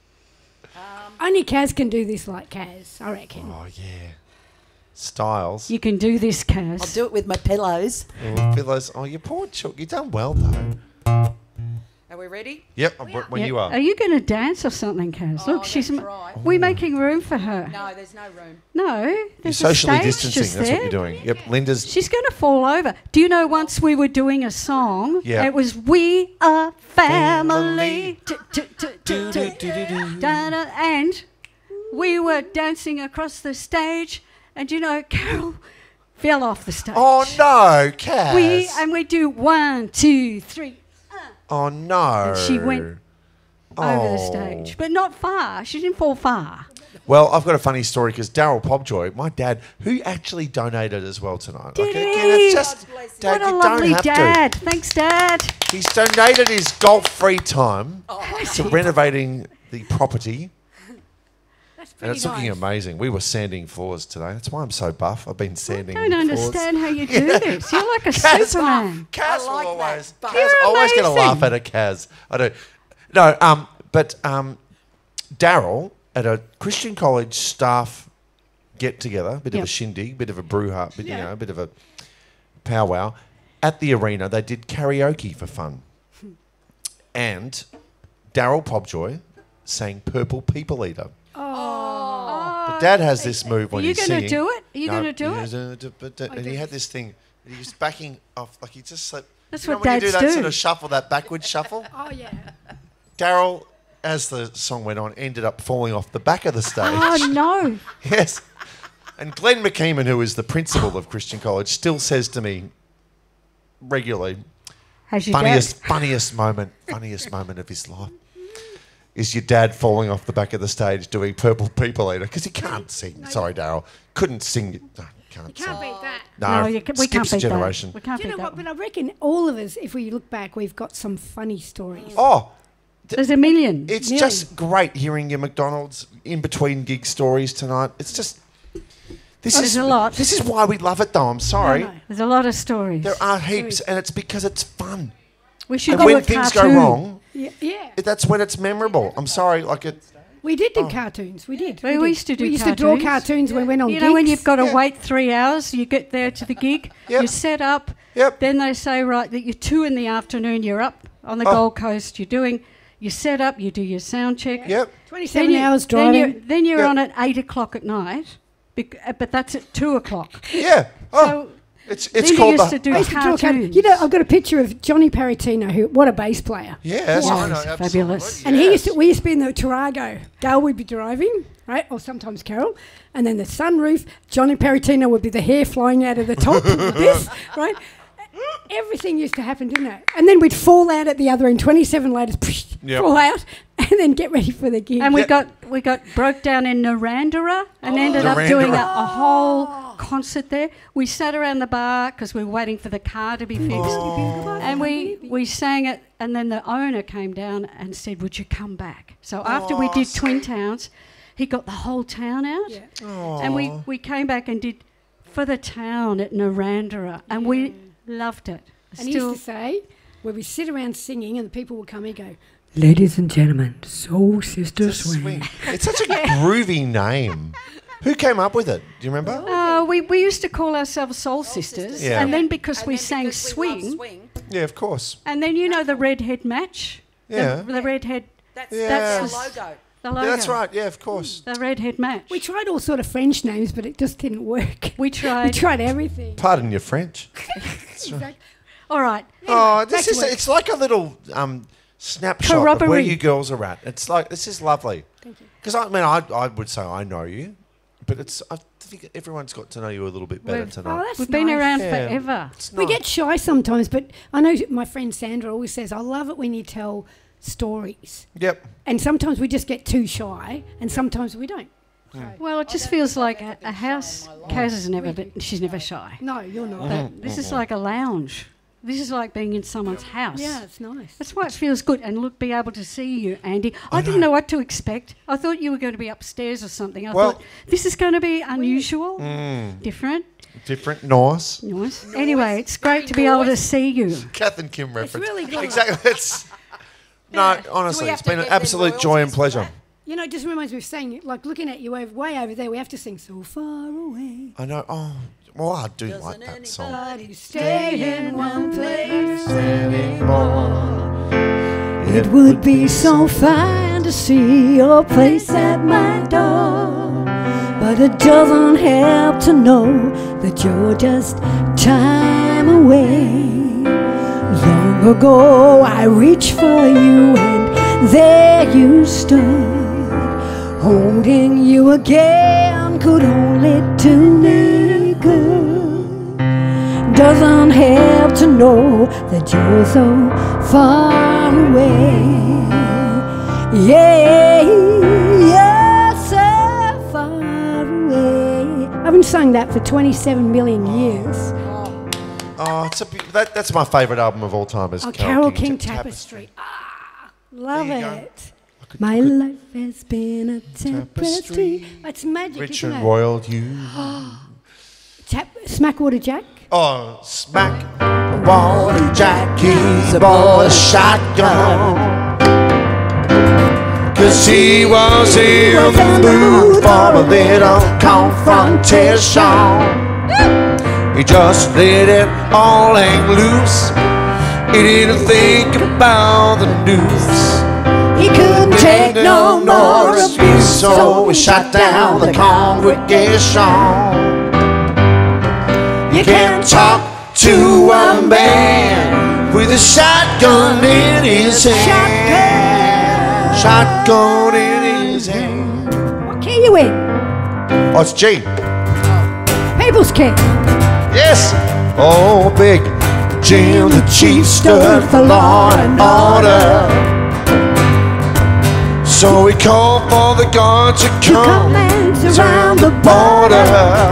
Only Kaz can do this like Kaz, I reckon. Oh, yeah. Styles. You can do this, Kaz. I'll do it with my pillows. Oh, pillows. Oh, you poor chook. You've done well, though. Are we ready? Yep, I'm- when Yeah. you are. Are you going to dance or something, Kaz? Oh, Look, she's. that's Ma- right. We're making room for her. No, there's no room. No, You're there's a socially stage distancing. just That's there. what you're doing. Yep, Linda's. She's going to fall over. Do you know once we were doing a song? Yeah. It was We Are Family. Family. Tu- tu- tu- tu- tu- Do-do-do-do-do. da-da. And we were dancing across the stage, and you know, Carol fell off the stage. Oh, no, Kaz. We and we do one, two, three. Oh, no. And she went over the stage, but not far. She didn't fall far. Well, I've got a funny story because Daryl Pobjoy, my dad, who actually donated as well tonight. Did again, he? it's just, God bless him. Dad, What a you lovely don't have dad. Thanks, Dad. to. He's donated his golf-free time Oh. to renovating the property. That's And pretty it's looking nice. amazing. We were sanding floors today. That's why I'm so buff. I've been sanding I don't floors. understand how you do this. You're like a Kaz, Superman. Kaz I will like that, always. but- Kaz, You're I always going to amazing. laugh at a Kaz. I do. No, um, but um, Daryl at a Christian college staff get together, bit of Yep. a shindig, bit of a brouhaha, bit you know, a bit of a powwow at the arena. They did karaoke for fun, and Daryl Pobjoy sang "Purple People Eater." But Dad has this move when Are you he's gonna singing. do it? Are you No, gonna do he it? does, uh, And he had this thing. He was backing off, like he just like. That's you know what when you do dads that do. sort of shuffle, that backwards shuffle. Oh, yeah. Daryl, as the song went on, ended up falling off the back of the stage. Oh, no. Yes. And Glenn McKeeman, who is the principal of Christian College, still says to me regularly, Has your funniest, dad? funniest moment, funniest moment of his life is your dad falling off the back of the stage doing Purple People Eater because he can't sing. Sorry, Daryl, couldn't sing. No, can't Can't sing. beat that. No, No, you can, we skips can't a beat generation. that. We can't Do you beat know that what? But one. I reckon all of us, if we look back, we've got some funny stories. Oh, There's a million. it's Really? just great hearing your McDonald's in between gig stories tonight. It's just this There's is a lot. This is why we love it, though. I'm sorry. No, no. There's a lot of stories. There are heaps, and it's because it's fun. We should And do when a things cartoon. go wrong, Yeah, yeah. that's when it's memorable. I'm sorry, like it. We did do Oh. cartoons. We did. We did. used to do We used to draw cartoons. cartoons when we went on You know when gigs. you've got to Yeah. wait three hours, you get there to the gig, Yep. you set up, Yep. then they say, right, that you're two in the afternoon, you're up on the Oh. Gold Coast, you're doing, you set up, you do your sound check. Yep. twenty-seven you- hours then driving. you're, then you're Yep. on at eight o'clock at night, bec- uh, but that's at two o'clock. Yeah. Oh, So it's it's Linda called used the. to do I used to draw cartoons. cartoons. You know, I've got a picture of Johnny Paratino, who what a bass player. Yes, Yeah, I know. it's absolutely, fabulous. And he yes. used to, we used to be in the Tarago. Gail would be driving, right, or sometimes Carol, and then the sunroof. Johnny Paratino would be the hair flying out of the top like this, right? Everything used to happen, didn't it? And then we'd fall out at the other end. Twenty-seven laters, Yep. fall out, and then get ready for the gig. And we Yeah. got we got broke down in Narandera and ended up doing a, Narandera. a whole concert there. We sat around the bar because we were waiting for the car to be fixed, and we we sang it. And then the owner came down and said, "Would you come back?" So after we did Twin Towns, he got the whole town out, Yeah. and we we came back and did for the town at Narandera, and we loved it. And he Still, used to say, where we sit around singing and the people will come in and go, ladies and gentlemen, Soul Sister Swing. Swing. It's such a groovy name. Who came up with it? Do you remember? Uh, we, we used to call ourselves Soul Sisters, Yeah. and then because And we then sang because we love swing, swing, Yeah, of course. and then you know the redhead match? Yeah. The, the redhead, that's, Yeah. that's That's our logo. the logo. Yeah, that's right. Yeah, of course. The redhead match. We tried all sort of French names, but it just didn't work. We We tried. tried everything. Pardon your French. Exactly. All right. Oh, this back to is work. it's like a little um, snapshot of where Corroborate. you girls are at. It's like this is lovely. Thank you. Because I mean, I I would say I know you, but it's I think everyone's got to know you a little bit better We've- Oh, tonight. that's We've been nice. around Yeah. forever. It's We nice. get shy sometimes, but I know my friend Sandra always says, I love it when you tell stories. Yep. And sometimes we just get too shy, and sometimes we don't. Well, it just feels like a, a house. Kaz has never been. She's never shy. No, you're not. But this is like a lounge. This is like being in someone's house. Yeah, it's nice. That's why it feels good. And look, be able to see you, Andy. I, didn't know what to expect. I thought you were going to be upstairs or something. I Well- thought this is going to be unusual, Mm, different, different, nice. nice. Anyway, it's great to be able to see you. Kath and Kim reference. really good. Exactly. It's no, honestly, have it's to been an give them absolute joy and royalties for pleasure. that? You know, it just reminds me of saying, like looking at you over, way over there, we have to sing So Far Away. I know. Oh, well, I do like Doesn't that song. anybody Stay in one place. Anymore. It would be so fine to see your face at my door, but it doesn't help to know that you're just time away. Long ago I reached for you and there you stood. Holding you again could only do me good. Doesn't help to know that you're so far away. Yeah, you're so far away. I haven't sung that for twenty-seven million years. Oh, it's a be- that, that's my favourite album of all time. Is Oh, Carol King Ta- Tapestry. Ah, love There you go. it. My life has been a tapestry. It's magic, Rich isn't and it? royal you. Tap, Smackwater Jack. Oh, smack the water jack, he's aboard a shotgun. Cause he was in the mood for a little confrontation. He just let it all hang loose. He didn't think about the news. He couldn't take no more abuse, so we shut down the congregation. You can't talk to a man with a shotgun in his hand. Shotgun in his hand. What key you in? Oh, it's G. People's key. Yes. Oh, big Jim the Chief stood for law and order. So he called for the guards to come Commands around the border.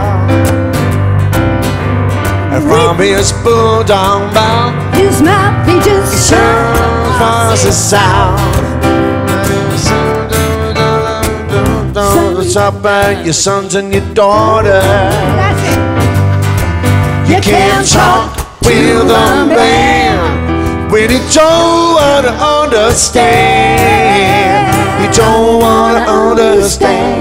And from his bulldog mouth, His mouth, he just sounds was a sound. What's up about your sons and your daughters? That's it. You can't talk with a man when he don't want to understand. You don't want to understand.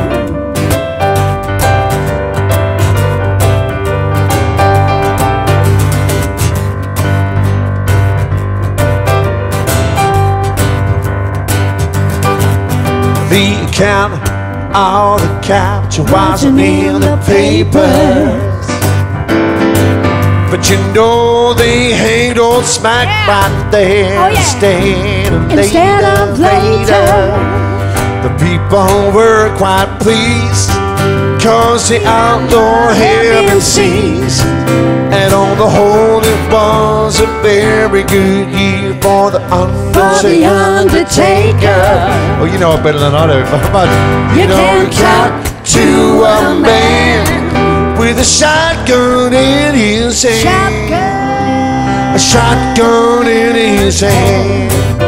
The account of the capture wasn't in the papers, but you know they hanged old Smack right there Oh, yeah. instead of Instead later, of later. The people were quite pleased, cause the outdoor heaven ceased. And on the whole it was a very good year for the For the Undertaker. Undertaker. Oh, you know it better than I do, but You you know can't you talk to a man with a shotgun in his hand. Shotgun. A shotgun in his hand.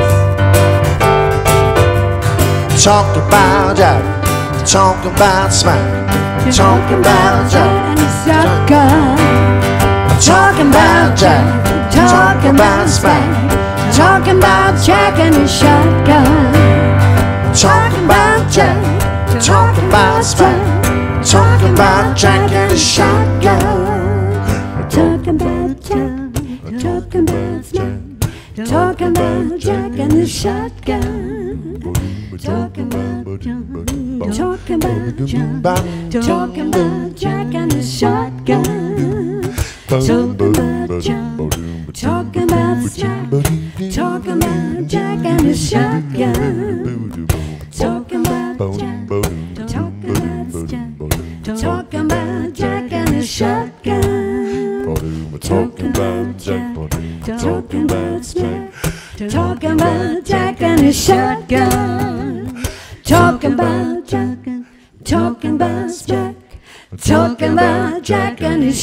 Talk about Jack, talk about Smack, talk about Jack. And his shotgun. I'm talking about Jack, talking about smack, talking about Jack and his shotgun. Talking about Jack, talking about smack, talking about Jack and his shotgun. Talking about Jack, talking about smack, talking about Jack and his shotgun. Talking about John, talking about John, talking about Jack and his shotgun. Talking about John, talking about Jack, talking about Jack and his shotgun. Talking about Jack, talking about Jack, talking about Jack and his shotgun. Talking about Jack, talking about Jack, talking about Jack and his shotgun. Talking about Jack, talking about Jack, talking about Jack and his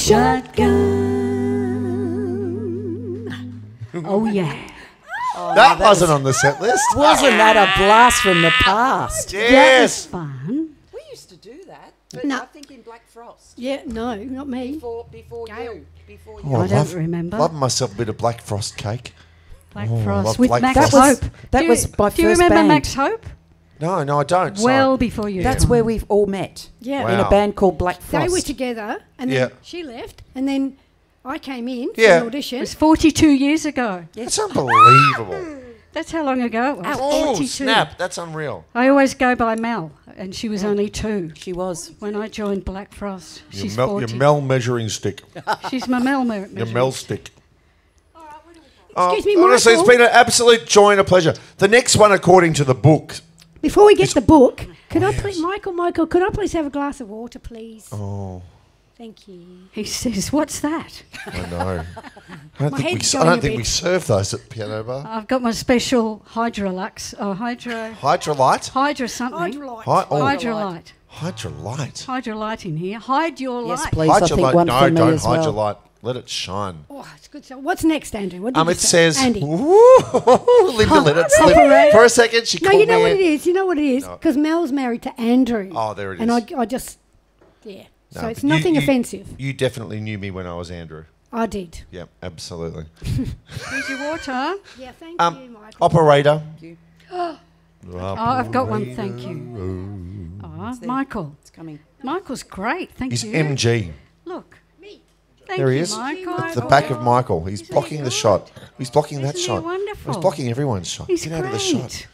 shotgun. Oh, yeah. Oh, That no, wasn't was, on the set list. Wasn't that a blast from the past? That was Yes. fun. We used to do that, but No. I think in Black Frost. Yeah, no, not me. Before, before Gail. you. Before Oh, you. I don't love, remember. Loving myself a bit of Black Frost cake. Black Oh, Frost love with Black Max Frost. That was- Hope. that do you, was my Do you first remember band. Max Hope? No, no, I don't. sorry. Well before you. That's where we've all met. Yeah. In a Wow. band called Black They Frost. were together, and then Yeah. she left, and then I came in for Yeah. an audition. It was forty-two years ago. That's unbelievable. That's how long ago it was. Oh, forty-two. snap. That's unreal. I always go by Mel, and she was only two She was. when I joined Black Frost. Your She's Mel, forty. your Mel measuring stick. She's my Mel. Me- Your measuring. Mel stick. Excuse me, Oh, honestly, it's Michael. been an absolute joy and a pleasure. The next one, according to the book. Before we get the book, could Oh, I yes. please, Michael, Michael, could I please have a glass of water, please? Oh, Thank you. He says, "What's that?" I know. I don't, My think, we, head's s- I going don't a think we bit. serve those at Piano Bar. I've got my special Hydrolux or Hydro Hydrolite? Hydro something. Hydrolite. Hy- oh, Hydrolite. Hydrolite. Hydrolite in here. Hide your Yes, light. please. I think Hydrolite. one No, for me don't as hide well. your light. Let it shine. Oh, it's good. So what's next, Andrew? What did Um, you it say? says, Andy. Ooh, Linda let it slip. Operator. For a second, she No, called you know me what in. it is. You know what it is? No. Because Mel's married to Andrew. Oh, there it And is. I, I just, yeah. No, so it's but you- nothing you- offensive. You definitely knew me when I was Andrew. I did. Yeah, absolutely. Here's your water. Yeah, thank Um, you, Michael. Operator. Oh, I've got one. Thank you. Oh, Michael. It's coming. Michael's great. Thank He's you. M G. Look. Thank There he you, is. Michael. That's the back of Michael. He's Isn't he blocking the good? shot. He's blocking that Isn't he shot. wonderful? He's blocking everyone's shot. He's Get out great. of the shot.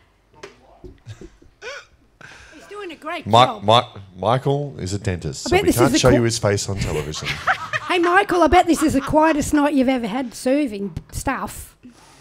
He's doing a great Mi- job. Mi- Michael is a dentist, I so bet we this is can't the show co- you his face on television. Hey, Michael, I bet this is the quietest night you've ever had serving stuff.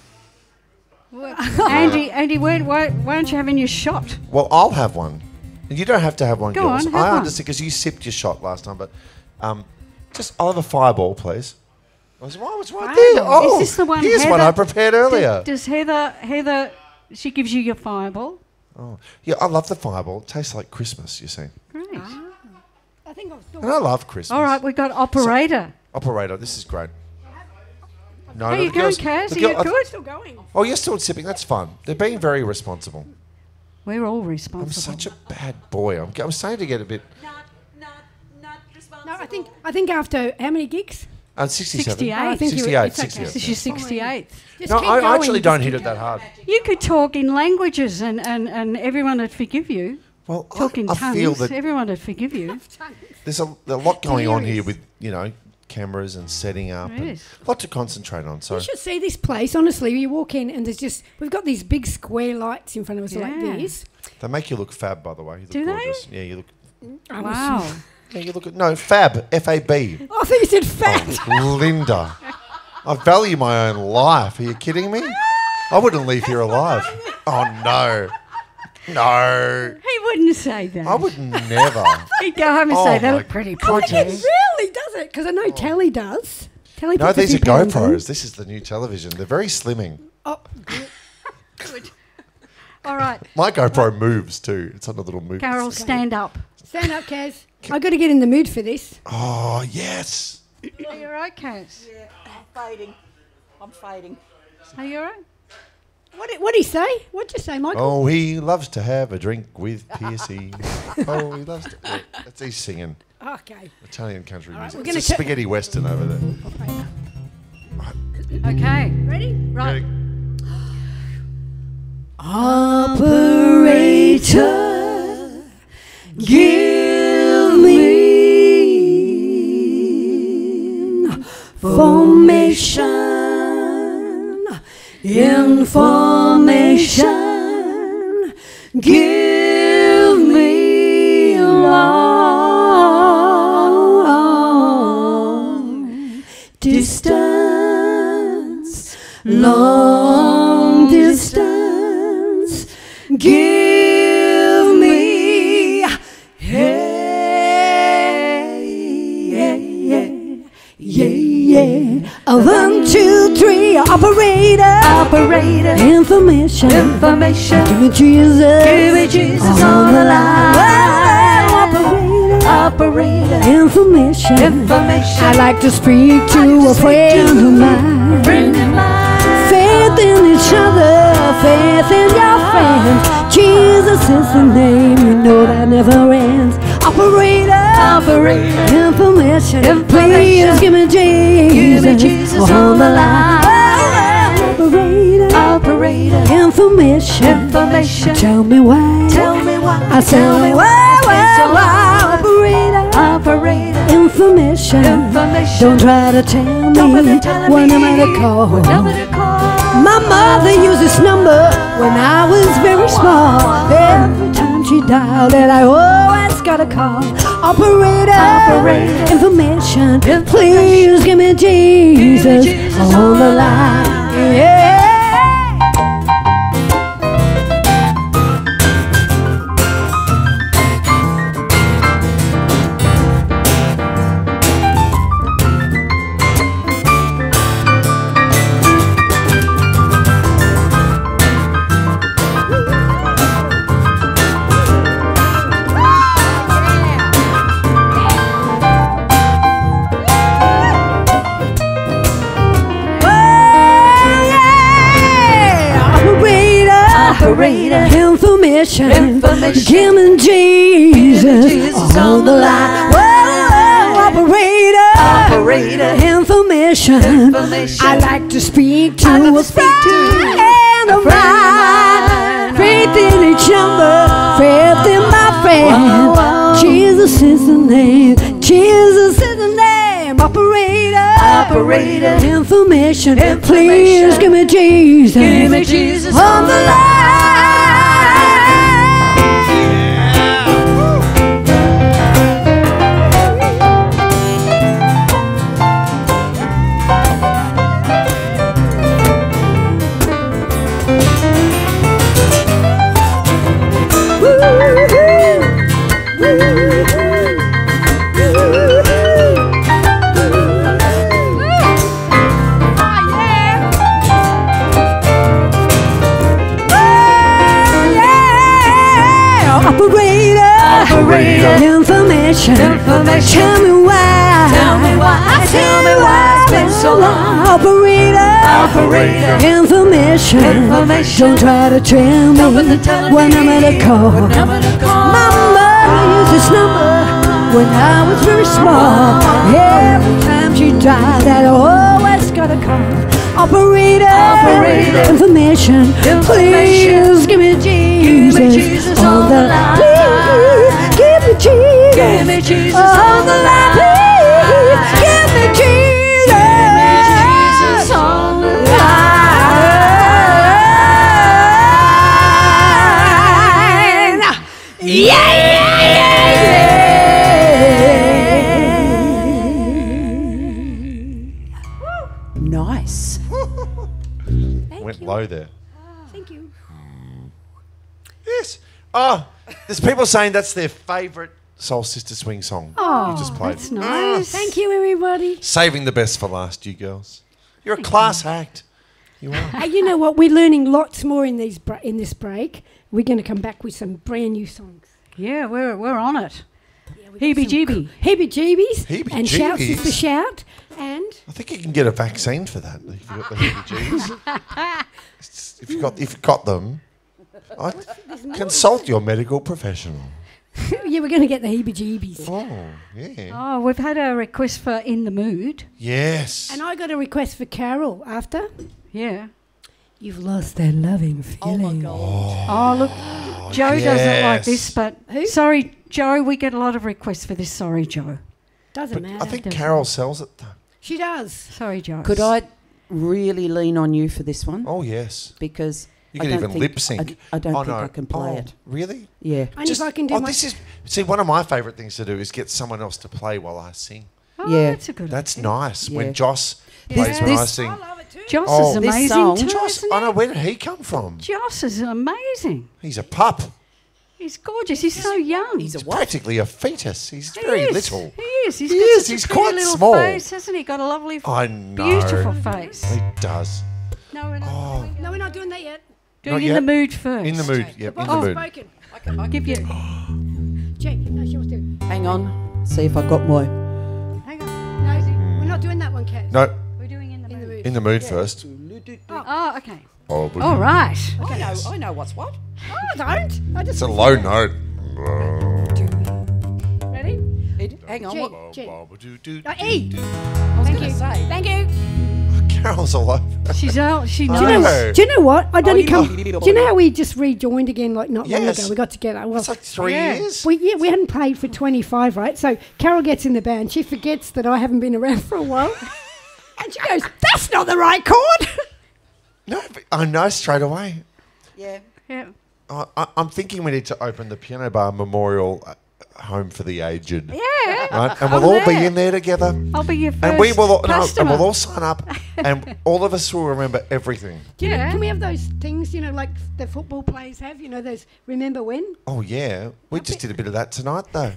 Andy, Andy, why, why, why aren't you having your shot? Well, I'll have one. You don't have to have one, Go girls. on, have I one. understand because you sipped your shot last time, but um, just I'll have a fireball, please. I was, oh, it's right there. Fireball. Oh, Is this the one here's Heather- one I prepared earlier. Does, does Heather, Heather, she gives you your fireball? Oh, yeah, I love the fireball. It tastes like Christmas, you see. Great. I think I've And I love Christmas. All right, we've got operator. Operator, this is great. No, How no, you the going, girls- Kaz? the Are you girl- I- good? still going. Oh, you're still sipping. That's fun. They're being very responsible. We're all I'm responsible. such a bad boy. I'm, I'm starting to get a bit. No, I think I think after how many gigs? Uh, sixty-seven. sixty-eight. I think you- sixty-eight. it's okay. sixty-eight. This is sixty-eight. Just No, keep I, I going, actually just don't keep hit it that hard. You could talk in languages and, and, and everyone would forgive you. Well, Talk in I, I tongues, feel that everyone would forgive you. there's a, a lot going on here Delirious. with, you know, cameras and setting up. There and is. a lot to concentrate on. So You should see this place, honestly. You walk in and there's just, we've got these big square lights in front of us like Yeah. this. they make you look fab, by the way. You look Do they? gorgeous. Yeah, you look. Wow. Yeah, you look. No, fab. F A B. Oh, I think you said fat. Oh, Linda, I value my own life. Are you kidding me? I wouldn't leave here alive. Oh no, no. He wouldn't say that. I would never. He'd go home and Oh say, that my looked pretty I think pretty. it really does it, because I know Tally does. Tally No, puts a these are few pounds on. GoPros. This is the new television. They're very slimming. Oh, Good. All right, My GoPro moves too. It's on a little move. Carol, stand up. stand up, Kaz. I've got to get in the mood for this. Oh yes. Are you all right, Kaz? Yeah, I'm fading. I'm fading. Are you all right? What did, what did he say? What'd you say, Michael? Oh, he loves to have a drink with Piercy. Oh, he loves to. Yeah, that's he's singing Okay. Italian country right, music. we're It's gonna a ta- spaghetti western over there. Okay. Ready? Right. Operator, give me information, information, give me long distance, long distance, give me, hey, yeah, yeah, yeah, yeah. A one, two, three, operator, Operator, information, information, give me Jesus, give me Jesus on the line. Operator, Operator, information, information, I like to speak to a friend of mine. friend of mine. Faith in each other, faith in your friends. Jesus is the name, you know that never ends. Operator, Operator, information, information. please give me Jesus, give me Jesus on the line. Operator, Operator, information, information, tell me why, tell me why, I tell me why, why, why. Operator, Operator, information, information, don't try to tell me don't bother telling what me am I to call. what number to call. My mother used this number when I was very small. Every time she dialed it, I always got a call. Operator, Operator, information, information, please give me Jesus, Jesus on the line. Yeah. Operator, Information, information, give me Jesus, Jesus on the line. Whoa, operator, Operator, information, information, I like to speak to I like a to speak to friend a of friend of mine. mine. Faith in each other, faith in my friend. Whoa, whoa. Jesus is the name, Jesus is the name. Operator, Operator, information, information, please give me Jesus, give me Jesus on the line. Operator, information, information, tell me why, tell me why, tell me why it's been so long. Operator, Operator, information, information, don't try to tell don't me bother telling what me number to call. what number to call. My mother used this number when I was very small. Every time she died, I always got a call. Operator, Operator, information, information, please give me Jesus, give me Jesus on the line. Please give me Jesus, Give me Jesus on the line. Please give me Jesus, give me Jesus on the line. Yeah, yeah, yeah, yeah. Nice. Went low there. Thank you. Yes. Oh, there's people saying that's their favourite Soul Sister Swing song. Oh, you just played. that's nice. Thank you, everybody. Saving the best for last, you girls. You're a class act. You are. Hey, you know what? We're learning lots more in these bra- in this break. We're going to come back with some brand new songs. Yeah, we're we're on it. Yeah, Heebie-jeebie. Heebie-jeebies. Heebie-jeebies. And Shouts is the shout. And I think you can get a vaccine for that if you've got the heebie-jeebies. If you've got, if you've got them, I'd consult your medical professional. Yeah, we're going to get the heebie-jeebies. Oh, yeah. Oh, we've had a request for In the Mood. Yes. And I got a request for Carol after. Yeah. You've lost that loving Oh feeling. my God. Oh, look, Joe doesn't like yes. this, but Who? sorry, Joe, we get a lot of requests for this. Sorry, Joe. Doesn't But matter. I think doesn't Carol sells it though. She does. Sorry, Joe. Could I really lean on you for this one? Oh, yes. Because You I can don't even think- lip sync. I, I don't oh, think no. I can play oh, it. Really? Yeah. Only if I can do oh, my... this is see one of my favourite things to do is get someone else to play while I sing. Oh, Yeah. that's a good That's idea. nice Yeah. when Joss Yeah. plays when I This- sing. I love it too. Joss Oh, is this amazing song- too, Joss, isn't I he? know where did he come from? Joss is amazing. He's a pup. He's gorgeous. He's so young. He's a He's what? practically a fetus. He's He very is. little. He is. He's He got is. such a He's pretty quite little small. face, hasn't he? Got a lovely, I know. beautiful face. He does. No, we're not Oh, No, we're not doing that yet. doing Not in yet. the mood first. in the mood. Yep, in the Oh. mood. Spoken. I'll give you. Jake, no, she wants to. Hang on. See if I got my. Hang on. No, we're not doing that one, Kat. No, We're doing in the In the mood. mood. in the mood first. Oh, okay. Oh, but All right. I know. I know what's what. Oh, don't. I just it's a low note. Ready? It, hang on. G. What, G. Oh, Uh, E. I was Thank going you. to say. Thank you. Carol's all over. She's out. She I knows. know. Do you know what? I don't you come. know- Do you know how we just rejoined again like not long Yes. ago? We got together. Well, It's like three Yeah. years. we yeah we hadn't played for twenty-five, right? So Carol gets in the band. She forgets that I haven't been around for a while, and she goes, "That's not the right chord." No, but I know straight away. Yeah. Yeah. I, I, I'm thinking we need to open the Piano Bar Memorial uh, Home for the Aged. Yeah. Right? And I'm we'll all be there. in there together. I'll be your first And we will all, no, and customer. we'll all sign up, and all of us will remember everything. Do you know, Yeah. can we have those things, you know, like the football players have? You know, those remember when? Oh yeah, we just did a bit of that tonight though.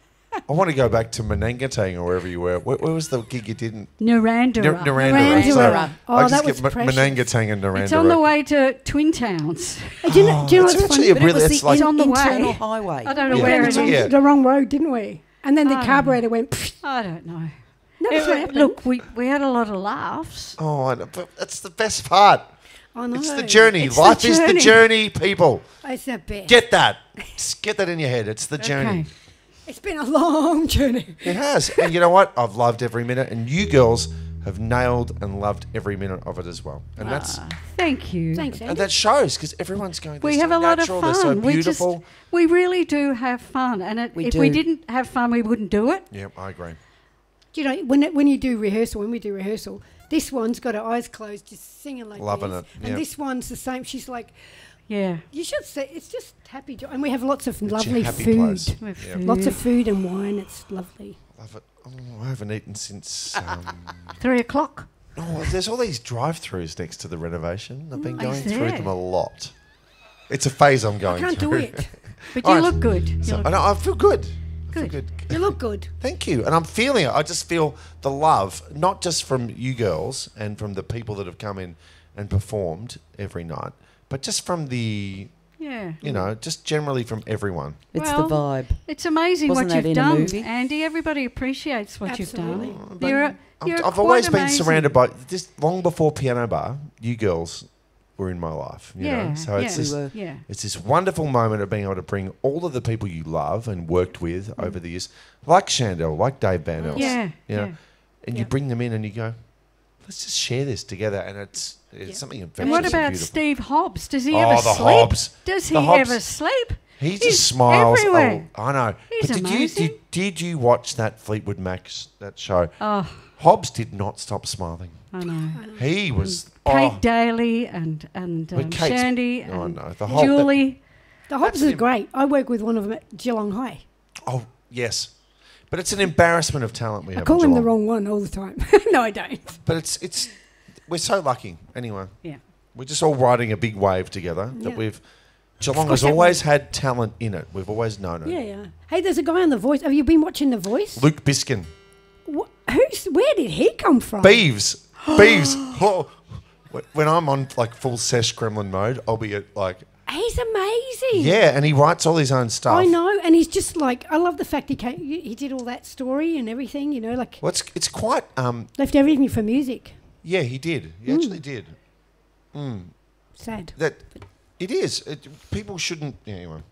I want to go back to Menangatang or wherever you were. Where, where was the gig you didn't? Narandera. N- Narandera. Narandera. So Oh, I that just was get M- precious. Menangatang and Narandera. It's on the way to Twin Towns. Uh, do you know, do you know it's what's actually funny? a But it really, was it's the like It's on the internal way. highway. I don't know We where went it the wrong, is. Yeah. the wrong road, didn't we? And then the Oh. carburetor went. Pfft. I don't know. That's It- what happened. look, we, we had a lot of laughs. oh, I know, but that's the best part. I know. It's the journey. It's the Life is the journey. journey, people. It's the best. Get that. Just get that in your head. It's the journey. Okay. It's been a long journey. It has. And you know what? I've loved every minute, and you girls have nailed and loved every minute of it as well. And that's Thank you. Thanks, and Andy. that shows because everyone's going. We they're have so a lot of natural, fun. They're so we just, beautiful. we really do have fun, and it, We if we do. didn't have fun, we wouldn't do it. Yep, I agree. Do you know when it, when you do rehearsal, when we do rehearsal, this one's got her eyes closed, just singing like Loving this, it, and yeah. this one's the same. She's like, Yeah. you should say it's just happy, jo- and we have lots of It's your lovely happy food, place. With Yeah. food. lots of food and wine. It's lovely. Love it. Oh, I haven't eaten since. Um, Three o'clock. oh, there's all these drive-throughs next to the renovation. I've been Mm, going is through there? them a lot. It's a phase I'm I going can't through. do it. But All you right. look good. You So, look I, know, I feel good. I feel Good. good. You look good. Thank you. And I'm feeling it. I just feel the love, not just from you girls and from the people that have come in and performed every night, but just from the, Yeah. you know, just generally from everyone. It's Well, the vibe. It's amazing Wasn't what that you've in a done, movie? Andy. Everybody appreciates what Absolutely. you've done. But You're, a- I'm- you're I've quite always been amazing. surrounded by, this long before Piano Bar, you girls were in my life. You Yeah, know? So it's yeah. this, We were. Yeah. it's this wonderful moment of being able to bring all of the people you love and worked with over the years, like Chandel, like Dave Van Els. Yeah. You know, yeah. and Yeah. you bring them in and you go, let's just share this together. And it's it's Yeah. something very And what beautiful. about Steve Hobbs? Does he Oh, ever the sleep? Hobbs. Does he The Hobbs. ever sleep? He He's just smiles. everywhere. Oh, I know. He's but did you amazing. did, did you watch that Fleetwood Mac sh- that show? Oh, Hobbs did not stop smiling. I know. He was Kate oh, Daly and and But um, Kate's- Shandy oh, and no, the whole- Julie. The Hobbs That's is an- great. I work with one of them at Geelong High. oh yes, but it's an embarrassment of talent we I have. call in him the Geelong. wrong one all the time. No, I don't. But it's it's we're so lucky. Anyway, Yeah. we're just all riding a big wave together. That Yeah. we've Geelong course has that always had talent in it. We've always known it. Yeah, yeah. Hey, there's a guy on The Voice. Have you been watching The Voice? Luke Biskin, Wh- who's? Where did he come from? Beeves, Beeves. Oh, when I'm on like full sesh Kremlin mode, I'll be at like He's amazing. yeah, and he writes all his own stuff. I know, and he's just like, I love the fact he came, he did all that story and everything. You know, like Well, it's it's quite um left everything for music. yeah, he did. He Mm. actually did. Mm. Sad. That it is. It, people shouldn't. Yeah, anyway,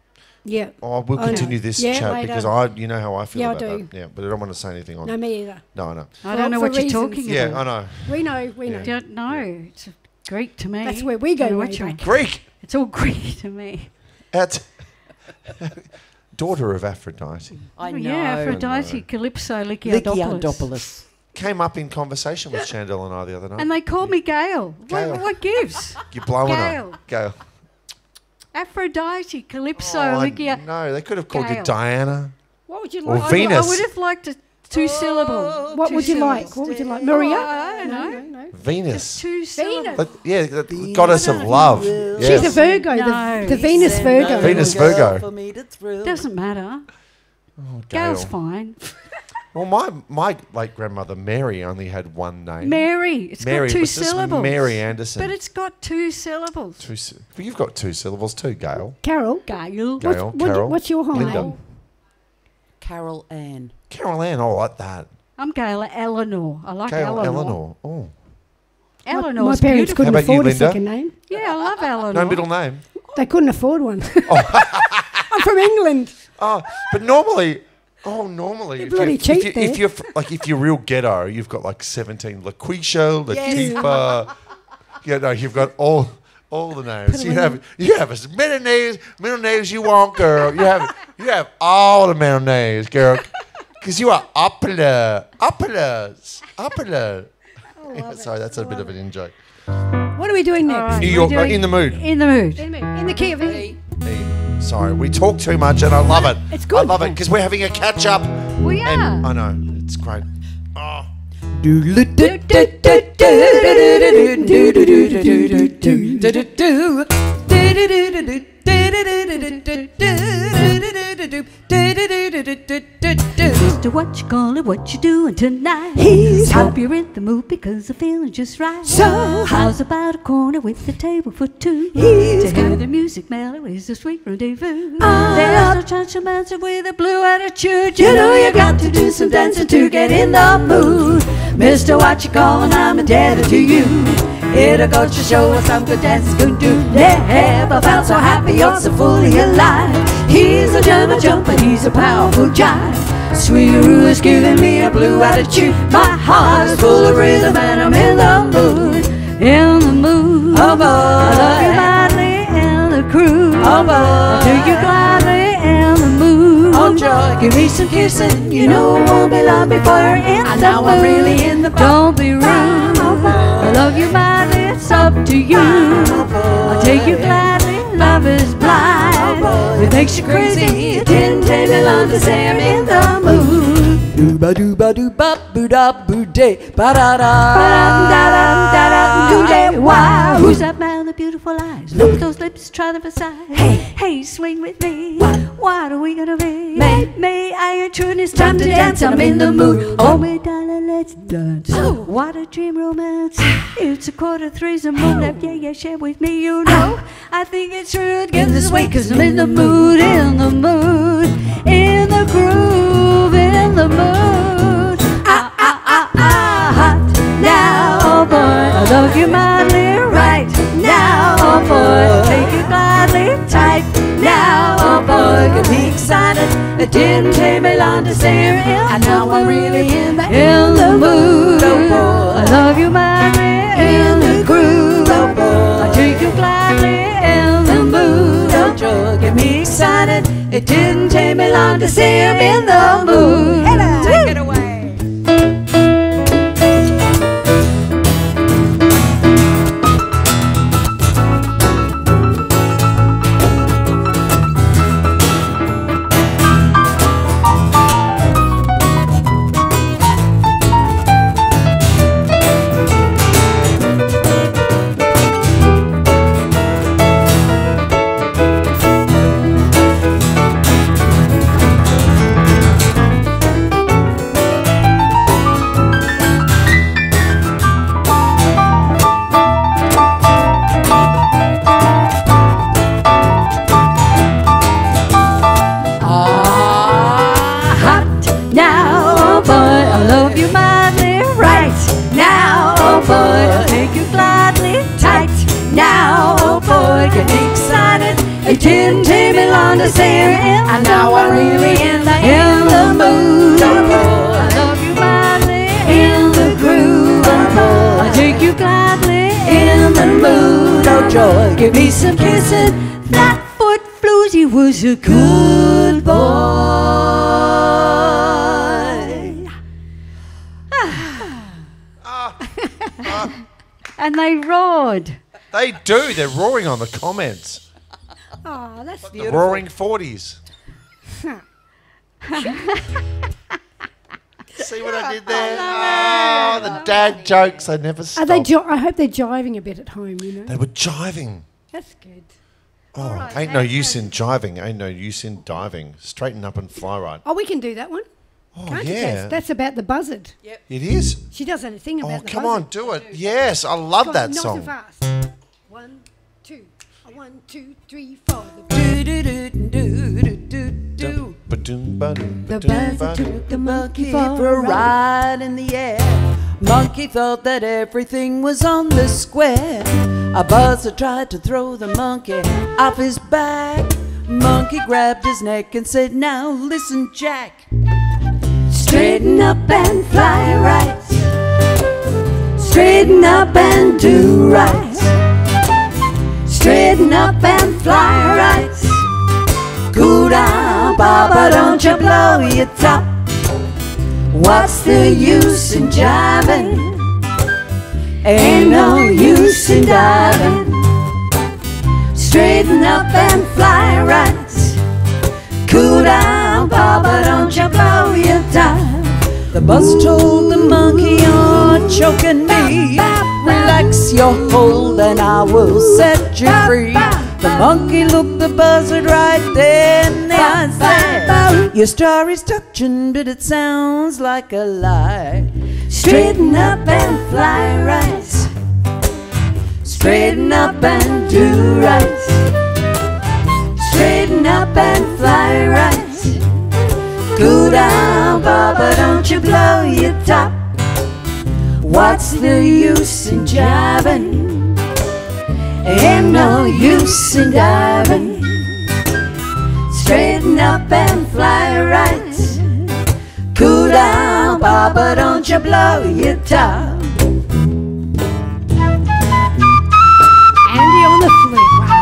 Yeah. Oh, we'll I know. continue this Yeah, chat later. because I, you know how I feel Yeah, I about do. that. Yeah, but I don't want to say anything on. No, me either. No, I know. I don't know For what you're reasons. talking Yeah, about. I know. We know, we Yeah. know. Don't know. It's Greek to me. That's where we go Don't know way what you're- back. Greek. It's all Greek to me. At daughter of Aphrodite I Oh, know. yeah, Aphrodite, Calypso, Lyciadopoulos. Lyciadopoulos. came up in conversation with Chandel and I the other night. And they called me Gail. Gail. What, what gives? You're blowing Gail. her. Gail. Aphrodite, Calypso, Oh, I Lycia. know. They could have called you Gail. Diana. What would you Or like? Venus. I would have liked a two syllable. What two would you syllables. like? What would you like? Maria? Oh, I don't know. No, no, no. Venus. Two syllables. But, yeah, the goddess of love. She's Yes. a Virgo, No. the, the Venus Virgo. Venus Virgo. For me to thrill. Doesn't matter. Oh, Gail's Gail. fine. Well, my, my late grandmother Mary only had one name. Mary. It's Mary. got it two was just syllables. Mary Anderson. But it's got two syllables. Two sy- well, you've got two syllables too, Gail. Carol. Gail. Gail, What- Carol, what's your whole Linda. name? Carol Ann. Carol Ann, I like that. I'm Gail Eleanor. I like Gail Eleanor. Eleanor. Oh. My, Eleanor's my parents beautiful. couldn't How about you, afford a Linda? second name. Yeah, I love Eleanor. No middle name. They couldn't afford one. I'm from England. Oh, but normally, oh, normally, They're if, bloody you, cheap if, you, there. if you're fr- like if you're real ghetto, you've got like seventeen LaQuisha, Lakeepa. Yeah, no, you've got all all the names. You have you have as many names, middle names you want, girl. You have you have all the middle names, girl, because you are upper, uppers, upper. Yeah, sorry, that's a bit of an in joke. What are we doing next? All right, New we're York, uh, doing- in the mood. In the mood. In the- in the key of E. Hey, sorry, we talk too much, and I love it. It's I good. love it because we're having a catch up. We are. And I know it's great. Oh. Mister What you call it, what you doing tonight? He's Hope you're in the mood because I'm feeling just right. So how's about a corner with a table for two? He's to hear the music melodies, a sweet rendezvous. Ah. There's no chance of dancing with a blue attitude. You know you got to do some dancing to get in the mood. Mister What you callin', I'm indebted to you. It'll go to show what some good dancers can do. Never felt so happy or so fully alive. He's a German jumper, he's a powerful jive. Sweeteroo is giving me a blue attitude. My heart is full of rhythm and I'm in the mood. In the mood. Oh boy. I love you madly in the groove. Oh boy. I do you gladly in the mood. Oh joy. Give me some kissing, you know it won't be long before you're in And the now mood. I'm really in the mood. Don't be rude. I love you madly, it's up to you. I'll take you gladly, love is blind. It makes you crazy, it didn't take me long to say I'm in the mood. Dooba dooba dooba boo da boo day ba da da. Wow, who's that man with beautiful eyes? Look at those lips, try them aside. Hey, hey, swing with me. What are we gonna be? May, may I intrude? It's time to dance. I'm in the mood. Oh, me darling, let's dance. What a dream romance. It's a quarter three's a moonlight. Yeah, yeah, share with me. You know, I think it's rude. Give this way, cause I'm in the mood, in the mood, in the groove, in the mood. Ah, ah, ah, ah, hot now, oh boy. I love you madly right now, oh boy. Take you gladly tight now, oh boy. Get me excited. It didn't take me long to say I'm in and now I'm really in the in the mood, oh boy. I love you madly in the groove, oh boy. I take you gladly in the mood, oh joy. Get me excited. It didn't take me long to say I'm in the mood. Take it away. the sand. And now I'm really in the, In the mood, oh boy. I love you madly. In the groove, oh boy. I take you gladly. In the mood, oh joy. Give me some kissing. Flatfoot Floozy was a good boy. And they roared. They do. They're roaring on the comments. Oh, that's The beautiful. roaring forties. See what I did there? Oh, the dad jokes. I never Are stop. they? Jo- I hope they're jiving a bit at home. You know. They were jiving. That's good. Oh, right, ain't no and- use in jiving. Ain't no use in diving. Straighten up and fly right. Oh, we can do that one. Oh, Can't you? yeah. That's, that's about the buzzard. It is. She does a thing Oh, about the come buzzard. on, do it. Yes, I love Go, that not song. so fast. One, two, a one, two, three, four. The, Do do do do do do do. Ba-doom, ba-doom, the ba-doom, buzzard ba-doom. took the monkey For for a ride in the air. Monkey thought that everything was on the square. A buzzard tried to throw the monkey off his back. Monkey grabbed his neck and said, now listen, Jack. Straighten up and fly right. Straighten up and do right. Straighten up and fly right. Cool down, Papa, don't you blow your top. What's the use in jiving? Ain't no use in diving. Straighten up and fly right. Cool down, Papa, don't you blow your top. The buzz told the monkey, you're choking me. Relax your hold and I will set you free. The monkey looked the buzzard right there in the eye and said, your story's touching, but it sounds like a lie. Straighten up and fly right. Straighten up and do right. Straighten up and fly right. Cool down, Papa, don't you blow your top. What's the use in jiving? Ain't no use in diving. Straighten up and fly right. Cool down, Papa, don't you blow your top. Andy on the flute. Wow.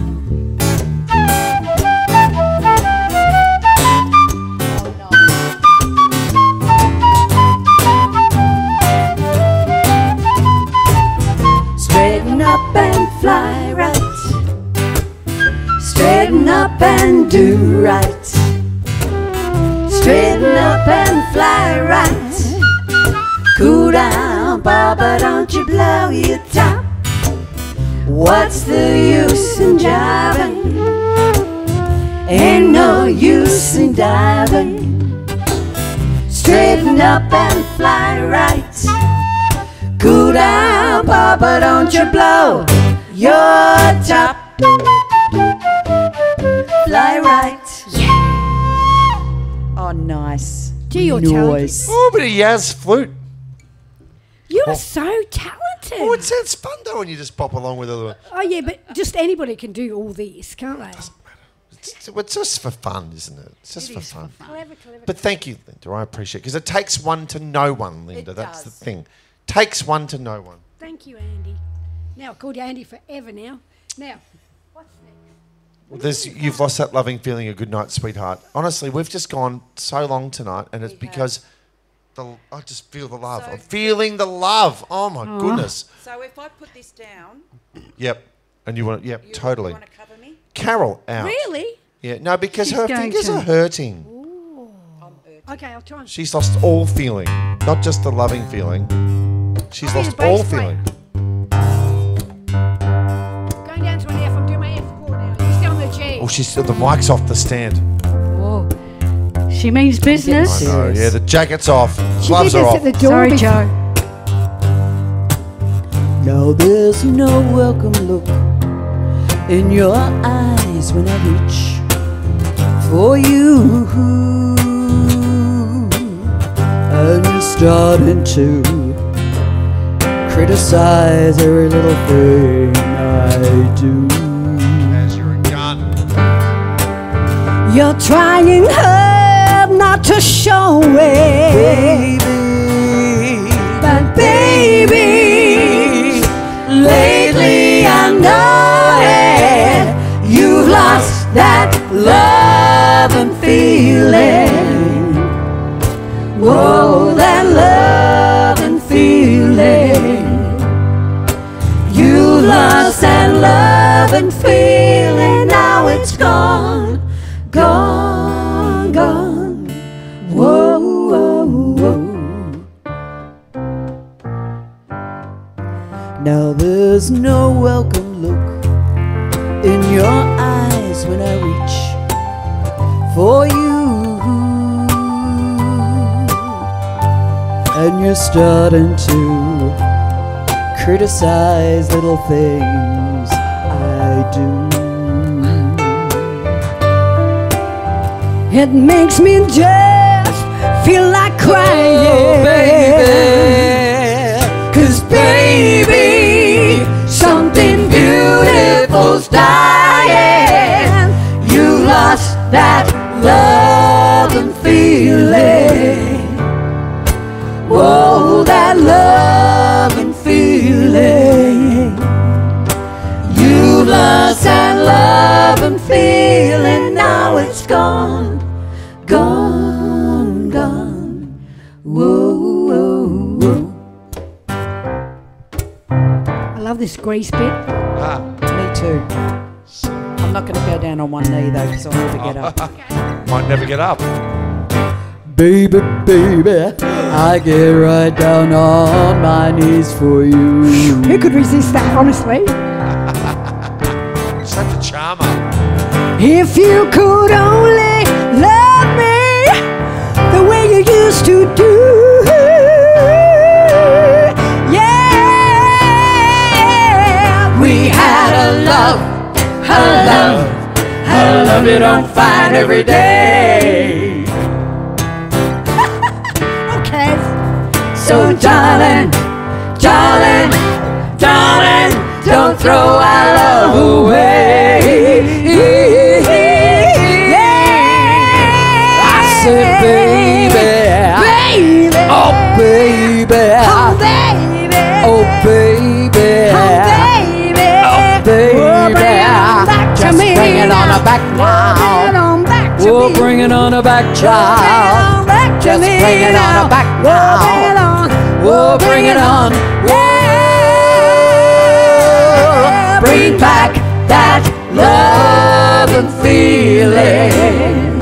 Straighten up and fly right. Straighten up and do right. Straighten up and fly right. Cool down, Papa, don't you blow your top. What's the use in jiving? Ain't no use in diving. Straighten up and fly right. Cool down, Papa, don't you blow your top. Fly right. Oh, nice. Gee, you're talented. Noise. Oh, a bit of Yaz flute. You're so talented. Oh, it sounds fun though when you just pop along with it. Oh, yeah, but just anybody can do all this, can't they? It's, it's just for fun, isn't it? It's just It for is for fun. fun. Clever, clever. But thank you, Linda. I appreciate it because it takes one to know one, Linda. It That's does. the thing. Takes one to know one. Thank you, Andy. Now, I've called you Andy forever now. Now, what's next? Well, there's, you've lost that loving feeling of good night, sweetheart. Honestly, we've just gone so long tonight, and it's because the, I just feel the love. So- I'm feeling the love. Oh my goodness. So if I put this down, Yep. And you want? Yep. you totally. want to cover me? Carol out. Really? Yeah. No, because She's her going fingers to. are hurting. I'm hurt. Okay, I'll try and... She's lost all feeling, not just the loving feeling. She's I need lost a bass all player. feeling. Going down to an F, I'm doing my F chord now. You stay on the G. Oh, she's the mic's off the stand. Oh, she means I business. know. Yeah, the jacket's off. She Gloves did are this off. at the door Sorry, before. Joe. Now there's no welcome look in your eyes when I reach for you, and you're starting to criticize every little thing I do. As you're a gun. You're trying hard not to show it, Baby, but baby, lately I know it. You've lost that love and feeling. Whoa, that love and feeling. You lost that love and feeling. Now it's gone, gone, gone. Whoa, whoa, whoa. Now there's no welcome look in your eyes when I reach for you. And you're starting to criticize little things I do. it makes me just feel like crying. Oh, baby, 'cause baby, something beautiful's dying. You lost that love and feeling. Whoa, that love and feeling. You lost that love and feeling. Now it's gone, gone, gone. Whoa, whoa, whoa. I love this Grease bit. Ah, Me too. I'm not going to go down on one knee though, because I'll never get up. might never get up. Baby, baby, I get right down on my knees for you. Who could resist that, honestly? Such a charmer. If you could only love me the way you used to do. Yeah, We had a love, a love, a love you don't find every day. okay. So darling, darling, darling, don't throw our love away. I said, baby, Baby, oh baby, oh baby, oh baby, oh baby, oh baby, oh, bring it on back to just me. bring it on her back Bring it now. on back to Oh, me. bring it on her back, child. Back to Just me bring it on now. her back Oh, bring now. it on. Oh, bring it on. Whoa. Bring back that love and feeling.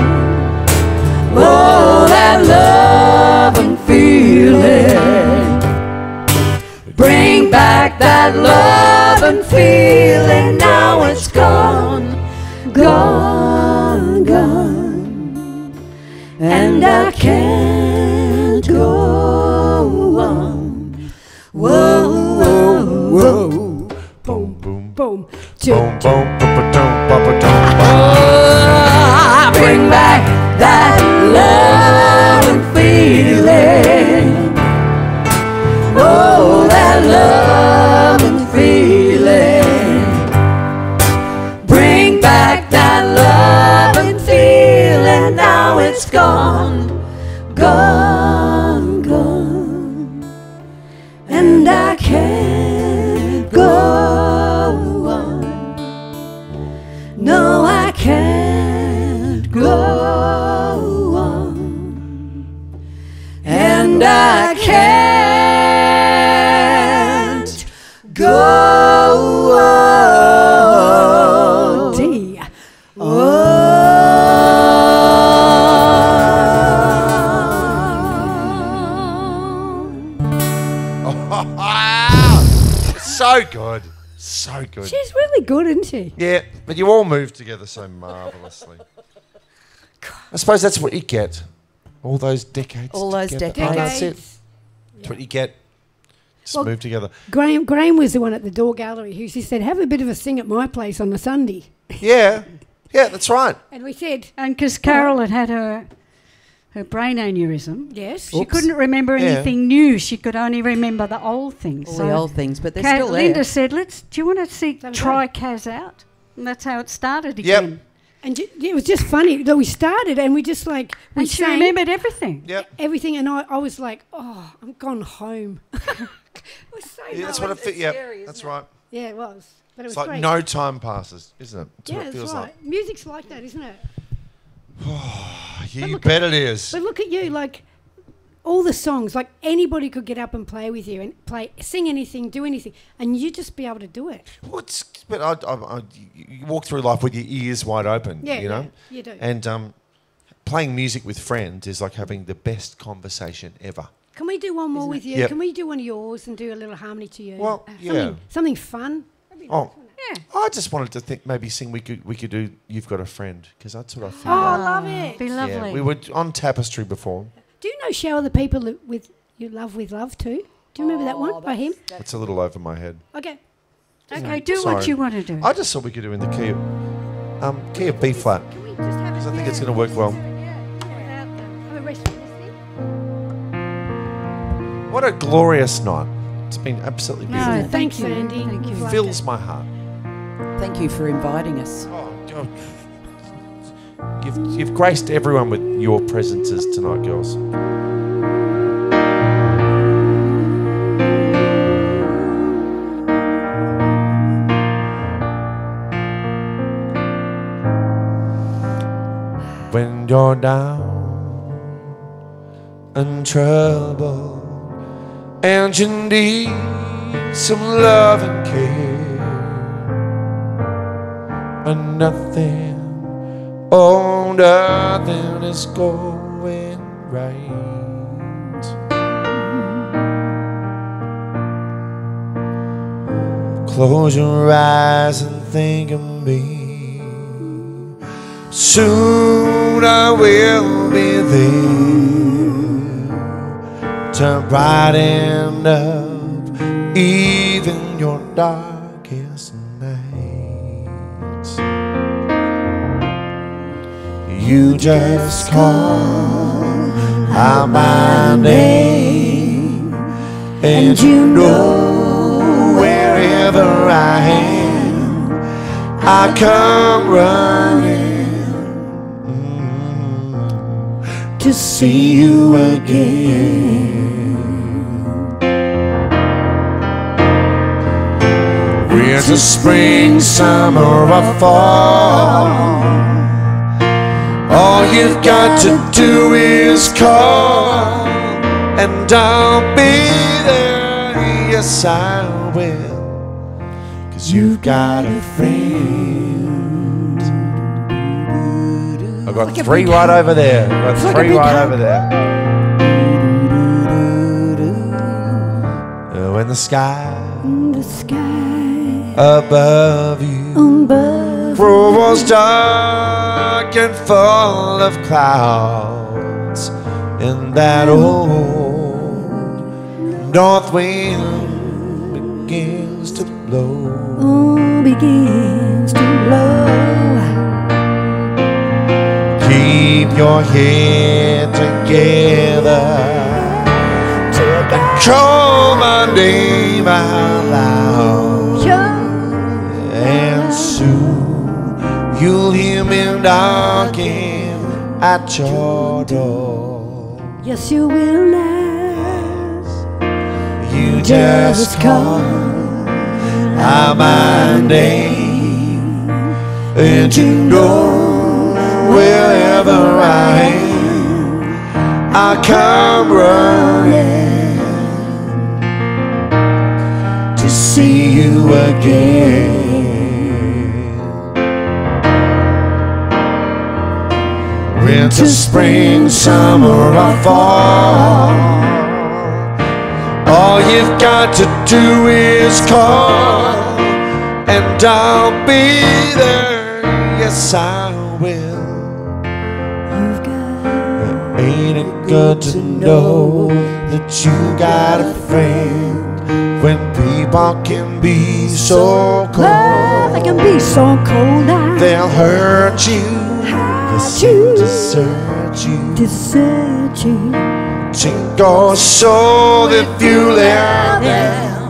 Oh, that love and feeling. Bring back that love and feeling. Now it's gone, gone, gone. And I can't go on. Whoa, whoa, whoa. Boom, boom, Boom. boom, boom, boom, boom, boom, boom. Oh, bring back that love and feeling. Oh, that love and feeling. Bring back that love and feeling. Now it's gone, gone, gone. And I can't go on. No, I can't go on. And I can't go on. D. So good. So good. She's really good, isn't she? Yeah, but you all move together so marvellously. I suppose that's what you get. All those decades. All those together. decades. Oh, that's it. That's what you get. Just Well, move together. Graham, Graham was the one at the Door Gallery who she said, have a bit of a sing at my place on a Sunday. Yeah. Yeah, that's right. And we said, And because Carol had had her her brain aneurysm, yes. she couldn't remember Yeah. anything new. She could only remember the old things. All the old things, but they're Ka- still there. Linda said, "Let's. Do you want to see That'll try Kaz out?" And that's how it started Yep. again. And ju- it was just funny that we started and we just like we And she sang remembered everything. Yep. everything, and I, I was like, oh, I'm gone home. It was so Yeah, that's nice. what I feel. Yeah, that's right. Yeah, it was. But it was It's like great. no time passes, isn't it? That's yeah, what it that's feels right. Music's like that, isn't it? like. You look bet it is. But look at you, like all the songs, like anybody could get up and play with you and play, sing anything, do anything, and you just be able to do it. Well, it's, but I, I, I, you walk through life with your ears wide open, Yeah, you know? yeah, you do. And um, playing music with friends is like having the best conversation ever. Can we do one more with you? Yep. Can we do one of yours and do a little harmony to you? Well, something, yeah. Something fun. Oh, Yeah. I just wanted to think maybe sing we could we could do You've Got a Friend, because that's what I feel. Oh, like. I love it. Be lovely. Yeah, we were on Tapestry before. Do you know Shower the People That with You Love With Love too? Do you remember that one by him? It's a little over my head. Okay. Okay, do Sorry. what you want to do. I just thought we could do in the key of, um, key of B flat. Can we just have Because it I think there? it's going to work well. Yeah, without the- have a rest of this thing. What a glorious night. It's been absolutely beautiful. No, thank Thanks, you. Andy. Thank you. We've loved Fills it. my heart. Thank you for inviting us. Oh, God. You've, you've graced everyone with your presences tonight, girls. When you're down and troubled and you need some love and care, and nothing, oh nothing is going right. Close your eyes and think of me. Soon I will be there to brighten up even your darkest nights. You just call out my name, and you know wherever I am, I come running to see you again. Winter, spring, summer, or fall, all you've got to do is call, and I'll be there. Yes, I will, 'cause you've got a friend. I've got Like a three big right hug. over there. I've got It's like a three big right hug. over there. Oh, in the sky In the sky above you above was dark and full of clouds, and that old north wind begins to blow. oh, begins to blow. Keep your head together and call my name out loud, and soon you'll hear me knocking at your door. Yes, you will now. You just call out my name, and you know wherever I am, I come running to see you again. Winter, spring, summer, or fall, all you've got to do is call, and I'll be there. Yes, I will. You've got Ain't it good to know that you got a friend when people can be so love, they cold? can be so cold. I They'll hurt you, yes, you. desert you. desert you. Take your soul if you let them.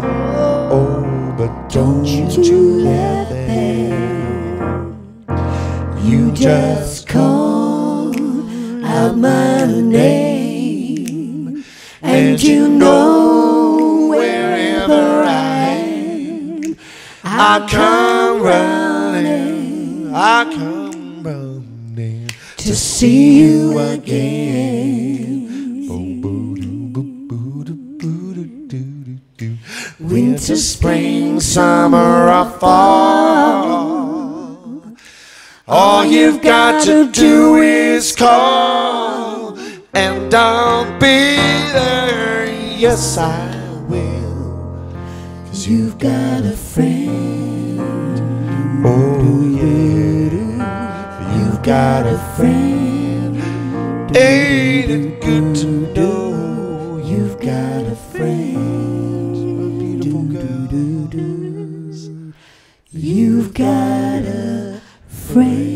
Oh, but don't you let them. You just call out my name, and you know wherever I am, I come running, I come running to see you again. Boom, boo, doo, boo, boo, doo, boo, doo, doo, doo, doo. Winter, spring, Summer or fall, all you've got to do is call, and I'll be there. Yes, I will. 'Cause you've got a friend. oh yeah, You've got a friend. ain't it good to know You've got a friend. beautiful girls. You've got a friend.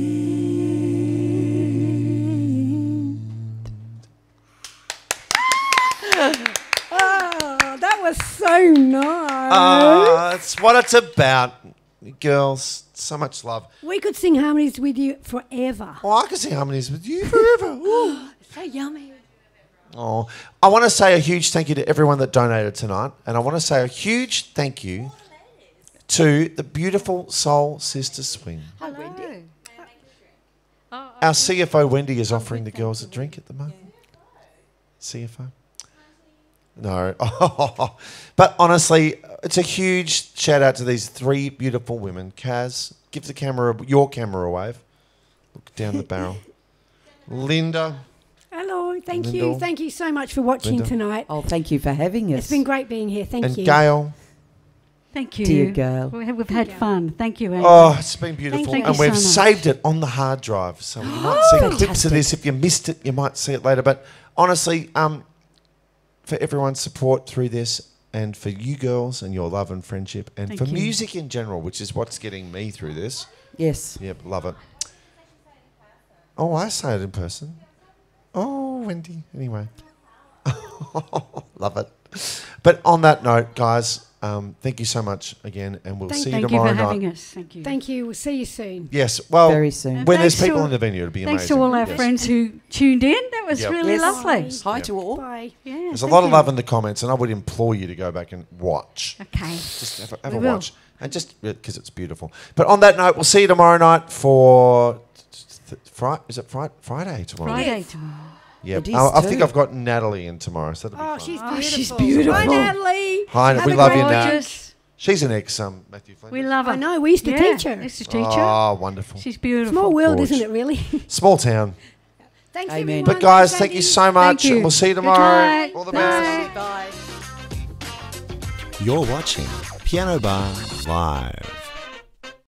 Oh, that was so nice. Ah, that's what it's about, girls. So much love. We could sing harmonies with you forever. Oh, I can sing harmonies with you forever. Ooh. So yummy. Oh, I want to say a huge thank you to everyone that donated tonight, and I want to say a huge thank you to the beautiful Soul Sister Swing. Hello. Our C F O Wendy is offering the girls a drink at the moment. C F O? No. But honestly, it's a huge shout out to these three beautiful women. Kaz, give the camera, your camera a wave. Look down the barrel. Linda. Hello, thank Lyndall. you. Thank you so much for watching Linda. tonight. Oh, thank you for having us. It's been great being here. Thank and you. Gail. Thank you. Dear girl. We have, we've had fun. Thank you, Anne. Oh, it's been beautiful. Thank you and we've so much. saved it on the hard drive. So you might see clips of this. If you missed it, you might see it later. But honestly, um, for everyone's support through this, and for you girls and your love and friendship, and Thank for you. music in general, which is what's getting me through this. Yes. Yep, love it. Oh, I say it in person. Oh, Wendy. Anyway. Love it. But on that note, guys, um, thank you so much again, and we'll Thank- see you Thank you tomorrow for night. having us. Thank you. Thank you. We'll see you soon. Yes, well, Very soon. And when there's thanks people to- in the venue, it'll be Thanks amazing. to all our Yes. friends who tuned in. That was Yep. really Yes. lovely. Hi Yep. to all. Bye. Yeah, There's a thank lot of you. love in the comments, and I would implore you to go back and watch. Okay. Just have a, have We a will. watch, and just because it's beautiful. But on that note, we'll see you tomorrow night for Friday. Is it Friday? Friday tomorrow? Friday tomorrow. Yeah, It is I, I think too. I've got Natalie in tomorrow, so that'll be Oh, fun. she's Oh, beautiful. she's beautiful. Hi, Natalie. Hi, Have we a love great you, Nat. Gorgeous. She's an ex, um, Matthew Flinders. We love her. I know, we used to yeah, teach her. Used to teach her. Oh, wonderful. She's beautiful. Small world, Gorge. isn't it, really? Small town. Thanks, Amen. everyone. But guys, Thanks, thank you Andy. so much. you. And we'll see you Good tomorrow. night. All the Bye. best. Bye. You're watching Piano Bar Live.